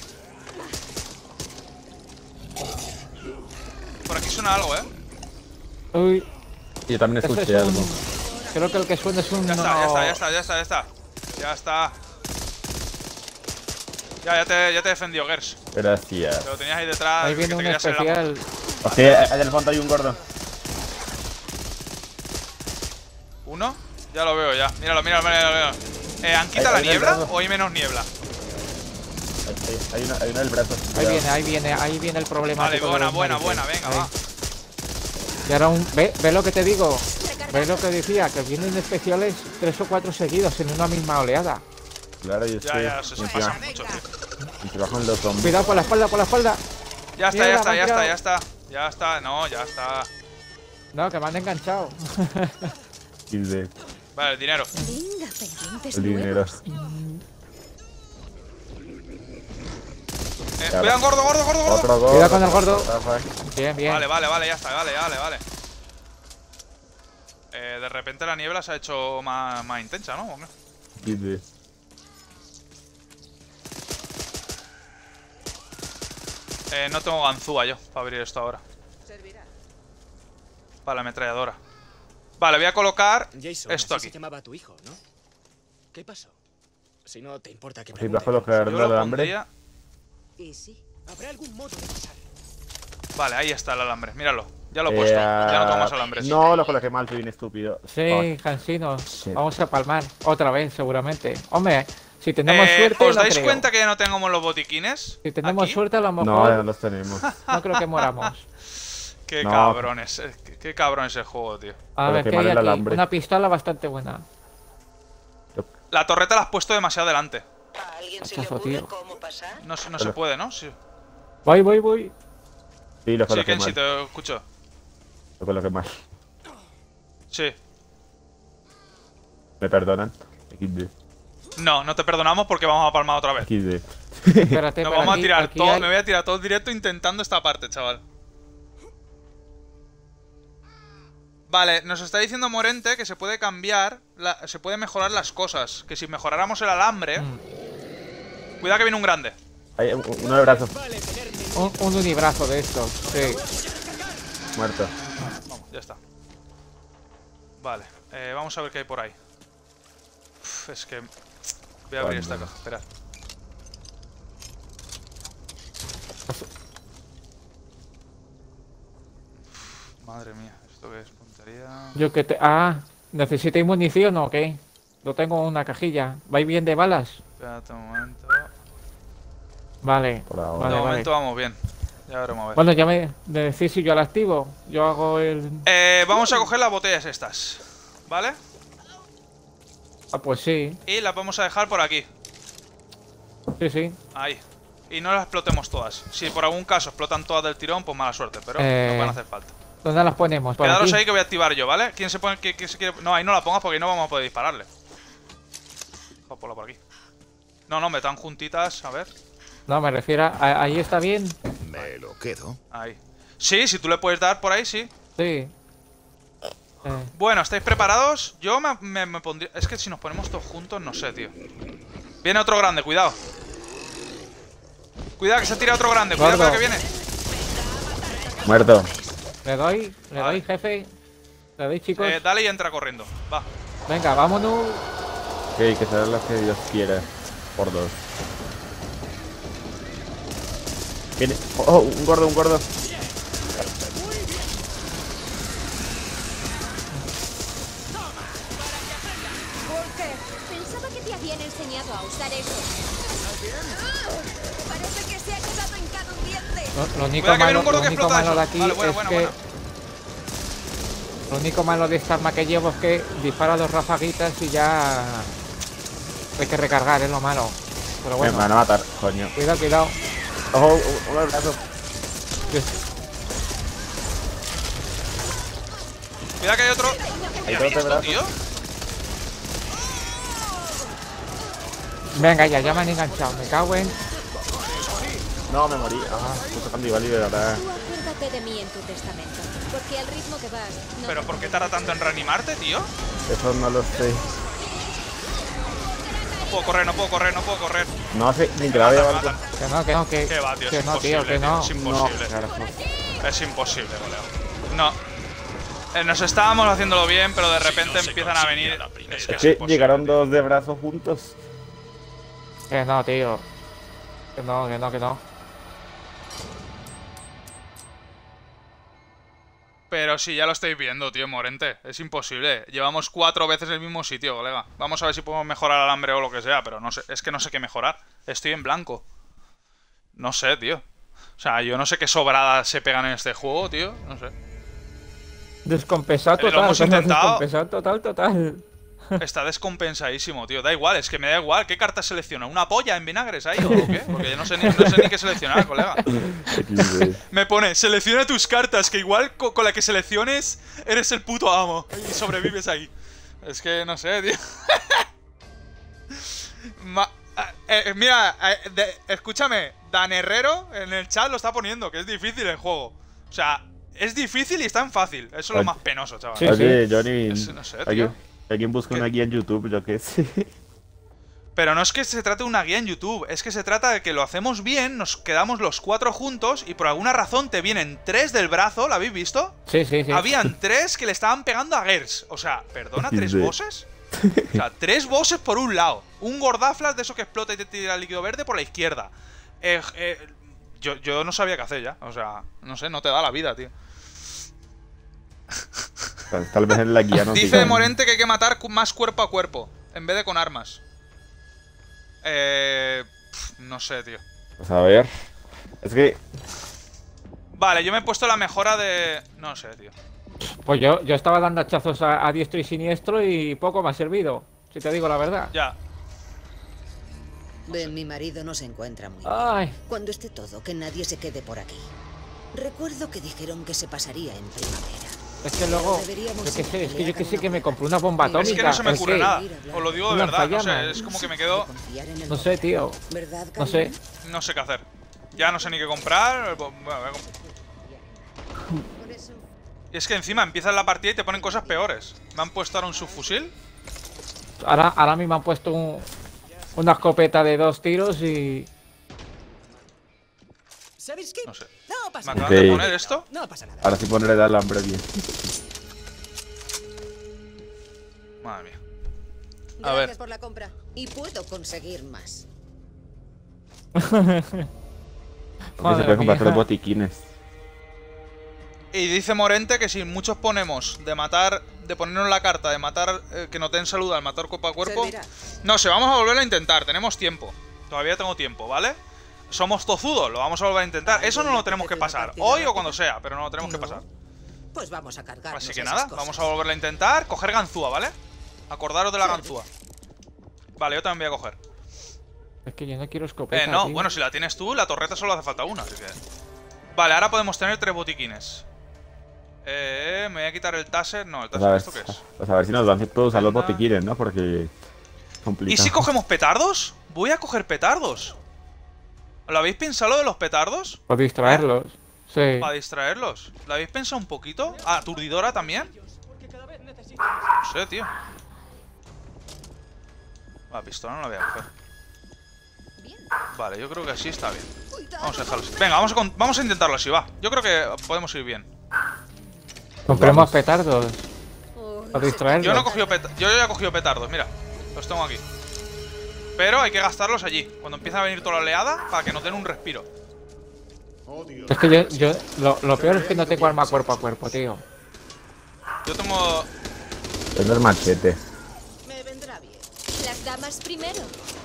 Speaker 1: Por aquí suena algo,
Speaker 2: Uy,
Speaker 3: Yo también
Speaker 2: eso
Speaker 3: escuché
Speaker 2: es
Speaker 3: algo.
Speaker 2: creo que el que suena es un...
Speaker 1: Ya está. Ya está. Ya te he defendido, Gers.
Speaker 3: Gracias.
Speaker 1: Te lo tenías ahí detrás.
Speaker 2: Ahí
Speaker 1: que
Speaker 2: viene
Speaker 1: te
Speaker 2: un
Speaker 1: querías hacer la-
Speaker 2: especial.
Speaker 3: Hostia, allá al fondo hay un gordo.
Speaker 1: ¿Uno? Ya lo veo, ya. Míralo. ¿Han quitado la
Speaker 3: Ahí viene el
Speaker 1: niebla
Speaker 3: brazo.
Speaker 1: o hay menos niebla?
Speaker 3: Hay una del brazo.
Speaker 2: Ahí viene el problema.
Speaker 1: Vale, buena, venga, va.
Speaker 2: Y ahora ¿Ve lo que te digo? ¿Ves lo que decía? Que vienen especiales 3 o 4 seguidos en una misma oleada.
Speaker 3: Claro, yo sé.
Speaker 1: Ya, se pasa mucho, tío.
Speaker 3: Y se bajan los zombies.
Speaker 2: Cuidado por la espalda, por la espalda.
Speaker 1: Ya
Speaker 2: Mierda, me han tirado.
Speaker 1: Ya está, no, ya está.
Speaker 2: No, que me han enganchado.
Speaker 3: XD.
Speaker 1: Vale, el dinero.
Speaker 7: Venga, pendientes
Speaker 3: El dinero.
Speaker 1: Cuidado, gordo.
Speaker 3: Otro gordo.
Speaker 2: Cuidado con el gordo. Bien, bien.
Speaker 1: Vale, ya está, vale. De repente la niebla se ha hecho más intensa, ¿no? ¿O qué?
Speaker 3: XD.
Speaker 1: No tengo ganzúa yo para abrir esto ahora. Para la ametralladora. Vale, voy a colocar
Speaker 4: Jason,
Speaker 1: esto
Speaker 4: así
Speaker 1: aquí.
Speaker 4: se llamaba tu hijo, ¿no? ¿Qué pasó? Si no te importa que
Speaker 3: Si
Speaker 4: pregunte.
Speaker 3: bajo los
Speaker 1: Yo
Speaker 3: creadores
Speaker 1: lo
Speaker 3: del hambre.
Speaker 1: pondría...
Speaker 4: Y sí, habrá algún modo de pasar.
Speaker 1: Vale, ahí está el alambre, míralo. Ya lo he puesto, ya no tengo más alambres.
Speaker 3: No, lo coloqué mal, soy bien estúpido.
Speaker 2: Sí, Hansino.
Speaker 3: shit.
Speaker 2: Vamos a palmar. Otra vez, seguramente. Hombre, si tenemos suerte,
Speaker 1: ¿Os
Speaker 2: no
Speaker 1: dais
Speaker 2: creo.
Speaker 1: cuenta que ya no tengamos los botiquines?
Speaker 2: Si tenemos
Speaker 1: aquí?
Speaker 2: suerte, a lo mejor
Speaker 3: No, ya no los tenemos.
Speaker 2: no creo que moramos.
Speaker 1: Qué
Speaker 3: No.
Speaker 1: cabrones, qué cabrón es el juego, tío.
Speaker 2: A
Speaker 3: Pero
Speaker 2: ver,
Speaker 3: que
Speaker 2: ¿qué hay
Speaker 3: mal el
Speaker 2: aquí?
Speaker 3: alambre.
Speaker 2: Una pistola bastante buena.
Speaker 1: La torreta la has puesto demasiado delante.
Speaker 9: ¿A alguien se
Speaker 2: Hachazo,
Speaker 9: le ocurre
Speaker 2: tío.
Speaker 9: cómo pasar?
Speaker 1: No se puede, ¿no? Sí,
Speaker 2: Voy.
Speaker 3: Sí, lo
Speaker 1: sí
Speaker 3: coloqué
Speaker 1: Kenshi,
Speaker 3: mal.
Speaker 1: te escucho.
Speaker 3: Lo coloqué mal.
Speaker 1: Sí.
Speaker 3: ¿Me perdonan? XD.
Speaker 1: No te perdonamos porque vamos a palmar otra vez.
Speaker 3: XD.
Speaker 2: Espérate,
Speaker 1: Nos
Speaker 2: por
Speaker 1: vamos a
Speaker 2: aquí-
Speaker 1: tirar
Speaker 2: aquí
Speaker 1: todo,
Speaker 2: hay-
Speaker 1: me voy a tirar todo el directo intentando esta parte, chaval. Vale, nos está diciendo Morente que se puede cambiar, se puede mejorar las cosas. Que si mejoráramos el alambre... Cuidado que viene un grande.
Speaker 3: Hay uno de brazo.
Speaker 2: un unibrazo de estos, sí.
Speaker 3: Muerto.
Speaker 1: Vamos, ya está. Vale, vamos a ver qué hay por ahí. Uf, es que... Voy a abrir esta caja, esperad. Uf, madre mía, ¿esto qué es? Puntería...
Speaker 2: Yo que te... Ah, ¿necesitáis munición o qué? Lo tengo en una cajilla. ¿Vais bien de balas?
Speaker 1: Espérate un momento.
Speaker 2: Vale,
Speaker 3: Por ahora.
Speaker 2: vale,
Speaker 1: De
Speaker 2: vale.
Speaker 1: momento vamos bien. Ya veremos a ver.
Speaker 2: Bueno, ya me decís si yo la activo. Yo hago el...
Speaker 1: Vamos a coger las botellas estas, ¿vale?
Speaker 2: Ah, pues sí,
Speaker 1: Y las vamos a dejar por aquí,
Speaker 2: sí.
Speaker 1: ahí. Y no las explotemos todas. Si por algún caso explotan todas del tirón, pues mala suerte, pero no van a hacer falta.
Speaker 2: ¿Dónde las ponemos? ¿Por
Speaker 1: Quedaros
Speaker 2: aquí?
Speaker 1: ahí que voy a activar yo, ¿vale? ¿Quién se pone, quién se quiere...? No, ahí no la pongas porque ahí no vamos a poder dispararle. Vamos a ponerla por aquí. No, me están juntitas, a ver.
Speaker 2: No, me refiero a... Ahí está bien.
Speaker 8: Me lo quedo.
Speaker 1: Ahí. Sí, si tú le puedes dar por ahí, sí.
Speaker 2: Sí.
Speaker 1: Bueno, ¿estáis preparados? Yo me pondría... Es que si nos ponemos todos juntos, no sé, tío. Viene otro grande, cuidado. Cuidado que se tira otro grande. Cuidado
Speaker 2: Gordo.
Speaker 1: que viene.
Speaker 3: Muerto.
Speaker 2: Le doy,
Speaker 1: Vale.
Speaker 2: jefe. Le doy, chicos.
Speaker 1: Dale y entra corriendo. Va.
Speaker 2: Venga, vámonos.
Speaker 3: Ok, que será lo que Dios quiera. Por 2. Viene. Oh, un gordo, un gordo.
Speaker 7: Walker, pensaba que te habían enseñado a usar eso. Parece que se ha quedado hincado un diente.
Speaker 2: Lo único
Speaker 1: Cuidado que viene
Speaker 2: malo,
Speaker 1: un gordo
Speaker 2: lo
Speaker 1: que
Speaker 2: único
Speaker 1: explota
Speaker 2: malo
Speaker 1: eso.
Speaker 2: de aquí
Speaker 1: Vale, bueno,
Speaker 2: es
Speaker 1: bueno,
Speaker 2: que...
Speaker 1: bueno.
Speaker 2: Lo único malo de esta arma que llevo es que dispara 2 rafaguitas y ya... Hay que recargar, es lo malo. Pero
Speaker 3: Me
Speaker 2: bueno,
Speaker 3: van a matar, coño.
Speaker 2: cuidado, cuidado.
Speaker 3: Ojo, un abrazo.
Speaker 1: Cuidado que hay otro.
Speaker 3: Hay
Speaker 1: Mira,
Speaker 3: otro
Speaker 1: esto,
Speaker 3: brazo.
Speaker 1: tío.
Speaker 2: Venga, ya me han enganchado. Me cago en...
Speaker 3: No, me morí. Ah, estoy tocando igual y de verdad.
Speaker 7: Tú acuérdate de mí en tu testamento, porque al ritmo que vas... no
Speaker 1: Pero
Speaker 7: te
Speaker 1: ¿por qué tarda tanto en reanimarte, tío?
Speaker 3: Eso no lo sé.
Speaker 1: No puedo correr, no puedo correr, no puedo correr.
Speaker 3: No sé ni que la voy a llevar.
Speaker 2: Que no, que...
Speaker 1: Que va, tío,
Speaker 2: que
Speaker 1: es
Speaker 2: no,
Speaker 1: imposible,
Speaker 2: tío, que no.
Speaker 1: Es
Speaker 3: No,
Speaker 1: imposible.
Speaker 3: carajo.
Speaker 1: Es imposible, colega. No. Nos estábamos haciéndolo bien, pero de repente
Speaker 5: no se
Speaker 1: empiezan a venir.
Speaker 5: consigue la primera.
Speaker 3: Es que
Speaker 1: imposible,
Speaker 3: llegaron
Speaker 1: tío.
Speaker 3: 2 de brazos juntos.
Speaker 2: Que no, tío. Que no, que no, que no.
Speaker 1: Pero sí, ya lo estáis viendo, tío, Morente. Es imposible. Llevamos 4 veces el mismo sitio, colega. Vamos a ver si podemos mejorar el hambre o lo que sea, pero no sé. Es que no sé qué mejorar. Estoy en blanco. No sé, tío. O sea, yo no sé qué sobradas se pegan en este juego, tío. No sé.
Speaker 2: Descompensado
Speaker 1: Lo
Speaker 2: total.
Speaker 1: hemos
Speaker 2: que no,
Speaker 1: intentado.
Speaker 2: Descompensado total.
Speaker 1: Está descompensadísimo, tío. Da igual, es que me da igual. ¿Qué carta selecciona? ¿Una polla en vinagres ahí o qué? Porque yo no sé ni qué seleccionar, colega. Me pone, selecciona tus cartas, que igual con la que selecciones eres el puto amo y sobrevives ahí. Es que no sé, tío. Mira, escúchame, Dan Herrero en el chat lo está poniendo, que es difícil el juego. O sea, es difícil y está en fácil. Eso es lo más penoso, chaval.
Speaker 2: Sí.
Speaker 3: Oye, Johnny.
Speaker 1: No sé, tío.
Speaker 3: Alguien busca
Speaker 1: ¿Qué?
Speaker 3: una guía en YouTube, yo qué sé.
Speaker 1: Pero no es que se trate de una guía en YouTube, es que se trata de que lo hacemos bien, nos quedamos los 4 juntos y por alguna razón te vienen 3 del brazo, ¿lo habéis visto?
Speaker 2: Sí, sí, sí.
Speaker 1: Habían 3 que le estaban pegando a Gers. O sea, ¿perdona? ¿3
Speaker 3: Sí.
Speaker 1: bosses? O sea, 3 bosses por un lado. Un gordaflas de eso que explota y te tira el líquido verde por la izquierda. Yo no sabía qué hacer ya. O sea, no sé, no te da la vida, tío.
Speaker 3: Tal vez en la guía no
Speaker 1: Dice Morente que hay que matar más cuerpo a cuerpo, en vez de con armas. No sé, tío.
Speaker 3: Pues a ver. Es que.
Speaker 1: Vale, yo me he puesto la mejora de... No sé, tío.
Speaker 2: Pues yo estaba dando hachazos a diestro y siniestro y poco me ha servido. Si te digo la verdad.
Speaker 1: Ya.
Speaker 6: Mi marido no se encuentra muy bien.
Speaker 2: Ay,
Speaker 6: Cuando esté todo, que nadie se quede por aquí. Recuerdo que dijeron que se pasaría en primavera.
Speaker 2: es que luego.
Speaker 6: Deberíamos
Speaker 2: Yo qué sé, es que yo
Speaker 6: pelear
Speaker 2: que sé
Speaker 6: una
Speaker 2: que me
Speaker 6: buena.
Speaker 2: compré una bomba
Speaker 6: Es que
Speaker 2: atómica.
Speaker 1: Es que no se me
Speaker 2: es
Speaker 1: ocurre
Speaker 2: que-
Speaker 1: nada. Os lo digo de
Speaker 2: Una
Speaker 1: verdad, no
Speaker 2: fallama.
Speaker 1: sé, es como que me quedo...
Speaker 6: Confiar en el
Speaker 2: No sé, tío.
Speaker 6: ¿Verdad,
Speaker 2: No sé.
Speaker 6: cariño?
Speaker 1: No sé qué hacer. Ya no sé ni qué comprar. Bueno, voy a
Speaker 6: Por eso.
Speaker 1: Y es que encima empiezas la partida y te ponen cosas peores. Me han puesto ahora un subfusil.
Speaker 2: Ahora a mí me han puesto una escopeta de 2 tiros y.
Speaker 4: ¿Sabéis qué?
Speaker 1: No sé.
Speaker 4: No
Speaker 1: Me
Speaker 4: pasa
Speaker 1: acaban
Speaker 4: nada.
Speaker 1: de
Speaker 3: Ok.
Speaker 1: poner esto.
Speaker 4: No pasa nada.
Speaker 3: Ahora sí ponerle el hambre bien.
Speaker 1: Madre mía. A ver.
Speaker 6: Gracias por la compra. Y puedo conseguir más.
Speaker 3: Porque se
Speaker 2: Madre
Speaker 3: puede comprar
Speaker 2: mía.
Speaker 3: 3 botiquines.
Speaker 1: Y dice Morente que si muchos ponemos de matar, de ponernos la carta, de matar, que no den salud al matar cuerpo a cuerpo.
Speaker 6: Servirá.
Speaker 1: No sé, vamos a volver a intentar, tenemos tiempo. Todavía tengo tiempo, ¿vale? Somos tozudos, lo vamos a volver a intentar. Eso no lo tenemos que pasar, hoy o cuando sea, pero no lo tenemos que pasar.
Speaker 6: Pues vamos a cargar.
Speaker 1: Así que nada, vamos a volverla a intentar. Coger ganzúa, ¿vale? Acordaros de la ganzúa. Vale, yo también voy a coger.
Speaker 2: Es que yo no quiero escopeta.
Speaker 1: No,
Speaker 2: tío.
Speaker 1: bueno, si la tienes tú, la torreta solo hace falta una, así que... Vale, ahora podemos tener 3 botiquines. Me voy a quitar el taser. No, el
Speaker 3: Pues
Speaker 1: taser, ¿esto qué es?
Speaker 3: pues a ver si nos dan todos a los
Speaker 1: Venga.
Speaker 3: botiquines, ¿no? Porque. Complicado.
Speaker 1: ¿Y si cogemos petardos? Voy a coger petardos. ¿Lo habéis pensado lo de los petardos?
Speaker 2: Por distraerlos. Sí.
Speaker 1: Para distraerlos. ¿Lo habéis pensado un poquito? ¿Aturdidora también? No sé, tío. La pistola no la voy a coger. Vale, yo creo que así está bien. Vamos a dejarlo así. Venga, vamos a intentarlo así, va. Yo creo que podemos ir bien.
Speaker 2: Compremos petardos. Para distraerlos.
Speaker 1: Yo no he cogido yo ya he cogido petardos, mira. Los tengo aquí. Pero hay que gastarlos allí, cuando empieza a venir toda la oleada, para que nos den un respiro.
Speaker 2: Es que lo peor es que no tengo arma cuerpo a cuerpo, tío.
Speaker 1: Yo tengo...
Speaker 3: Tengo el machete.
Speaker 6: Me vendrá bien.
Speaker 7: Las damas primero.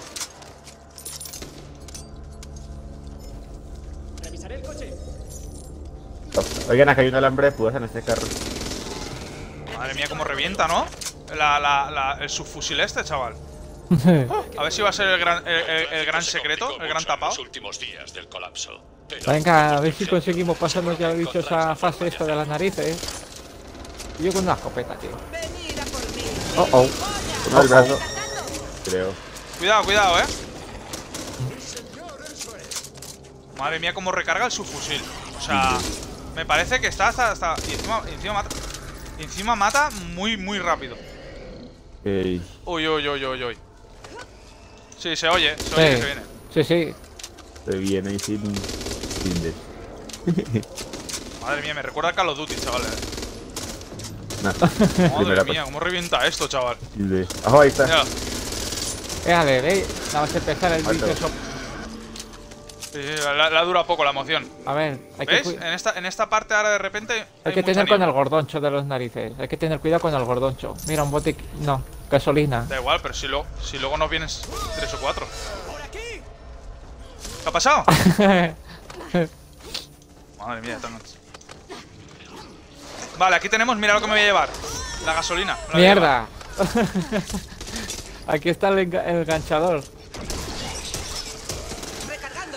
Speaker 4: Revisaré el coche.
Speaker 3: Oigan, acá hay un alambre de púas en este carro.
Speaker 1: Madre mía, cómo revienta, ¿no? El subfusil este, chaval. A ver si va a ser el gran secreto, el gran tapado.
Speaker 5: Los últimos días del colapso.
Speaker 2: Venga, a ver si conseguimos pasarnos ya dicho esa fase esta de las narices. Yo con una escopeta, tío.
Speaker 6: Venid a por mí.
Speaker 2: Oh.
Speaker 3: Uno del brazo. Creo.
Speaker 1: Cuidado, cuidado, Madre mía, cómo recarga el subfusil. O sea, me parece que está hasta y encima mata muy rápido.
Speaker 3: Ey.
Speaker 1: Uy. Sí, se oye que se viene.
Speaker 2: Sí.
Speaker 3: Se viene ahí sin des.
Speaker 1: Madre mía, me recuerda a Call of Duty, chavales.
Speaker 3: Nah.
Speaker 1: Madre mía, cómo revienta esto, chaval.
Speaker 3: Ajo, ahí está.
Speaker 1: Mira.
Speaker 2: Dale, nada más empezar el vídeo.
Speaker 1: Sí, la dura poco la emoción.
Speaker 2: A ver, hay
Speaker 1: ¿Ves?
Speaker 2: que
Speaker 1: En esta parte ahora de repente
Speaker 2: hay que
Speaker 1: mucha
Speaker 2: tener con
Speaker 1: niebla.
Speaker 2: el gordoncho de los narices. Hay que tener cuidado con el gordoncho. Mira, un bote... No, gasolina.
Speaker 1: Da igual, pero si luego nos vienen 3 o 4. ¿Qué ha pasado? Madre mía, Vale, aquí tenemos, mira lo que me voy a llevar. La gasolina.
Speaker 2: ¡Mierda! Aquí está el enganchador.
Speaker 6: Recargando.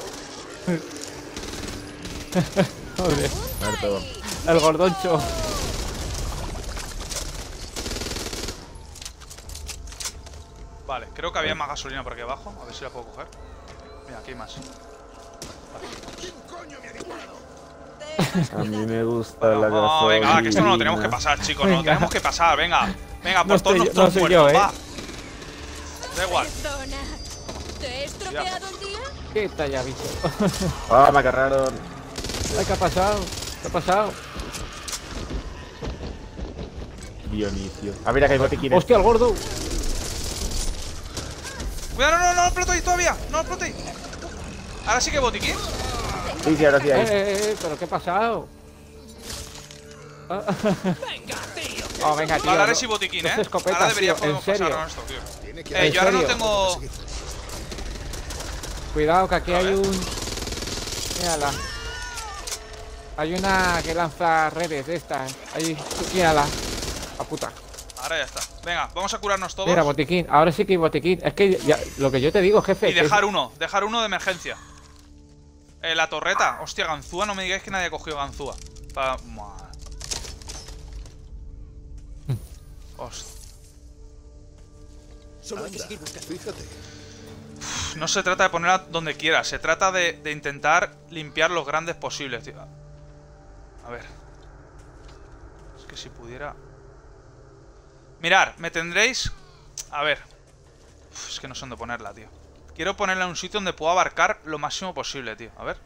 Speaker 2: Joder.
Speaker 3: Muerto.
Speaker 2: El gordoncho.
Speaker 1: Vale, creo que había más gasolina por aquí abajo. A ver si la puedo coger. Mira, aquí hay más.
Speaker 3: A mí me gusta
Speaker 1: Bueno,
Speaker 3: la gasolina.
Speaker 1: venga, va, que esto no lo tenemos que pasar, chicos. No lo
Speaker 2: Venga.
Speaker 1: tenemos que pasar, venga. Venga, por
Speaker 2: No
Speaker 1: todos
Speaker 2: soy
Speaker 1: nuestros
Speaker 2: yo,
Speaker 1: muertos,
Speaker 2: ¿eh?
Speaker 1: va. Da igual.
Speaker 7: Perdona. ¿Te he estropeado el día?
Speaker 2: ¿Qué está ya, bicho?
Speaker 3: Ah, me agarraron.
Speaker 2: Ay, ¿qué ha pasado? ¿Qué ha pasado?
Speaker 3: Dionisio. Ah, mira que hay botiquines.
Speaker 2: ¡Hostia, el gordo!
Speaker 1: Cuidado, no lo explotéis todavía. No lo explotéis. Ahora sí que botiquín.
Speaker 3: Sí, ahora sí hay.
Speaker 2: ¿Pero qué ha pasado? Oh, venga, tío.
Speaker 1: Vale, ahora sí botiquín,
Speaker 2: dos escopetas,
Speaker 1: Ahora deberíamos
Speaker 2: tío, en serio.
Speaker 1: pasarnos esto, tío.
Speaker 4: Tiene que
Speaker 2: ¿En
Speaker 1: Yo ahora no
Speaker 2: serio?
Speaker 1: tengo...
Speaker 2: Cuidado, que aquí
Speaker 1: A
Speaker 2: hay
Speaker 1: ver.
Speaker 2: un... Mírala. Hay una que lanza redes de estas. Ahí, mírala. La puta.
Speaker 1: Ahora ya está. Venga, vamos a curarnos todos.
Speaker 2: Mira, botiquín. Ahora sí que hay botiquín. Es que ya, lo que yo te digo, jefe.
Speaker 1: Y
Speaker 2: que es-
Speaker 1: dejar uno de emergencia. La torreta. Hostia, ganzúa, no me digáis que nadie ha cogido ganzúa. Hostia.
Speaker 4: Solo hay que seguir buscando. Fíjate.
Speaker 1: No se trata de ponerla donde quiera, se trata de intentar limpiar los grandes posibles, tío. A ver. Es que si pudiera... Mirar, me tendréis... A ver. Es que no sé dónde ponerla, tío. Quiero ponerla en un sitio donde pueda abarcar lo máximo posible, tío. A ver.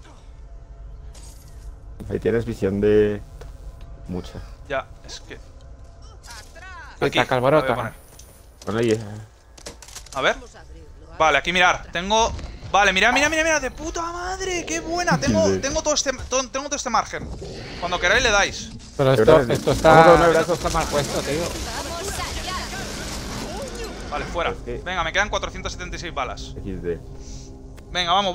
Speaker 3: Ahí tienes visión de... Mucha.
Speaker 1: Ya, es que...
Speaker 2: Aquí,
Speaker 1: la voy a
Speaker 2: calborota.
Speaker 1: poner.
Speaker 3: Bueno, ahí.
Speaker 1: A ver. Vale, aquí mirar. Tengo... Vale, mira, de puta madre, qué buena. Tengo todo este margen. Cuando queráis le dais.
Speaker 2: Pero
Speaker 3: Pero
Speaker 2: esto
Speaker 3: vamos a un abrazo.
Speaker 2: está mal puesto, tío.
Speaker 7: ¡Vamos allá!
Speaker 1: Vale, fuera.
Speaker 3: Es que-
Speaker 1: Venga, me quedan 476 balas.
Speaker 3: XD.
Speaker 1: Venga, vamos.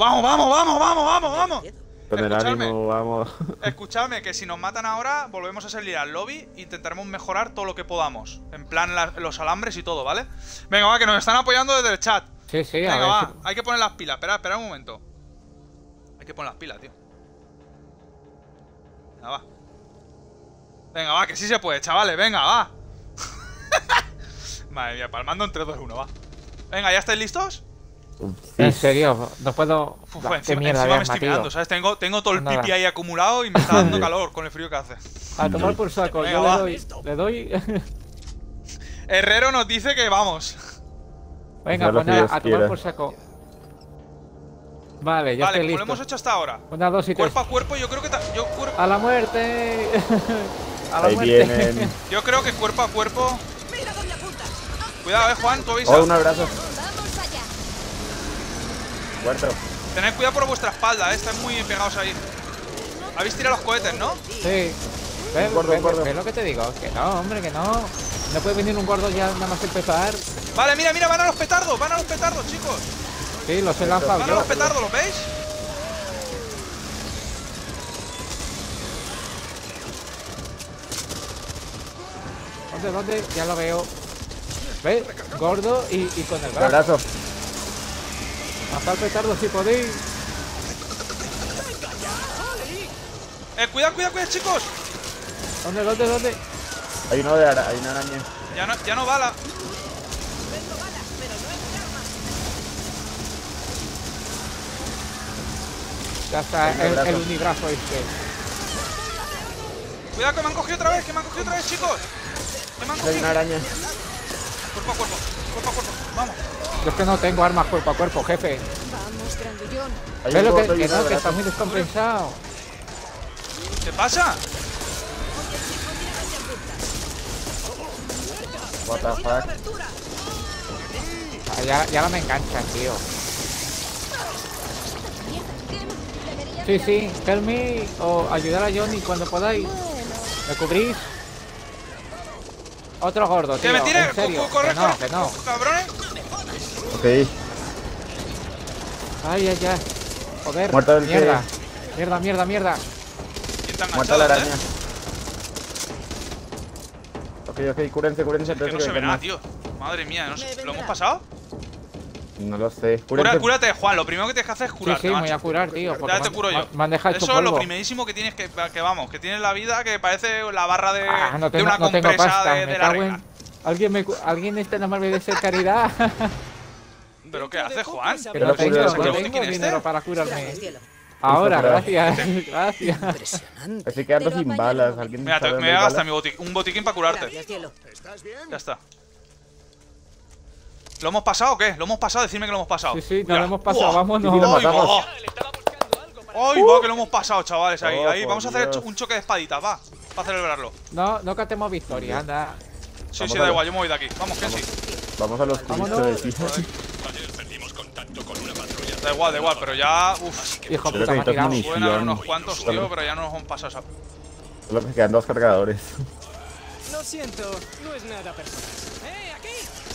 Speaker 3: Con el
Speaker 1: Escuchadme.
Speaker 3: ánimo, vamos.
Speaker 1: Escuchadme, que si nos matan ahora, volvemos a salir al lobby e intentaremos mejorar todo lo que podamos. En plan, los alambres y todo, ¿vale? Venga, va, que nos están apoyando desde el chat.
Speaker 2: Sí, sí,
Speaker 1: Venga,
Speaker 2: a ver.
Speaker 1: va, hay que poner las pilas. Espera un momento. Hay que poner las pilas, tío. Venga, va, que sí se puede, chavales, venga, va. Madre mía, palmando en 3, 2, 1, va. Venga, ¿ya estáis listos?
Speaker 2: En serio, no puedo.
Speaker 1: Uf,
Speaker 2: Bah, qué
Speaker 1: encima
Speaker 2: mierda
Speaker 1: me
Speaker 2: de
Speaker 1: estoy
Speaker 2: arma, tío.
Speaker 1: mirando, ¿sabes? Tengo todo el
Speaker 2: Nada.
Speaker 1: pipi ahí acumulado y me está dando calor con el frío que hace.
Speaker 2: A tomar por saco,
Speaker 1: Venga,
Speaker 2: yo
Speaker 1: va.
Speaker 2: le doy.
Speaker 1: Herrero nos dice que vamos.
Speaker 2: Venga,
Speaker 3: Haz lo
Speaker 2: pues
Speaker 3: que
Speaker 2: nada,
Speaker 3: Dios
Speaker 2: a tomar
Speaker 3: quiera.
Speaker 2: por saco. Vale, ya
Speaker 1: Vale,
Speaker 2: estoy
Speaker 1: como lo hemos
Speaker 2: listo.
Speaker 1: hecho hasta ahora.
Speaker 2: 1, 2 y 3.
Speaker 1: Cuerpo a cuerpo, yo creo que...
Speaker 2: ¡A la muerte! ¡A la
Speaker 3: Ahí
Speaker 2: muerte!
Speaker 3: vienen.
Speaker 1: Yo creo que cuerpo a cuerpo... Cuidado, Juan, tú avisa.
Speaker 3: Oh, un abrazo.
Speaker 7: Vamos allá.
Speaker 3: Muerto.
Speaker 1: Tened cuidado por vuestra espalda, estáis muy pegados ahí. Habéis tirado los cohetes, ¿no?
Speaker 2: Sí. ¿Ves,
Speaker 3: gordo,
Speaker 2: ves-
Speaker 3: gordo.
Speaker 2: ves lo que te digo? Que no, hombre, que no. No puede venir un gordo ya nada más empezar.
Speaker 1: Vale, mira, mira, van a los petardos, chicos.
Speaker 2: Sí, los he lanzado
Speaker 1: Van a
Speaker 2: yo.
Speaker 1: los petardos, ¿los veis?
Speaker 2: ¿Dónde? Ya lo veo. ¿Ves? Gordo y con el
Speaker 3: Un
Speaker 2: brazo.
Speaker 3: abrazo.
Speaker 2: Hasta el petardo si podéis.
Speaker 1: Cuidado, chicos.
Speaker 2: ¿Dónde?
Speaker 3: Hay uno hay una araña.
Speaker 1: Ya no bala.
Speaker 2: Ya está el unibrazo este.
Speaker 1: Cuidado que me han cogido otra vez, chicos. Que me han
Speaker 3: Hay
Speaker 1: cogido.
Speaker 3: una araña.
Speaker 1: Cuerpo a cuerpo. Vamos.
Speaker 2: Yo es que no tengo armas cuerpo a cuerpo, jefe.
Speaker 7: Vamos, grandullón.
Speaker 3: Hay
Speaker 2: ¿Ves
Speaker 3: un
Speaker 2: lo que,
Speaker 3: gordo y
Speaker 2: que
Speaker 3: un
Speaker 2: no? Que
Speaker 3: abrazo.
Speaker 2: está muy descompensado.
Speaker 1: ¿Qué pasa?
Speaker 3: What the fuck.
Speaker 2: Ah, ya no me enganchan, tío. Sí, help me o ayudar a Johnny cuando podáis. ¿Me cubrís? Otro gordo, tío.
Speaker 1: Que me tire.
Speaker 2: En serio.
Speaker 1: Corre,
Speaker 2: Que no.
Speaker 1: cabrones.
Speaker 3: Ok.
Speaker 2: Ay. Joder.
Speaker 3: Muerto el
Speaker 2: mierda.
Speaker 3: que-
Speaker 2: Mierda.
Speaker 1: ¿Quién te ha
Speaker 3: Muerta la
Speaker 1: enganchado,
Speaker 3: araña. Ok, cúrense.
Speaker 1: Que
Speaker 3: entonces
Speaker 1: no se
Speaker 3: que
Speaker 1: ve
Speaker 3: hay
Speaker 1: nada,
Speaker 3: más.
Speaker 1: tío. Madre mía, no sé. ¿Lo hemos pasado?
Speaker 3: No lo sé. Cúrense.
Speaker 1: Cúrate, Juan. Lo primero que tienes que hacer es
Speaker 2: Sí,
Speaker 1: curarte,
Speaker 2: me voy
Speaker 1: macho.
Speaker 2: a curar, tío. porque
Speaker 1: Ya te curo yo.
Speaker 2: Me han dejado hecho
Speaker 1: Eso es lo
Speaker 2: polvo.
Speaker 1: primerísimo que tienes que vamos, que tienes la vida que parece la barra de,
Speaker 2: No
Speaker 1: de una
Speaker 2: tengo
Speaker 1: compresa
Speaker 2: pasta.
Speaker 1: de
Speaker 2: Me
Speaker 1: la
Speaker 2: cago
Speaker 1: regla.
Speaker 2: en... ¿Alguien está nada más de ser caridad?
Speaker 1: ¿Pero qué hace, Juan?
Speaker 2: Que no
Speaker 3: Pero
Speaker 2: tengo,
Speaker 3: cúrate,
Speaker 2: no
Speaker 3: cúrate.
Speaker 2: tengo
Speaker 1: ¿Quién es
Speaker 2: dinero
Speaker 1: este?
Speaker 2: para curarme.
Speaker 6: Gracias, cielo.
Speaker 2: Ahora,
Speaker 3: Listo,
Speaker 2: gracias.
Speaker 6: Impresionante.
Speaker 3: Estoy quedando
Speaker 6: Te lo
Speaker 3: sin
Speaker 6: apaño
Speaker 3: balas.
Speaker 6: en un
Speaker 3: ¿Alguien
Speaker 1: Mira,
Speaker 3: sabe
Speaker 1: me
Speaker 3: dónde
Speaker 1: voy a
Speaker 3: hay
Speaker 1: gastar
Speaker 3: balas?
Speaker 1: un botiquín para curarte.
Speaker 6: Gracias, cielo.
Speaker 8: ¿Estás bien?
Speaker 1: Ya está. ¿Lo hemos pasado o qué? ¿Lo hemos pasado? Decidme que lo hemos pasado.
Speaker 2: Sí, nos
Speaker 1: Mira.
Speaker 2: lo hemos pasado,
Speaker 1: ¡Buah!
Speaker 2: vámonos.
Speaker 3: Sí, lo
Speaker 1: ¡Ay,
Speaker 3: matamos.
Speaker 1: va! ¡Ay, va! Que lo hemos pasado, chavales. Ahí,
Speaker 3: Oh,
Speaker 1: ahí.
Speaker 3: por
Speaker 1: Vamos a hacer
Speaker 3: Dios.
Speaker 1: un choque de espaditas, va. Para celebrarlo.
Speaker 2: No cantemos victoria, anda.
Speaker 1: Sí,
Speaker 3: Vamos
Speaker 1: sí,
Speaker 3: a
Speaker 1: da
Speaker 3: ver.
Speaker 1: igual, yo me voy de aquí. Vamos, Kenshi.
Speaker 3: Vamos a los
Speaker 2: Vámonos.
Speaker 3: turistas de
Speaker 5: Ayer perdimos contacto con una patrulla.
Speaker 1: Da igual, pero ya. Uff.
Speaker 2: Hijo
Speaker 3: Yo
Speaker 2: puta, me ha
Speaker 3: necesito
Speaker 2: tirado.
Speaker 3: munición.
Speaker 1: Suenan unos cuantos, tío, pero ya no nos han pasado esa.
Speaker 3: Solo que quedan 2 cargadores.
Speaker 4: Lo siento, no es nada personal. ¡Aquí!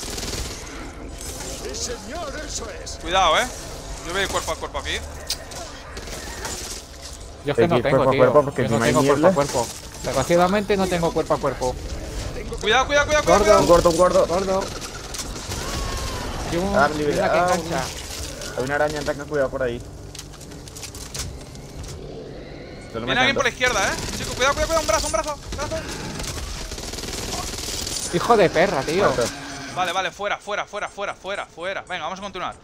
Speaker 8: ¡Sí, señor! ¡Eso es!
Speaker 1: Cuidado, Yo voy cuerpo a cuerpo aquí.
Speaker 2: Yo es que no
Speaker 3: Aquí,
Speaker 2: tengo,
Speaker 3: cuerpo a
Speaker 2: tío.
Speaker 3: cuerpo, porque
Speaker 2: Yo
Speaker 3: si
Speaker 2: no
Speaker 3: no hay
Speaker 2: tengo cuerpo a
Speaker 3: niebla.
Speaker 2: cuerpo. Desgraciadamente no tengo cuerpo a cuerpo.
Speaker 1: Cuidado.
Speaker 3: Un gordo.
Speaker 2: Gordo. Y un...
Speaker 3: Ah,
Speaker 2: mira
Speaker 3: libera-
Speaker 2: que
Speaker 3: ah,
Speaker 2: engancha.
Speaker 3: Hay una araña, tengan cuidado por ahí. Solo me
Speaker 1: Viene alguien
Speaker 3: quedan
Speaker 1: por la izquierda, Chico, cuidado, un brazo.
Speaker 2: Hijo de perra, tío.
Speaker 3: Muerto.
Speaker 1: Vale, fuera. Venga, vamos a continuar.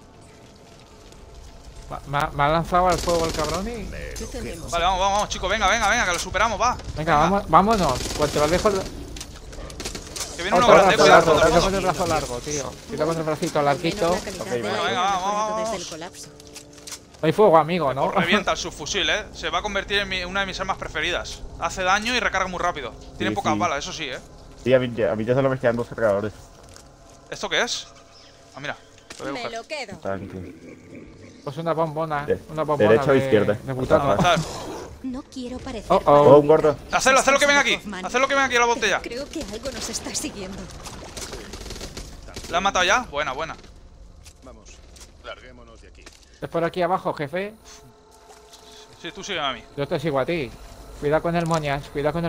Speaker 2: Me ha lanzado al fuego el cabrón y...
Speaker 6: ¿Qué tenemos?
Speaker 1: Vale, vamos, chicos, venga, que lo superamos, va.
Speaker 2: Venga, vámonos. Pues te lo dejo...
Speaker 1: Que viene uno
Speaker 2: Otro
Speaker 1: grande,
Speaker 2: brazo
Speaker 1: cuidado.
Speaker 2: largo,
Speaker 1: todo el
Speaker 2: cuidado con
Speaker 1: mundo.
Speaker 2: el brazo largo, tío. Cuidado con el bracito larguito.
Speaker 6: Menos la calidad del
Speaker 1: venga,
Speaker 6: aire
Speaker 1: vamos.
Speaker 6: mejorando desde el colapso.
Speaker 2: Hay fuego, amigo, ¿no?
Speaker 1: Revienta el subfusil, Se va a convertir en una de mis armas preferidas. Hace daño y recarga muy rápido. Tiene
Speaker 3: Sí,
Speaker 1: pocas
Speaker 3: sí.
Speaker 1: balas, eso sí,
Speaker 3: Sí, a mí ya solo me quedan 2 cargadores.
Speaker 1: ¿Esto qué es? Ah, mira. Lo voy a
Speaker 7: Me
Speaker 1: coger.
Speaker 7: lo quedo.
Speaker 3: Tanque.
Speaker 2: Pues una bombona.
Speaker 3: De-
Speaker 2: Una bombona
Speaker 3: derecha o
Speaker 2: de-
Speaker 3: izquierda.
Speaker 2: De butano.
Speaker 1: Avanzar.
Speaker 7: No quiero parecer.
Speaker 2: Oh,
Speaker 3: Oh,
Speaker 2: oh.
Speaker 3: un gordo.
Speaker 1: Hacedlo que venga aquí. Hacedlo que venga aquí a la botella.
Speaker 7: Creo que algo nos está siguiendo.
Speaker 1: ¿La han matado ya? Buena.
Speaker 8: Vamos, larguémonos de aquí.
Speaker 2: Es por aquí abajo, jefe.
Speaker 1: Sí, tú sígueme a mí.
Speaker 2: Yo te sigo a ti. Cuidado con el moñas,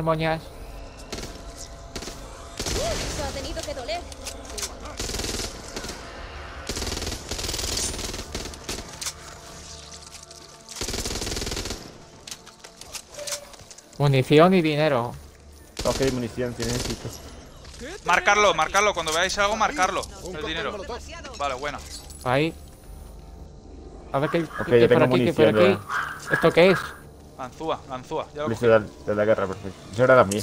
Speaker 7: Eso ha tenido que doler.
Speaker 2: Munición y dinero.
Speaker 3: Ok, munición, sí necesito.
Speaker 1: Marcarlo. Cuando veáis algo, marcarlo. El dinero. Vale, buena.
Speaker 2: Ahí. A ver qué
Speaker 3: Ok,
Speaker 2: qué
Speaker 3: ya
Speaker 2: por
Speaker 3: tengo
Speaker 2: aquí, qué por
Speaker 3: munición,
Speaker 2: aquí. ¿Esto qué es?
Speaker 1: Ganzúa. Ya lo
Speaker 3: Listo,
Speaker 1: cogí.
Speaker 3: de la guerra, perfecto. Eso era la mía.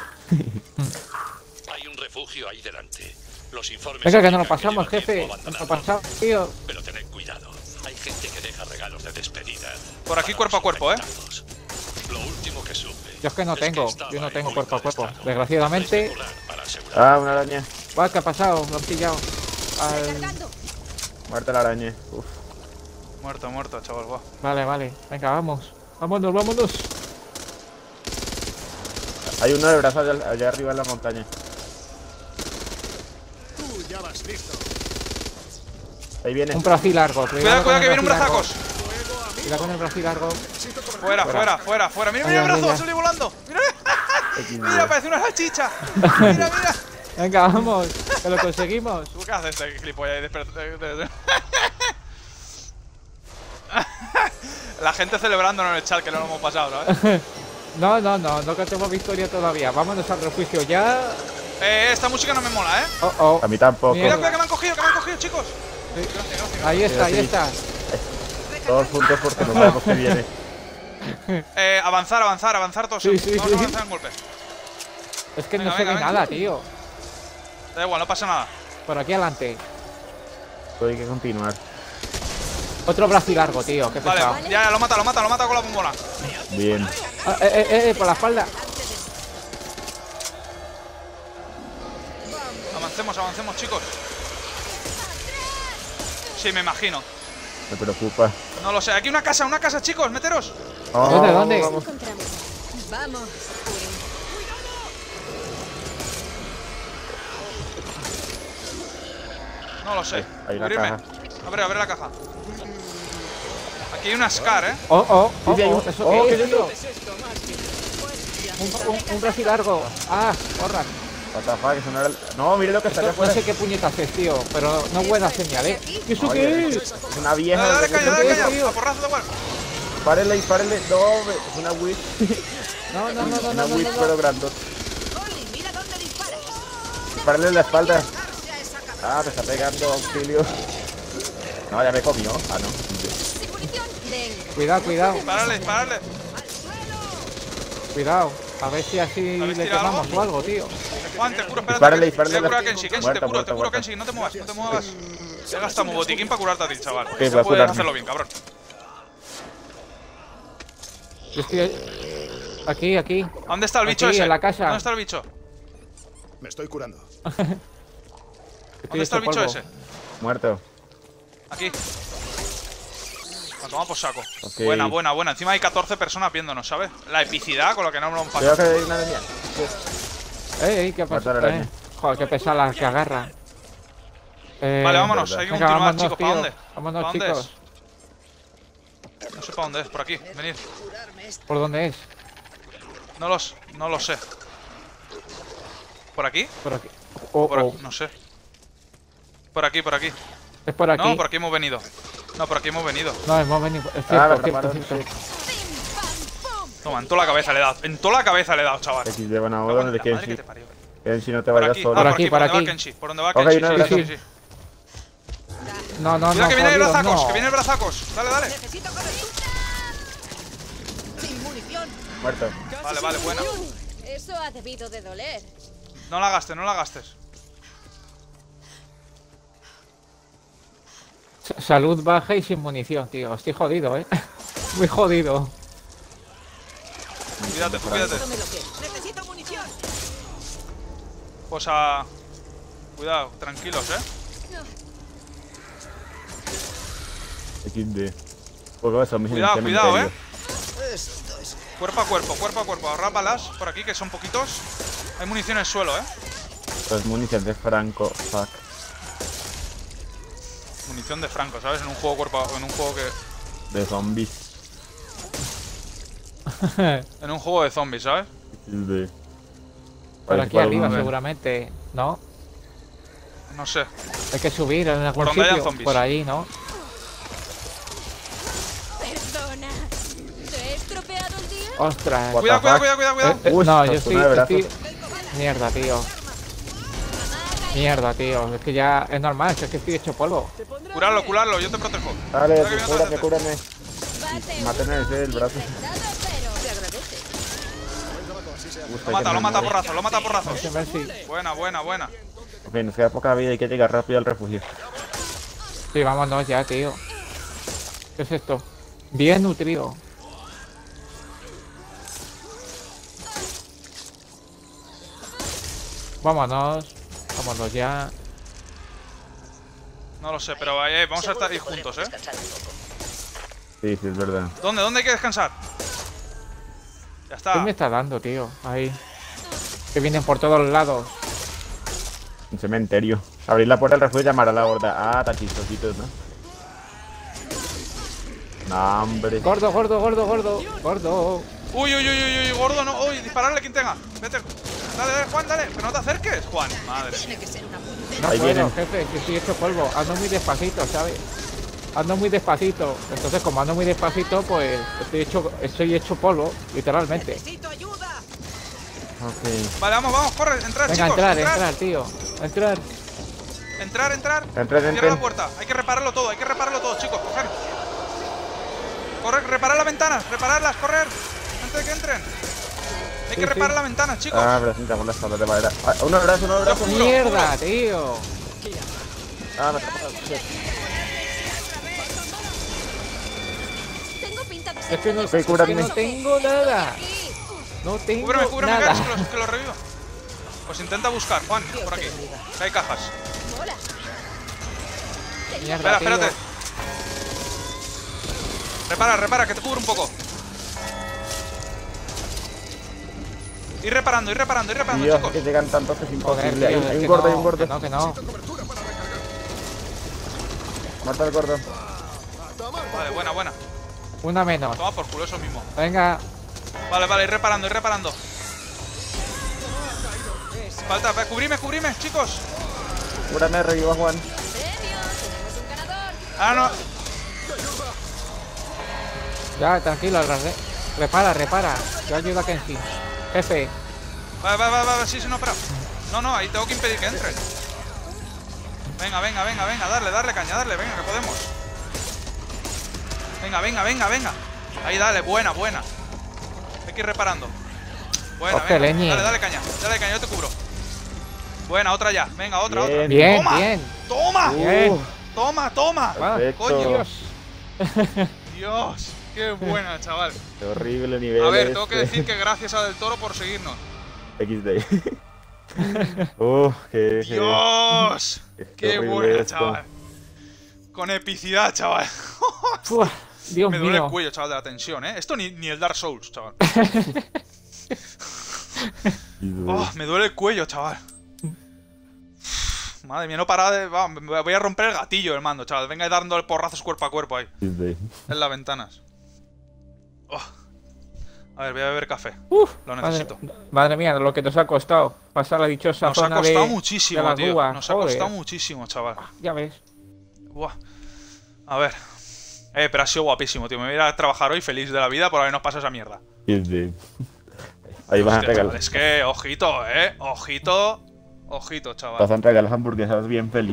Speaker 5: Hay un refugio ahí delante. Los informes
Speaker 2: Venga, que no lo
Speaker 5: indican
Speaker 2: pasamos,
Speaker 5: lleva
Speaker 2: jefe.
Speaker 5: tiempo
Speaker 2: No lo
Speaker 5: abandonado.
Speaker 2: pasamos, tío.
Speaker 5: Pero tened cuidado. Hay gente que deja regalos de despedida.
Speaker 1: Por aquí
Speaker 5: para
Speaker 1: cuerpo a
Speaker 5: los
Speaker 1: cuerpo,
Speaker 5: infectados. Lo último que supe.
Speaker 2: Yo es que no tengo,
Speaker 5: estaba
Speaker 2: yo no
Speaker 5: en
Speaker 2: tengo
Speaker 5: muy
Speaker 2: cuerpo a
Speaker 5: mal
Speaker 2: cuerpo.
Speaker 5: estado.
Speaker 2: Desgraciadamente.
Speaker 5: Especular para asegurar.
Speaker 3: Una araña.
Speaker 2: ¿Qué ha pasado? Lo han pillado.
Speaker 7: Recargando.
Speaker 3: Muerta la araña. Uf.
Speaker 1: Muerto, chaval, guau.
Speaker 2: Vale. Venga, vamos. Vámonos.
Speaker 3: Hay uno de brazo allá arriba en la montaña.
Speaker 8: Tú ya vas listo.
Speaker 3: Ahí viene.
Speaker 2: Un brazo largo.
Speaker 1: Cuidado, que viene un brazacos.
Speaker 2: Cuidado con el brazo largo.
Speaker 1: Fuera. Mira el
Speaker 2: Mira,
Speaker 1: brazo,
Speaker 2: mira.
Speaker 1: sale volando. Mira,
Speaker 3: Mira,
Speaker 1: parece una salchicha. Mira.
Speaker 2: Venga, vamos. Que lo conseguimos.
Speaker 1: ¿Tú qué haces, este gilipollas ahí La gente celebrándonos en el chat que no lo hemos pasado, ¿sabes?
Speaker 2: No cantemos victoria todavía. Vámonos al refugio ya.
Speaker 1: Esta música no me mola, ¿eh?
Speaker 2: Oh.
Speaker 3: A mí tampoco.
Speaker 2: Mierda.
Speaker 1: Cuidado, que me han cogido, chicos.
Speaker 2: Sí.
Speaker 1: Gracias.
Speaker 2: Ahí está.
Speaker 3: Todos juntos porque no sabemos qué viene.
Speaker 1: Avanzar todos.
Speaker 2: Sí.
Speaker 1: Vamos a avanzar en golpe.
Speaker 2: Es que
Speaker 1: Venga,
Speaker 2: no se ve
Speaker 1: venga.
Speaker 2: nada, tío.
Speaker 1: Da igual, no pasa nada.
Speaker 2: Por aquí adelante.
Speaker 3: Hay que continuar.
Speaker 2: Otro brazo largo, tío. Qué pesado.
Speaker 1: Vale, ya, lo mata con la bombola.
Speaker 3: Bien.
Speaker 2: Por la espalda.
Speaker 1: Avancemos, chicos. Sí, me imagino.
Speaker 3: Me preocupa.
Speaker 1: No lo sé. Aquí una casa, chicos, meteros.
Speaker 2: ¿Dónde?
Speaker 3: Vamos.
Speaker 7: Encontramos. Vamos.
Speaker 1: No lo sé.
Speaker 3: Hay una
Speaker 1: Cubrirme.
Speaker 3: caja.
Speaker 1: Abre la caja. Aquí hay una Scar, ¿eh?
Speaker 3: Sí, hay un-
Speaker 2: ¿Eso
Speaker 3: oh,
Speaker 2: qué
Speaker 3: ¿qué
Speaker 2: es, tío? Un brazo largo. Corran.
Speaker 3: What the fuck, eso no era No, mire lo que está allá
Speaker 2: No
Speaker 3: afuera.
Speaker 2: sé qué puñetas es, tío, pero no buena señal, ¿eh? ¿Y eso
Speaker 3: Oye,
Speaker 2: qué es?
Speaker 3: Es una vieja.
Speaker 1: Dale,
Speaker 3: ¿Qué
Speaker 1: calla.
Speaker 3: es eso?
Speaker 1: A porrazo de igual.
Speaker 3: Párele. No, es una Wii.
Speaker 2: No.
Speaker 3: Una Wii pero grandota.
Speaker 6: Oli, mira dónde disparas.
Speaker 3: Párele en la espalda.
Speaker 6: Ya esa capa.
Speaker 3: Me está pegando auxilio. No, ya me comió. No.
Speaker 7: Sin munición. Venga.
Speaker 2: Cuidado.
Speaker 1: Dispararle.
Speaker 2: Cuidado. A ver si así
Speaker 1: ¿Habéis
Speaker 2: le
Speaker 1: tirado
Speaker 2: quemamos
Speaker 1: algo?
Speaker 2: o algo, tío.
Speaker 1: Juan, te curo, espérate.
Speaker 3: Dispárale,
Speaker 1: Te
Speaker 3: dispárale.
Speaker 1: curo a Kenshi, te
Speaker 3: Muerta,
Speaker 1: curo,
Speaker 3: muerta.
Speaker 1: Kenshi. No te muevas. Ya gastamos botiquín para curarte a ti, chaval.
Speaker 3: voy a
Speaker 1: Puedes
Speaker 3: curarme.
Speaker 1: hacerlo bien, cabrón.
Speaker 2: Yo estoy aquí.
Speaker 1: ¿Dónde está el bicho
Speaker 2: Aquí,
Speaker 1: ese?
Speaker 2: en la casa.
Speaker 1: ¿Dónde está el bicho?
Speaker 8: Me estoy curando.
Speaker 1: ¿Dónde está el bicho ese?
Speaker 3: Muerto.
Speaker 1: Aquí. La toma por saco.
Speaker 3: Ok.
Speaker 1: Buena. Encima hay 14 personas viéndonos, ¿sabes? La epicidad con lo que no me lo han
Speaker 3: Cuidado
Speaker 1: pasado.
Speaker 3: que hay una araña.
Speaker 2: ¿Qué pasa?
Speaker 3: Mata la araña.
Speaker 2: Joder, qué pesada la que agarra.
Speaker 1: Vale, vámonos.
Speaker 3: verdad.
Speaker 1: Hay que
Speaker 2: Venga,
Speaker 1: continuar,
Speaker 2: vámonos,
Speaker 1: chicos. ¿Para
Speaker 2: tío.
Speaker 1: dónde?
Speaker 2: Vámonos,
Speaker 1: ¿Para dónde
Speaker 2: chicos.
Speaker 1: es? No sé para dónde es. Por aquí. Venid.
Speaker 2: ¿Por dónde es?
Speaker 1: No lo sé. ¿Por aquí?
Speaker 2: Por aquí.
Speaker 1: No sé. Por aquí.
Speaker 2: Es por aquí.
Speaker 1: No, por aquí hemos venido.
Speaker 2: No, hemos venido. Es
Speaker 3: me
Speaker 2: cierto,
Speaker 3: taparon.
Speaker 2: cierto.
Speaker 1: Toma, en toda la cabeza le he dado. Chaval.
Speaker 3: X de buena
Speaker 1: Cago
Speaker 3: hora
Speaker 1: en
Speaker 3: de
Speaker 1: la madre que
Speaker 3: Kenshi.
Speaker 1: te parió.
Speaker 3: Kenshi, no te
Speaker 1: Por
Speaker 3: vayas
Speaker 1: aquí,
Speaker 3: solo.
Speaker 2: Por
Speaker 1: por
Speaker 2: aquí,
Speaker 1: aquí,
Speaker 2: por
Speaker 1: por donde va
Speaker 2: aquí.
Speaker 1: Kenshi. Por donde va
Speaker 3: Ok,
Speaker 1: Kenshi,
Speaker 3: una
Speaker 1: sí,
Speaker 3: brazo.
Speaker 1: sí.
Speaker 2: No,
Speaker 1: Cuidado que viene el
Speaker 2: jodido,
Speaker 1: brazacos,
Speaker 2: no.
Speaker 1: que viene el brazacos. Dale.
Speaker 6: Necesito cobertura. Sin munición.
Speaker 3: Muerto.
Speaker 1: Vale, buena.
Speaker 7: Eso ha debido de doler.
Speaker 1: No la gastes.
Speaker 2: Salud baja y sin munición, tío. Estoy jodido, Muy jodido.
Speaker 1: Cuídate.
Speaker 6: Tome lo que. Necesito munición.
Speaker 1: Pues a... Cuidado, tranquilos,
Speaker 3: XD. Poco eso, mis
Speaker 1: Cuidado,
Speaker 3: cementerio.
Speaker 6: Esto es.
Speaker 1: Cuerpo a cuerpo. Ahorrad balas por aquí, que son poquitos. Hay munición en el suelo,
Speaker 3: Pues munición de Franco. Fuck.
Speaker 1: Munición de Franco, ¿sabes? En un juego que...
Speaker 3: De zombies.
Speaker 1: En un juego de zombies, ¿sabes?
Speaker 3: XD.
Speaker 2: Por
Speaker 3: Parece
Speaker 2: aquí
Speaker 3: para
Speaker 2: arriba,
Speaker 3: un-
Speaker 2: seguramente. ¿No?
Speaker 1: No sé.
Speaker 2: Hay que subir en algún
Speaker 1: Por donde hayan
Speaker 2: sitio.
Speaker 1: zombies.
Speaker 2: Por ahí, ¿no?
Speaker 7: Perdona. ¿Te he estropeado el día?
Speaker 2: Ostras.
Speaker 3: What
Speaker 1: Cuidado.
Speaker 3: Uy,
Speaker 2: No,
Speaker 3: se
Speaker 2: yo
Speaker 3: asustó de brazos.
Speaker 2: Mierda, tío. Es que ya es normal, es que estoy hecho polvo.
Speaker 1: Curarlo, yo te protejo.
Speaker 3: Dale,
Speaker 1: Cuidado que viene otra
Speaker 3: cúrame.
Speaker 7: Bate
Speaker 3: Mátenme el brazo.
Speaker 7: Dado, pero
Speaker 6: Se agradece.
Speaker 1: Lo mata a porrazos.
Speaker 2: Mercy.
Speaker 1: Buena.
Speaker 3: Ok, nos queda poca vida, hay que llegar rápido al refugio.
Speaker 2: Sí, vámonos ya, tío. ¿Qué es esto? Bien nutrido. Vámonos. Vámonos ya.
Speaker 1: No lo sé, pero vamos a estar ahí juntos, ¿eh?
Speaker 3: Sí, sí, es verdad.
Speaker 1: ¿Dónde? ¿Dónde hay que descansar? Ya está.
Speaker 2: ¿Qué me está dando, tío? Ahí. Que vienen por todos lados.
Speaker 3: Un cementerio. Abrir la puerta del refugio y llamar a la horda. Ah, tan chistositos, ¿no? No, hombre.
Speaker 2: Gordo, gordo, gordo, gordo. Gordo.
Speaker 1: Uy, uy, uy, uy, uy, gordo, no. Uy, dispararle a quien tenga. Vete. Dale, dale, Juan, dale. Que no te acerques, Juan. Madre.
Speaker 6: Tiene que ser una puñetera.
Speaker 2: No
Speaker 3: Ahí
Speaker 2: puedo,
Speaker 3: vienen.
Speaker 2: jefe, que estoy hecho polvo. Ando muy despacito, ¿sabes? Ando muy despacito. Entonces, como ando muy despacito, pues estoy hecho polvo, literalmente.
Speaker 6: Necesito ayuda.
Speaker 3: Ok.
Speaker 1: Vale, vamos, vamos, corre. Entrar,
Speaker 2: Venga,
Speaker 1: chicos.
Speaker 2: entrar, tío. Entrar.
Speaker 1: Entrar.
Speaker 3: Entren.
Speaker 1: Cierra la puerta. Hay que repararlo todo, chicos. Coger. Correr, reparar las ventanas. Repararlas, correr. Antes de que entren. Hay que reparar las ventanas, chicos.
Speaker 3: Ah, presentamos las tablas de madera. Ah, un abrazo.
Speaker 2: ¡Mierda, tío!
Speaker 3: Ah, me
Speaker 7: Tengo pinta de
Speaker 2: Es
Speaker 7: ser
Speaker 2: que no,
Speaker 7: de esos
Speaker 3: cúbrame.
Speaker 2: no tengo nada. No tengo
Speaker 1: Cúbreme,
Speaker 2: nada.
Speaker 1: que lo revivo. Pues intenta buscar, Juan, por aquí. Que hay cajas.
Speaker 7: Mola.
Speaker 2: Mierda,
Speaker 1: Espérate.
Speaker 2: tío.
Speaker 1: Repara, que te cubro un poco. Ir reparando,
Speaker 3: Dios,
Speaker 1: chicos.
Speaker 3: que llegan tantos que es
Speaker 2: Joder,
Speaker 3: imposible.
Speaker 2: tío,
Speaker 3: Hay
Speaker 2: es
Speaker 3: un
Speaker 2: que
Speaker 3: gordo,
Speaker 2: no,
Speaker 3: hay un gordo.
Speaker 2: que no.
Speaker 3: Mata al gordo.
Speaker 1: Vale, buena.
Speaker 2: Una menos.
Speaker 1: Toma por culo eso mismo.
Speaker 2: Venga.
Speaker 1: Vale, ir reparando. Falta, cubrime, chicos.
Speaker 3: Cúrame, revivo a Juan.
Speaker 7: Premio. Tenemos un ganador.
Speaker 1: Ah, no.
Speaker 2: Ya, tranquilo, repara. Yo ayudo a Kenshi. Jefe.
Speaker 1: Va, sí, no, espera. No, ahí tengo que impedir que entren. Venga, darle caña, venga, que podemos. Venga. Ahí, dale, buena. Hay que ir reparando. Buena,
Speaker 2: Hostia,
Speaker 1: venga.
Speaker 2: leñe.
Speaker 1: Dale caña, yo te cubro. Buena, otra ya. Venga, otra.
Speaker 2: Bien,
Speaker 1: ¡Toma!
Speaker 2: bien.
Speaker 1: ¡Toma!
Speaker 2: Bien.
Speaker 1: ¡Toma!
Speaker 3: Perfecto.
Speaker 1: Coño. Dios, qué buena, chaval.
Speaker 3: Qué horrible nivel.
Speaker 1: A ver, tengo que decir que gracias a Del Toro por seguirnos.
Speaker 3: XD. qué
Speaker 1: ¡Dios! ¡Qué
Speaker 3: horrible
Speaker 1: buena,
Speaker 3: esto.
Speaker 1: chaval! Con epicidad, chaval.
Speaker 2: Uf, Dios
Speaker 1: Me duele
Speaker 2: mío.
Speaker 1: el cuello, chaval, de la tensión, ¿eh? Esto ni el Dark Souls, chaval. Me duele el cuello, chaval. Madre mía, no para de... me voy a romper el gatillo del mando, chaval. Venga dándole porrazos cuerpo a cuerpo ahí.
Speaker 3: XD.
Speaker 1: En las ventanas. A ver, voy a beber café.
Speaker 2: Uf,
Speaker 1: Lo necesito.
Speaker 2: Madre mía, lo que nos ha costado pasar la dichosa
Speaker 1: Nos ha
Speaker 2: zona
Speaker 1: costado
Speaker 2: de
Speaker 1: muchísimo,
Speaker 2: las
Speaker 1: tío.
Speaker 2: uvas.
Speaker 1: Nos ha
Speaker 2: Joder.
Speaker 1: costado muchísimo, chaval.
Speaker 2: Ya ves.
Speaker 1: Buah. A ver. Pero ha sido guapísimo, tío. Me voy a ir a trabajar hoy feliz de la vida por habernos pasado esa mierda.
Speaker 3: XD. Ahí vas a
Speaker 1: Hostia,
Speaker 3: regalar.
Speaker 1: chaval, es que, ojito, Ojito, chaval.
Speaker 3: Vas a entregar las hamburguesas bien feliz.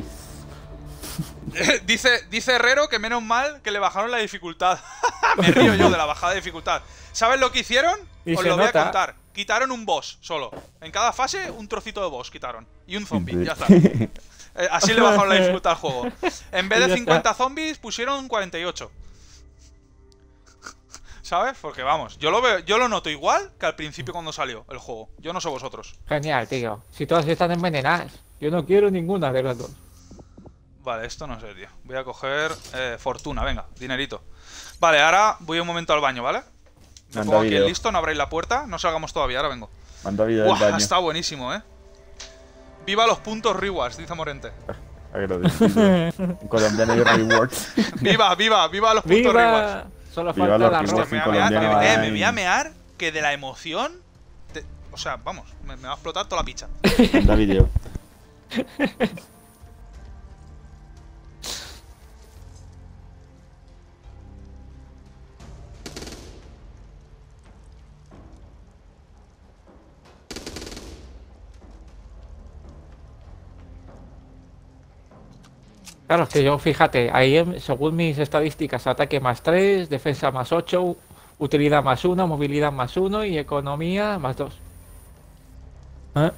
Speaker 1: Dice Herrero que menos mal que le bajaron la dificultad. Me río yo de la bajada de dificultad. ¿Sabes lo que hicieron?
Speaker 2: Y
Speaker 1: Os
Speaker 2: se
Speaker 1: lo voy a
Speaker 2: nota.
Speaker 1: contar. Quitaron un boss solo. En cada fase, un trocito de boss quitaron. Y un zombie, ya está. Así le bajaron la dificultad al juego. En vez
Speaker 2: Ya
Speaker 1: de
Speaker 2: está.
Speaker 1: 50 zombies, pusieron 48. ¿Sabes? Porque vamos, yo lo noto igual que al principio cuando salió el juego. Yo no sé vosotros.
Speaker 2: Genial, tío. Si todas están envenenadas. Yo no quiero ninguna de las dos.
Speaker 1: Vale, esto no sé, tío. Voy a coger fortuna, venga, dinerito. Vale, ahora voy un momento al baño, ¿vale? Me
Speaker 3: Manda
Speaker 1: pongo aquí
Speaker 3: vídeo.
Speaker 1: listo, no abráis la puerta. No salgamos todavía, ahora vengo.
Speaker 3: Manda vida del
Speaker 1: Buah,
Speaker 3: baño.
Speaker 1: está buenísimo, Viva los puntos rewards, dice Morente.
Speaker 3: Agradecido. En colombiano hay rewards.
Speaker 1: Viva los puntos rewards.
Speaker 2: ¡Viva! Solo
Speaker 3: Viva
Speaker 2: falta
Speaker 3: los
Speaker 2: la
Speaker 3: rewards.
Speaker 2: ropa.
Speaker 1: Me voy a mear,
Speaker 3: colombiano hay-
Speaker 1: me voy a mear que de la emoción... O sea, vamos, me va a explotar toda la picha.
Speaker 3: Manda vídeo.
Speaker 2: Claro, es que yo, fíjate, ahí según mis estadísticas, ataque más 3, defensa más 8, utilidad más 1, movilidad más 1 y economía más 2. ¿Eh?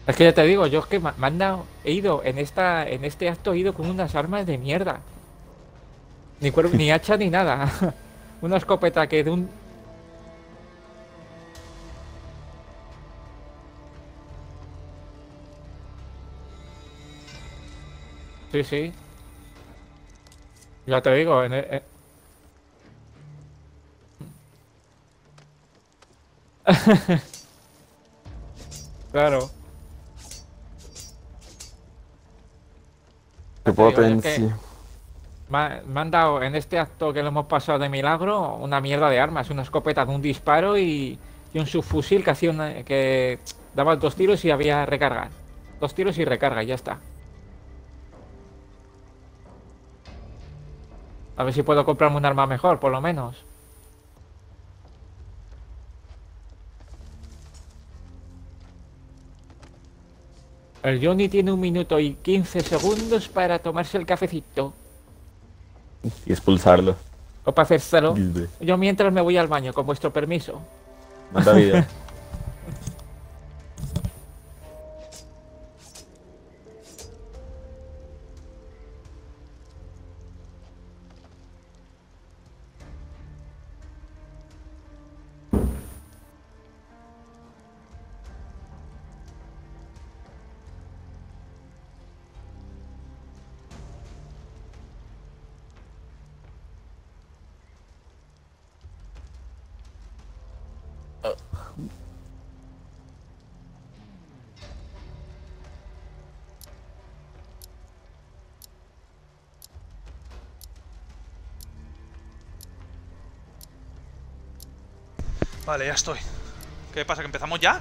Speaker 2: Es que ya te digo, yo es que me han dado, he ido en este acto he ido con unas armas de mierda. Ni hacha ni nada. Una escopeta que de un... Sí, sí. Ya te digo, Claro.
Speaker 3: Qué
Speaker 2: Te digo, es
Speaker 3: potencia.
Speaker 2: que me han dado en este acto que lo hemos pasado de milagro una mierda de armas, una escopeta de un disparo y un subfusil que hacía que daba 2 tiros y había recargar. 2 tiros y recarga, y ya está. A ver si puedo comprarme un arma mejor, por lo menos. El Johnny tiene 1 minuto y 15 segundos para tomarse el cafecito.
Speaker 3: Y expulsarlo.
Speaker 2: O para hacérselo.
Speaker 3: XD.
Speaker 2: Yo mientras me voy al baño, con vuestro permiso.
Speaker 3: Manda video.
Speaker 1: Vale, ya estoy. ¿Qué pasa? ¿Que empezamos ya?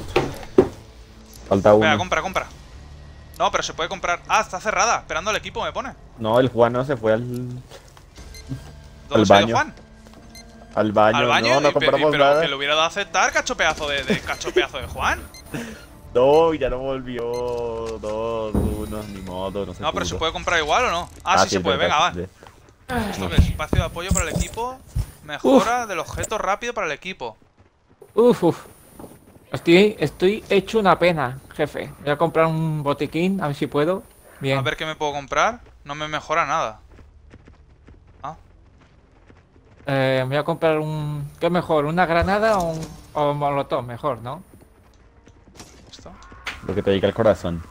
Speaker 3: Falta uno.
Speaker 1: Venga, compra. No, pero se puede comprar. Ah, está cerrada. Esperando al equipo, me pone.
Speaker 3: No, el Juan no se fue
Speaker 1: ¿Dónde
Speaker 3: al
Speaker 1: se ha ido
Speaker 3: baño.
Speaker 1: Juan?
Speaker 3: al baño.
Speaker 1: Al baño.
Speaker 3: No
Speaker 1: pero
Speaker 3: compramos nada.
Speaker 1: que le hubiera dado a aceptar cacho pedazo de Juan.
Speaker 3: No, ya no volvió. 2-1, ni modo, no se
Speaker 1: No, pero se
Speaker 3: pudo.
Speaker 1: puede comprar igual o no. Ah, sí se
Speaker 3: es
Speaker 1: puede.
Speaker 3: verdad,
Speaker 1: Venga, va.
Speaker 3: sí.
Speaker 1: ¿Esto qué es? Espacio de apoyo para el equipo. Mejora del objeto rápido para el equipo.
Speaker 2: Uf. Estoy hecho una pena, jefe. Voy a comprar un botiquín, a ver si puedo. Bien.
Speaker 1: A ver qué me puedo comprar. No me mejora nada. Ah,
Speaker 2: Voy a comprar un... ¿Qué mejor? ¿Una granada o un molotov? Mejor, ¿no?
Speaker 1: esto.
Speaker 3: Lo que te diga el corazón.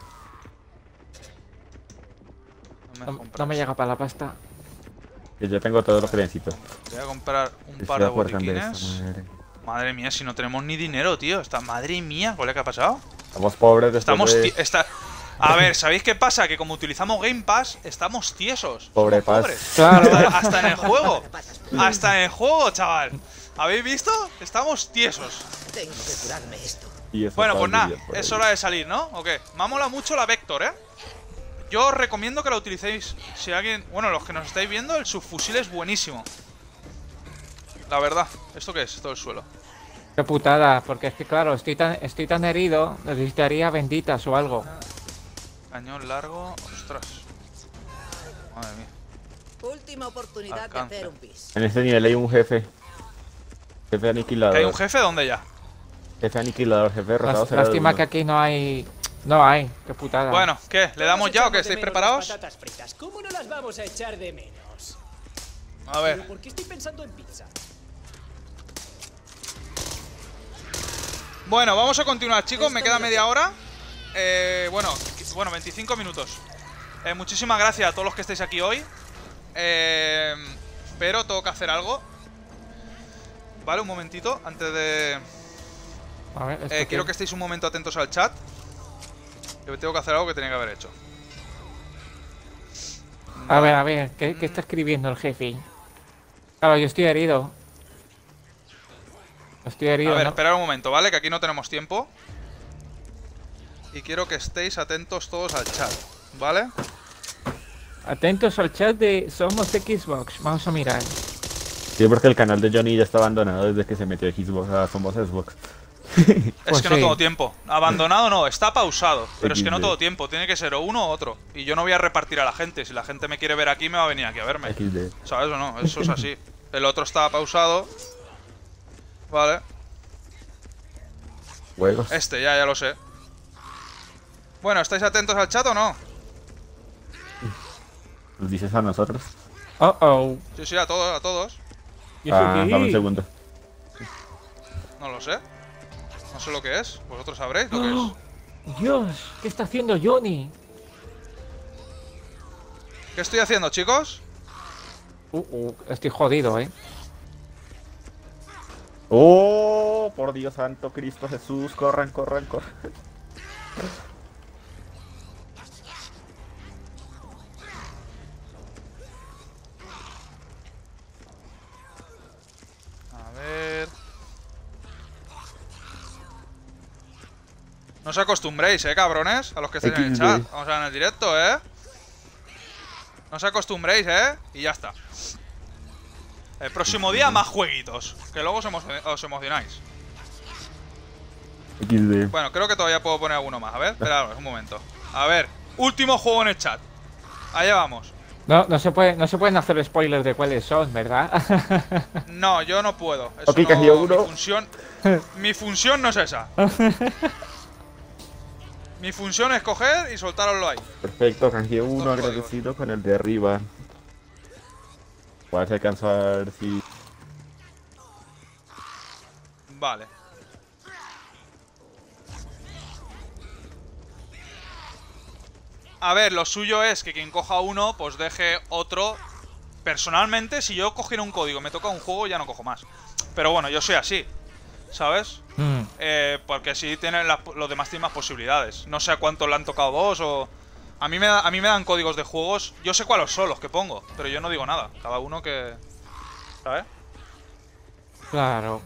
Speaker 2: No me llega para la pasta.
Speaker 3: Que yo tengo todo lo que necesito.
Speaker 1: Voy a comprar un
Speaker 3: Estoy
Speaker 1: par
Speaker 3: de
Speaker 1: de
Speaker 3: acuerdo en esta,
Speaker 1: botiquines.
Speaker 3: madre.
Speaker 1: Madre mía, si no tenemos ni dinero, tío. Madre mía, ¿cuál es que ha pasado?
Speaker 3: Estamos pobres después
Speaker 1: Estamos
Speaker 3: de...
Speaker 1: A ver, ¿sabéis qué pasa? Que como utilizamos Game Pass, estamos tiesos.
Speaker 3: Pobre
Speaker 1: Somos
Speaker 3: Paz.
Speaker 1: pobres.
Speaker 2: Claro.
Speaker 1: Hasta en el juego. Hasta en el juego, chaval. ¿Habéis visto? Estamos tiesos.
Speaker 6: Tengo que curarme esto.
Speaker 3: Y eso
Speaker 1: Bueno,
Speaker 3: está
Speaker 1: pues nada,
Speaker 3: bien por
Speaker 1: es
Speaker 3: ahí.
Speaker 1: hora de salir, ¿no? ¿O qué? Me mola mucho la Vector, ¿eh? Yo os recomiendo que la utilicéis. Si alguien... Bueno, los que nos estáis viendo, el subfusil es buenísimo. La verdad. ¿Esto qué es? Esto del suelo.
Speaker 2: Qué putada, porque es que claro, estoy tan herido, necesitaría benditas o algo.
Speaker 1: Cañón largo. Ostras. Madre mía.
Speaker 6: Última oportunidad
Speaker 1: Alcance.
Speaker 6: de hacer un pis.
Speaker 3: En este nivel hay un jefe. Jefe aniquilador.
Speaker 1: ¿Que hay un jefe? ¿Dónde ya?
Speaker 3: Jefe aniquilador, jefe derrotado.
Speaker 2: Lástima que aquí no hay... No hay, qué putada.
Speaker 1: Bueno, ¿qué? ¿Le damos ya o qué? ¿Estáis preparados?
Speaker 4: Patatas fritas. ¿Cómo no las vamos a echar de menos?
Speaker 1: A
Speaker 4: ¿Pero
Speaker 1: ver.
Speaker 4: por qué estoy pensando en pizza?
Speaker 1: Bueno, vamos a continuar, chicos. Me queda media hora. Bueno, 25 minutos. Muchísimas gracias a todos los que estáis aquí hoy. Pero tengo que hacer algo. Vale, un momentito. Antes de...
Speaker 2: A ver, ¿esto
Speaker 1: quiero
Speaker 2: qué?
Speaker 1: que estéis un momento atentos al chat. Que tengo que hacer algo que tenía que haber hecho.
Speaker 2: A ver, ¿qué está escribiendo el jefe? Claro, yo estoy herido. Estoy herido,
Speaker 1: A ver,
Speaker 2: ¿no?
Speaker 1: esperad un momento, ¿vale? Que aquí no tenemos tiempo. Y quiero que estéis atentos todos al chat, ¿vale?
Speaker 2: Atentos al chat de Somos Xbox. Vamos a mirar.
Speaker 3: Sí, porque el canal de Johnny ya está abandonado desde que se metió de Xbox a Somos Xbox.
Speaker 1: Es
Speaker 2: Pues
Speaker 1: que no
Speaker 2: sí.
Speaker 1: tengo tiempo. Abandonado no, está pausado. Pero es que no
Speaker 3: XD.
Speaker 1: tengo tiempo. Tiene que ser o uno o otro. Y yo no voy a repartir a la gente. Si la gente me quiere ver aquí, me va a venir aquí a verme.
Speaker 3: XD.
Speaker 1: ¿Sabes o no? Eso es así. El otro estaba pausado. Vale.
Speaker 3: Juegos.
Speaker 1: Este, ya lo sé. Bueno, ¿estáis atentos al chat o no?
Speaker 3: ¿Nos dices a nosotros?
Speaker 2: Oh.
Speaker 1: Sí, sí, a todos, a todos.
Speaker 2: ¿Y eso qué?
Speaker 3: Dame un segundo.
Speaker 1: No lo sé. No sé lo que es. Vosotros sabréis lo que es.
Speaker 2: Dios, ¿qué está haciendo Johnny?
Speaker 1: ¿Qué estoy haciendo, chicos?
Speaker 2: Estoy jodido,
Speaker 3: ¡Oh! Por Dios santo, Cristo Jesús. Corran.
Speaker 1: A ver... No os acostumbréis, cabrones, a los que estáis en el chat. Vamos a ver en el directo, No os acostumbréis, y ya está. El próximo día más jueguitos, que luego os emocionáis.
Speaker 3: XD.
Speaker 1: Bueno, creo que todavía puedo poner alguno más. A ver, esperad un momento. A ver, último juego en el chat. Allá vamos.
Speaker 2: No se pueden hacer spoilers de cuáles son, ¿verdad?
Speaker 1: No, yo no puedo. Eso
Speaker 3: Ok,
Speaker 1: no,
Speaker 3: Canjeo 1.
Speaker 1: mi función no es esa. Mi función es coger y soltaroslo ahí.
Speaker 3: Perfecto, canjeé uno,
Speaker 1: Dos
Speaker 3: agradecido con el de arriba. Voy a ver si alcanzo a ver si...
Speaker 1: Vale. A ver, lo suyo es que quien coja uno, pues deje otro. Personalmente, si yo cogiera un código, me toca un juego, ya no cojo más. Pero bueno, yo soy así, ¿sabes? Porque así tienen los demás tienen más posibilidades. No sé a cuántos le han tocado dos o... A mí me dan códigos de juegos. Yo sé cuáles son los que pongo, pero yo no digo nada. Cada uno que... ¿Sabes?
Speaker 2: Claro.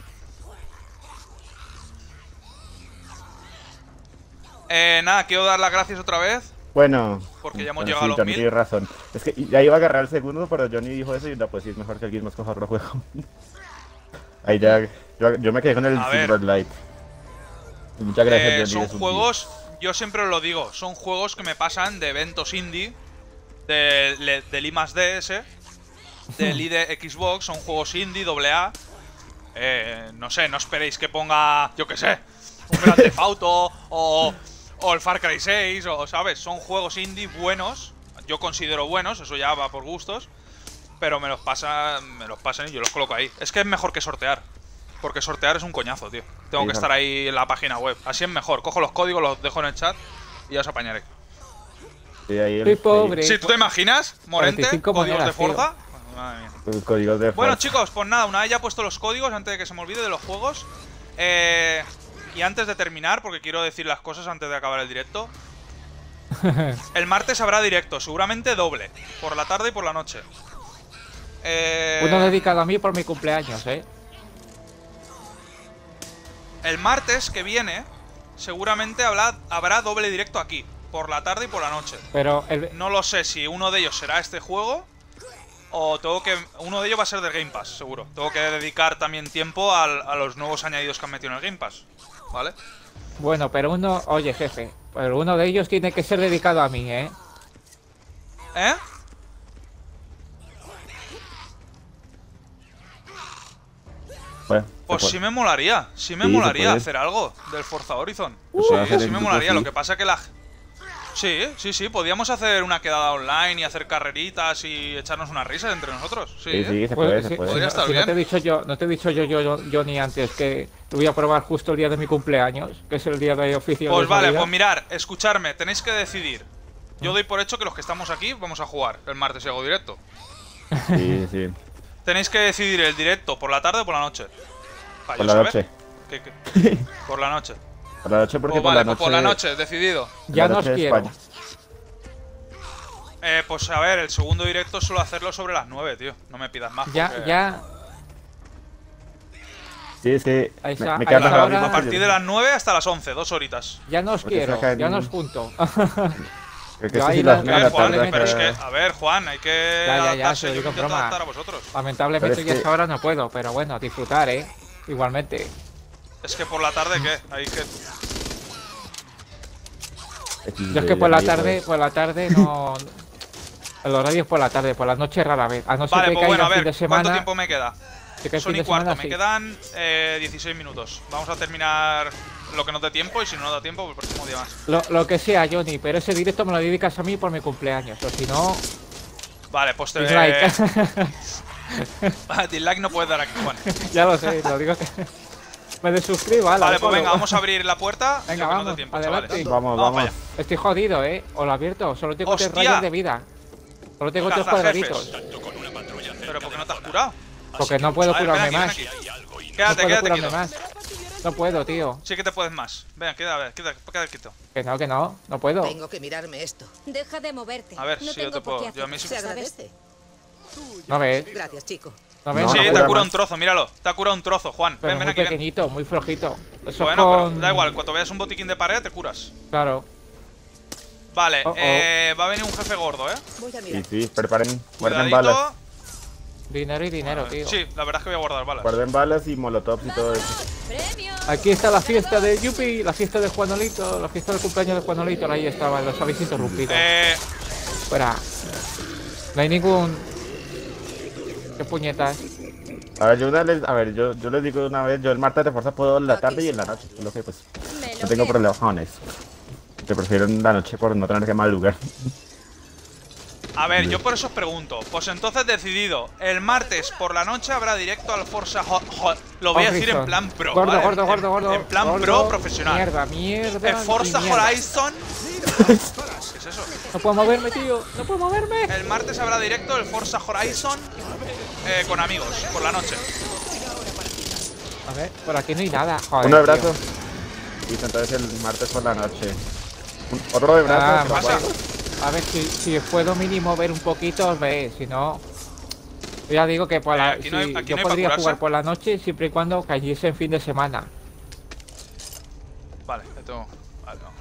Speaker 1: Nada, quiero dar las gracias otra vez.
Speaker 3: Bueno...
Speaker 1: Porque ya hemos
Speaker 3: bueno,
Speaker 1: llegado a los
Speaker 3: Johnny
Speaker 1: 1000.
Speaker 3: tiene razón. Es que ya iba a agarrar el segundo, pero Johnny dijo eso y no, pues sí, es mejor que el Gizmo escoja otro juego. Ahí ya... Yo me quedé con el
Speaker 1: A ver.
Speaker 3: Silver Light. Muchas gracias, Johnny.
Speaker 1: Son
Speaker 3: es un
Speaker 1: juegos, yo siempre os lo digo, son juegos que me pasan de eventos indie, del I+D ese, del I de Xbox, son juegos indie, AA. No sé, no esperéis que ponga, yo qué sé, un Grand Theft Auto o el Far Cry 6, o ¿sabes? Son juegos indie buenos, yo considero buenos, eso ya va por gustos, pero me los pasan y yo los coloco ahí. Es que es mejor que sortear. Porque sortear es un coñazo, tío. Tengo que estar ahí en la página web. Así es mejor. Cojo los códigos, los dejo en el chat y ya os apañaré.
Speaker 3: Sí, ahí
Speaker 2: Soy pobre.
Speaker 1: Sí, ¿tú te imaginas, Morente?
Speaker 2: 45
Speaker 1: Códigos de
Speaker 2: monedas,
Speaker 1: Forza. Madre mía.
Speaker 3: El código de
Speaker 1: Bueno,
Speaker 3: Forza.
Speaker 1: chicos, pues nada, una vez ya puesto los códigos, antes de que se me olvide de los juegos. Y antes de terminar, porque quiero decir las cosas antes de acabar el directo. El martes habrá directo, seguramente doble. Por la tarde y por la noche.
Speaker 2: Uno dedicado a mí por mi cumpleaños,
Speaker 1: El martes que viene, seguramente habrá doble directo aquí, por la tarde y por la noche.
Speaker 2: Pero
Speaker 1: No lo sé si uno de ellos será este juego o uno de ellos va a ser del Game Pass, seguro. Tengo que dedicar también tiempo a los nuevos añadidos que han metido en el Game Pass, ¿vale?
Speaker 2: bueno, pero uno... Oye, jefe, pero uno de ellos tiene que ser dedicado a mí,
Speaker 1: ¿Eh?
Speaker 3: Bueno,
Speaker 1: Pues sí me molaría, sí me
Speaker 3: Sí, se
Speaker 1: molaría
Speaker 3: puede.
Speaker 1: hacer algo del Forza Horizon.
Speaker 3: puede hacer
Speaker 1: Sí
Speaker 3: en
Speaker 1: me
Speaker 3: grupo,
Speaker 1: molaría,
Speaker 3: sí.
Speaker 1: lo que pasa que la... Sí, podíamos hacer una quedada online y hacer carreritas y echarnos unas risas entre nosotros. Sí,
Speaker 3: Sí, se
Speaker 2: Pues,
Speaker 3: puede,
Speaker 2: si-
Speaker 3: se puede.
Speaker 1: Podría estar
Speaker 2: si
Speaker 1: bien.
Speaker 2: no te he dicho yo, Johnny, antes que lo voy a probar justo el día de mi cumpleaños, que es el día de oficial
Speaker 1: Pues
Speaker 2: de
Speaker 1: vale,
Speaker 2: salida.
Speaker 1: pues mirar, escucharme, tenéis que decidir. Yo doy por hecho que los que estamos aquí vamos a jugar el martes y hago directo.
Speaker 3: Sí, sí.
Speaker 1: Tenéis que decidir el directo por la tarde o por la noche. Para
Speaker 3: Por
Speaker 1: yo
Speaker 3: la
Speaker 1: saber.
Speaker 3: noche.
Speaker 1: Por la noche.
Speaker 3: Por la noche porque
Speaker 1: Pues vale,
Speaker 3: por la
Speaker 1: pues
Speaker 3: noche...
Speaker 1: por la noche, decidido.
Speaker 2: Ya
Speaker 3: la
Speaker 2: no os
Speaker 3: noche de
Speaker 2: quiero.
Speaker 3: España.
Speaker 1: Pues a ver, el segundo directo suelo hacerlo sobre las 9, tío. No me pidas más. porque-
Speaker 2: Ya,
Speaker 3: Sí, es que
Speaker 2: Ahí
Speaker 3: me,
Speaker 2: está,
Speaker 3: me
Speaker 2: ahí
Speaker 3: queda
Speaker 2: está,
Speaker 3: más
Speaker 2: ahora-
Speaker 1: A
Speaker 3: rápido.
Speaker 1: partir de las 9 hasta las 11, 2 horitas.
Speaker 2: ya no os
Speaker 3: Porque
Speaker 2: quiero,
Speaker 3: sacan-
Speaker 2: ya no os junto.
Speaker 3: Creo que
Speaker 2: Yo
Speaker 3: eso
Speaker 2: ahí
Speaker 3: sí
Speaker 2: la-
Speaker 3: las
Speaker 2: la-
Speaker 3: una de la
Speaker 1: Juan,
Speaker 3: tarde
Speaker 1: pero es
Speaker 3: acá.
Speaker 1: que, a ver, Juan, hay que
Speaker 2: Ya,
Speaker 1: adaptarse.
Speaker 2: se lo
Speaker 1: Yo
Speaker 2: digo
Speaker 1: me
Speaker 2: en
Speaker 1: intento
Speaker 2: broma.
Speaker 1: adaptar a vosotros.
Speaker 2: Lamentablemente
Speaker 3: Pero es
Speaker 2: ya
Speaker 3: que-
Speaker 2: hasta ahora no puedo, pero bueno, a disfrutar, igualmente.
Speaker 1: Es que por la tarde, ¿qué? Hay que...
Speaker 2: Yo es que por la tarde no... El horario es por la tarde, por la noche rara vez. A no ser
Speaker 1: Vale,
Speaker 2: que
Speaker 1: pues
Speaker 2: caiga
Speaker 1: bueno, a
Speaker 2: fin
Speaker 1: ver,
Speaker 2: de semana.
Speaker 1: ¿cuánto tiempo me queda?
Speaker 2: Si cae
Speaker 1: Son
Speaker 2: fin
Speaker 1: y
Speaker 2: de
Speaker 1: cuarto,
Speaker 2: semana,
Speaker 1: me
Speaker 2: sí.
Speaker 1: quedan 16 minutos. Vamos a terminar lo que nos dé tiempo y si no nos da tiempo, pues el próximo día más.
Speaker 2: Lo que sea, Johnny, pero ese directo me lo dedicas a mí por mi cumpleaños, o si no...
Speaker 1: Vale, pues te...
Speaker 2: Dislike.
Speaker 1: Dislike no puedes dar aquí, Juan.
Speaker 2: Ya lo sé, lo digo que... Me desuscribo, ala.
Speaker 1: Vale, pues venga, vamos a abrir la puerta.
Speaker 2: Venga,
Speaker 1: que no
Speaker 2: vamos,
Speaker 1: dé tiempo,
Speaker 2: adelante.
Speaker 1: chavales.
Speaker 3: Vamos.
Speaker 1: para allá.
Speaker 2: Estoy jodido, o lo abierto, solo tengo 3
Speaker 1: ¡Hostia!
Speaker 2: rayas de vida. Solo tengo 3
Speaker 1: Cazajefes.
Speaker 2: cuadraditos.
Speaker 1: Pero ¿por qué no te has curado?
Speaker 2: Porque no puedo
Speaker 1: A ver,
Speaker 2: curarme
Speaker 1: ven
Speaker 2: más.
Speaker 1: aquí, ven aquí.
Speaker 2: No
Speaker 1: Quédate,
Speaker 2: puedo
Speaker 1: quédate
Speaker 2: curarme
Speaker 1: quieto.
Speaker 2: más. No puedo, tío.
Speaker 1: Sí que te puedes más. Ven, quédate quieto.
Speaker 2: Que no puedo.
Speaker 6: Tengo que mirarme esto.
Speaker 7: Deja de moverte.
Speaker 1: A ver,
Speaker 7: no
Speaker 1: si yo
Speaker 7: tengo
Speaker 1: te
Speaker 7: por qué
Speaker 1: puedo. Yo a mí sí.
Speaker 6: Se
Speaker 7: hacerlo, ¿sabes?
Speaker 6: agradece.
Speaker 2: No ves,
Speaker 6: Gracias, chico.
Speaker 2: no ves.
Speaker 3: No,
Speaker 1: Sí,
Speaker 3: no
Speaker 1: te
Speaker 3: cura
Speaker 1: ha curado
Speaker 3: más.
Speaker 1: un trozo, míralo. Te ha curado un trozo, Juan.
Speaker 2: Pero
Speaker 1: Ven, ven
Speaker 2: muy
Speaker 1: aquí, ven.
Speaker 2: pequeñito, muy flojito. Eso
Speaker 1: Bueno,
Speaker 2: con...
Speaker 1: pero da igual, cuando veas un botiquín de pared te curas.
Speaker 2: Claro.
Speaker 1: Vale,
Speaker 2: Oh, oh.
Speaker 1: va a venir un jefe gordo,
Speaker 6: Voy a
Speaker 3: Sí,
Speaker 6: mirar.
Speaker 3: sí, preparen. Guarden
Speaker 1: Cuidadito.
Speaker 3: balas.
Speaker 2: Dinero y dinero, tío.
Speaker 1: Sí, la verdad es que voy a guardar balas.
Speaker 3: Guarden balas y molotovs y todo eso.
Speaker 7: ¡Premio!
Speaker 2: Aquí está la fiesta de Yupi, la fiesta de Juanolito, la fiesta del cumpleaños de Juanolito. Ahí estaba, los habéis interrumpido. Fuera. No hay ningún... ¿Qué puñetas?
Speaker 3: A ver, yo les digo de una vez, yo el martes de fuerza puedo en la tarde y en la noche. Por lo que pues
Speaker 7: Me lo
Speaker 3: no tengo
Speaker 7: quedo.
Speaker 3: problemas con eso. Te prefiero en la noche por no tener que madrugar.
Speaker 1: A ver, yo por eso os pregunto. Pues entonces decidido, el martes por la noche habrá directo al Forza lo voy a decir en plan pro,
Speaker 2: Gordo,
Speaker 1: ¿vale?
Speaker 2: gordo.
Speaker 1: En plan
Speaker 2: gordo.
Speaker 1: pro profesional.
Speaker 2: Mierda.
Speaker 1: El Forza
Speaker 2: y mierda.
Speaker 1: Horizon. ¿Qué es eso?
Speaker 2: No puedo moverme, tío. No puedo moverme.
Speaker 1: El martes habrá directo el Forza Horizon con amigos, por la noche.
Speaker 2: A ver, por aquí no hay nada. Joder,
Speaker 3: Un abrazo.
Speaker 2: tío.
Speaker 3: Y entonces el martes por la noche. Otro de
Speaker 2: Ah,
Speaker 3: brazos.
Speaker 1: pasa.
Speaker 2: A ver, si puedo mínimo ver un poquito, os veis. Si no... Ya digo que por la,
Speaker 1: Aquí no hay-
Speaker 2: si
Speaker 1: aquí
Speaker 2: yo
Speaker 1: no hay pa'
Speaker 2: podría
Speaker 1: curarse.
Speaker 2: jugar por la noche siempre y cuando cayese en fin de semana.
Speaker 1: Vale, ya tengo. Vale, vamos.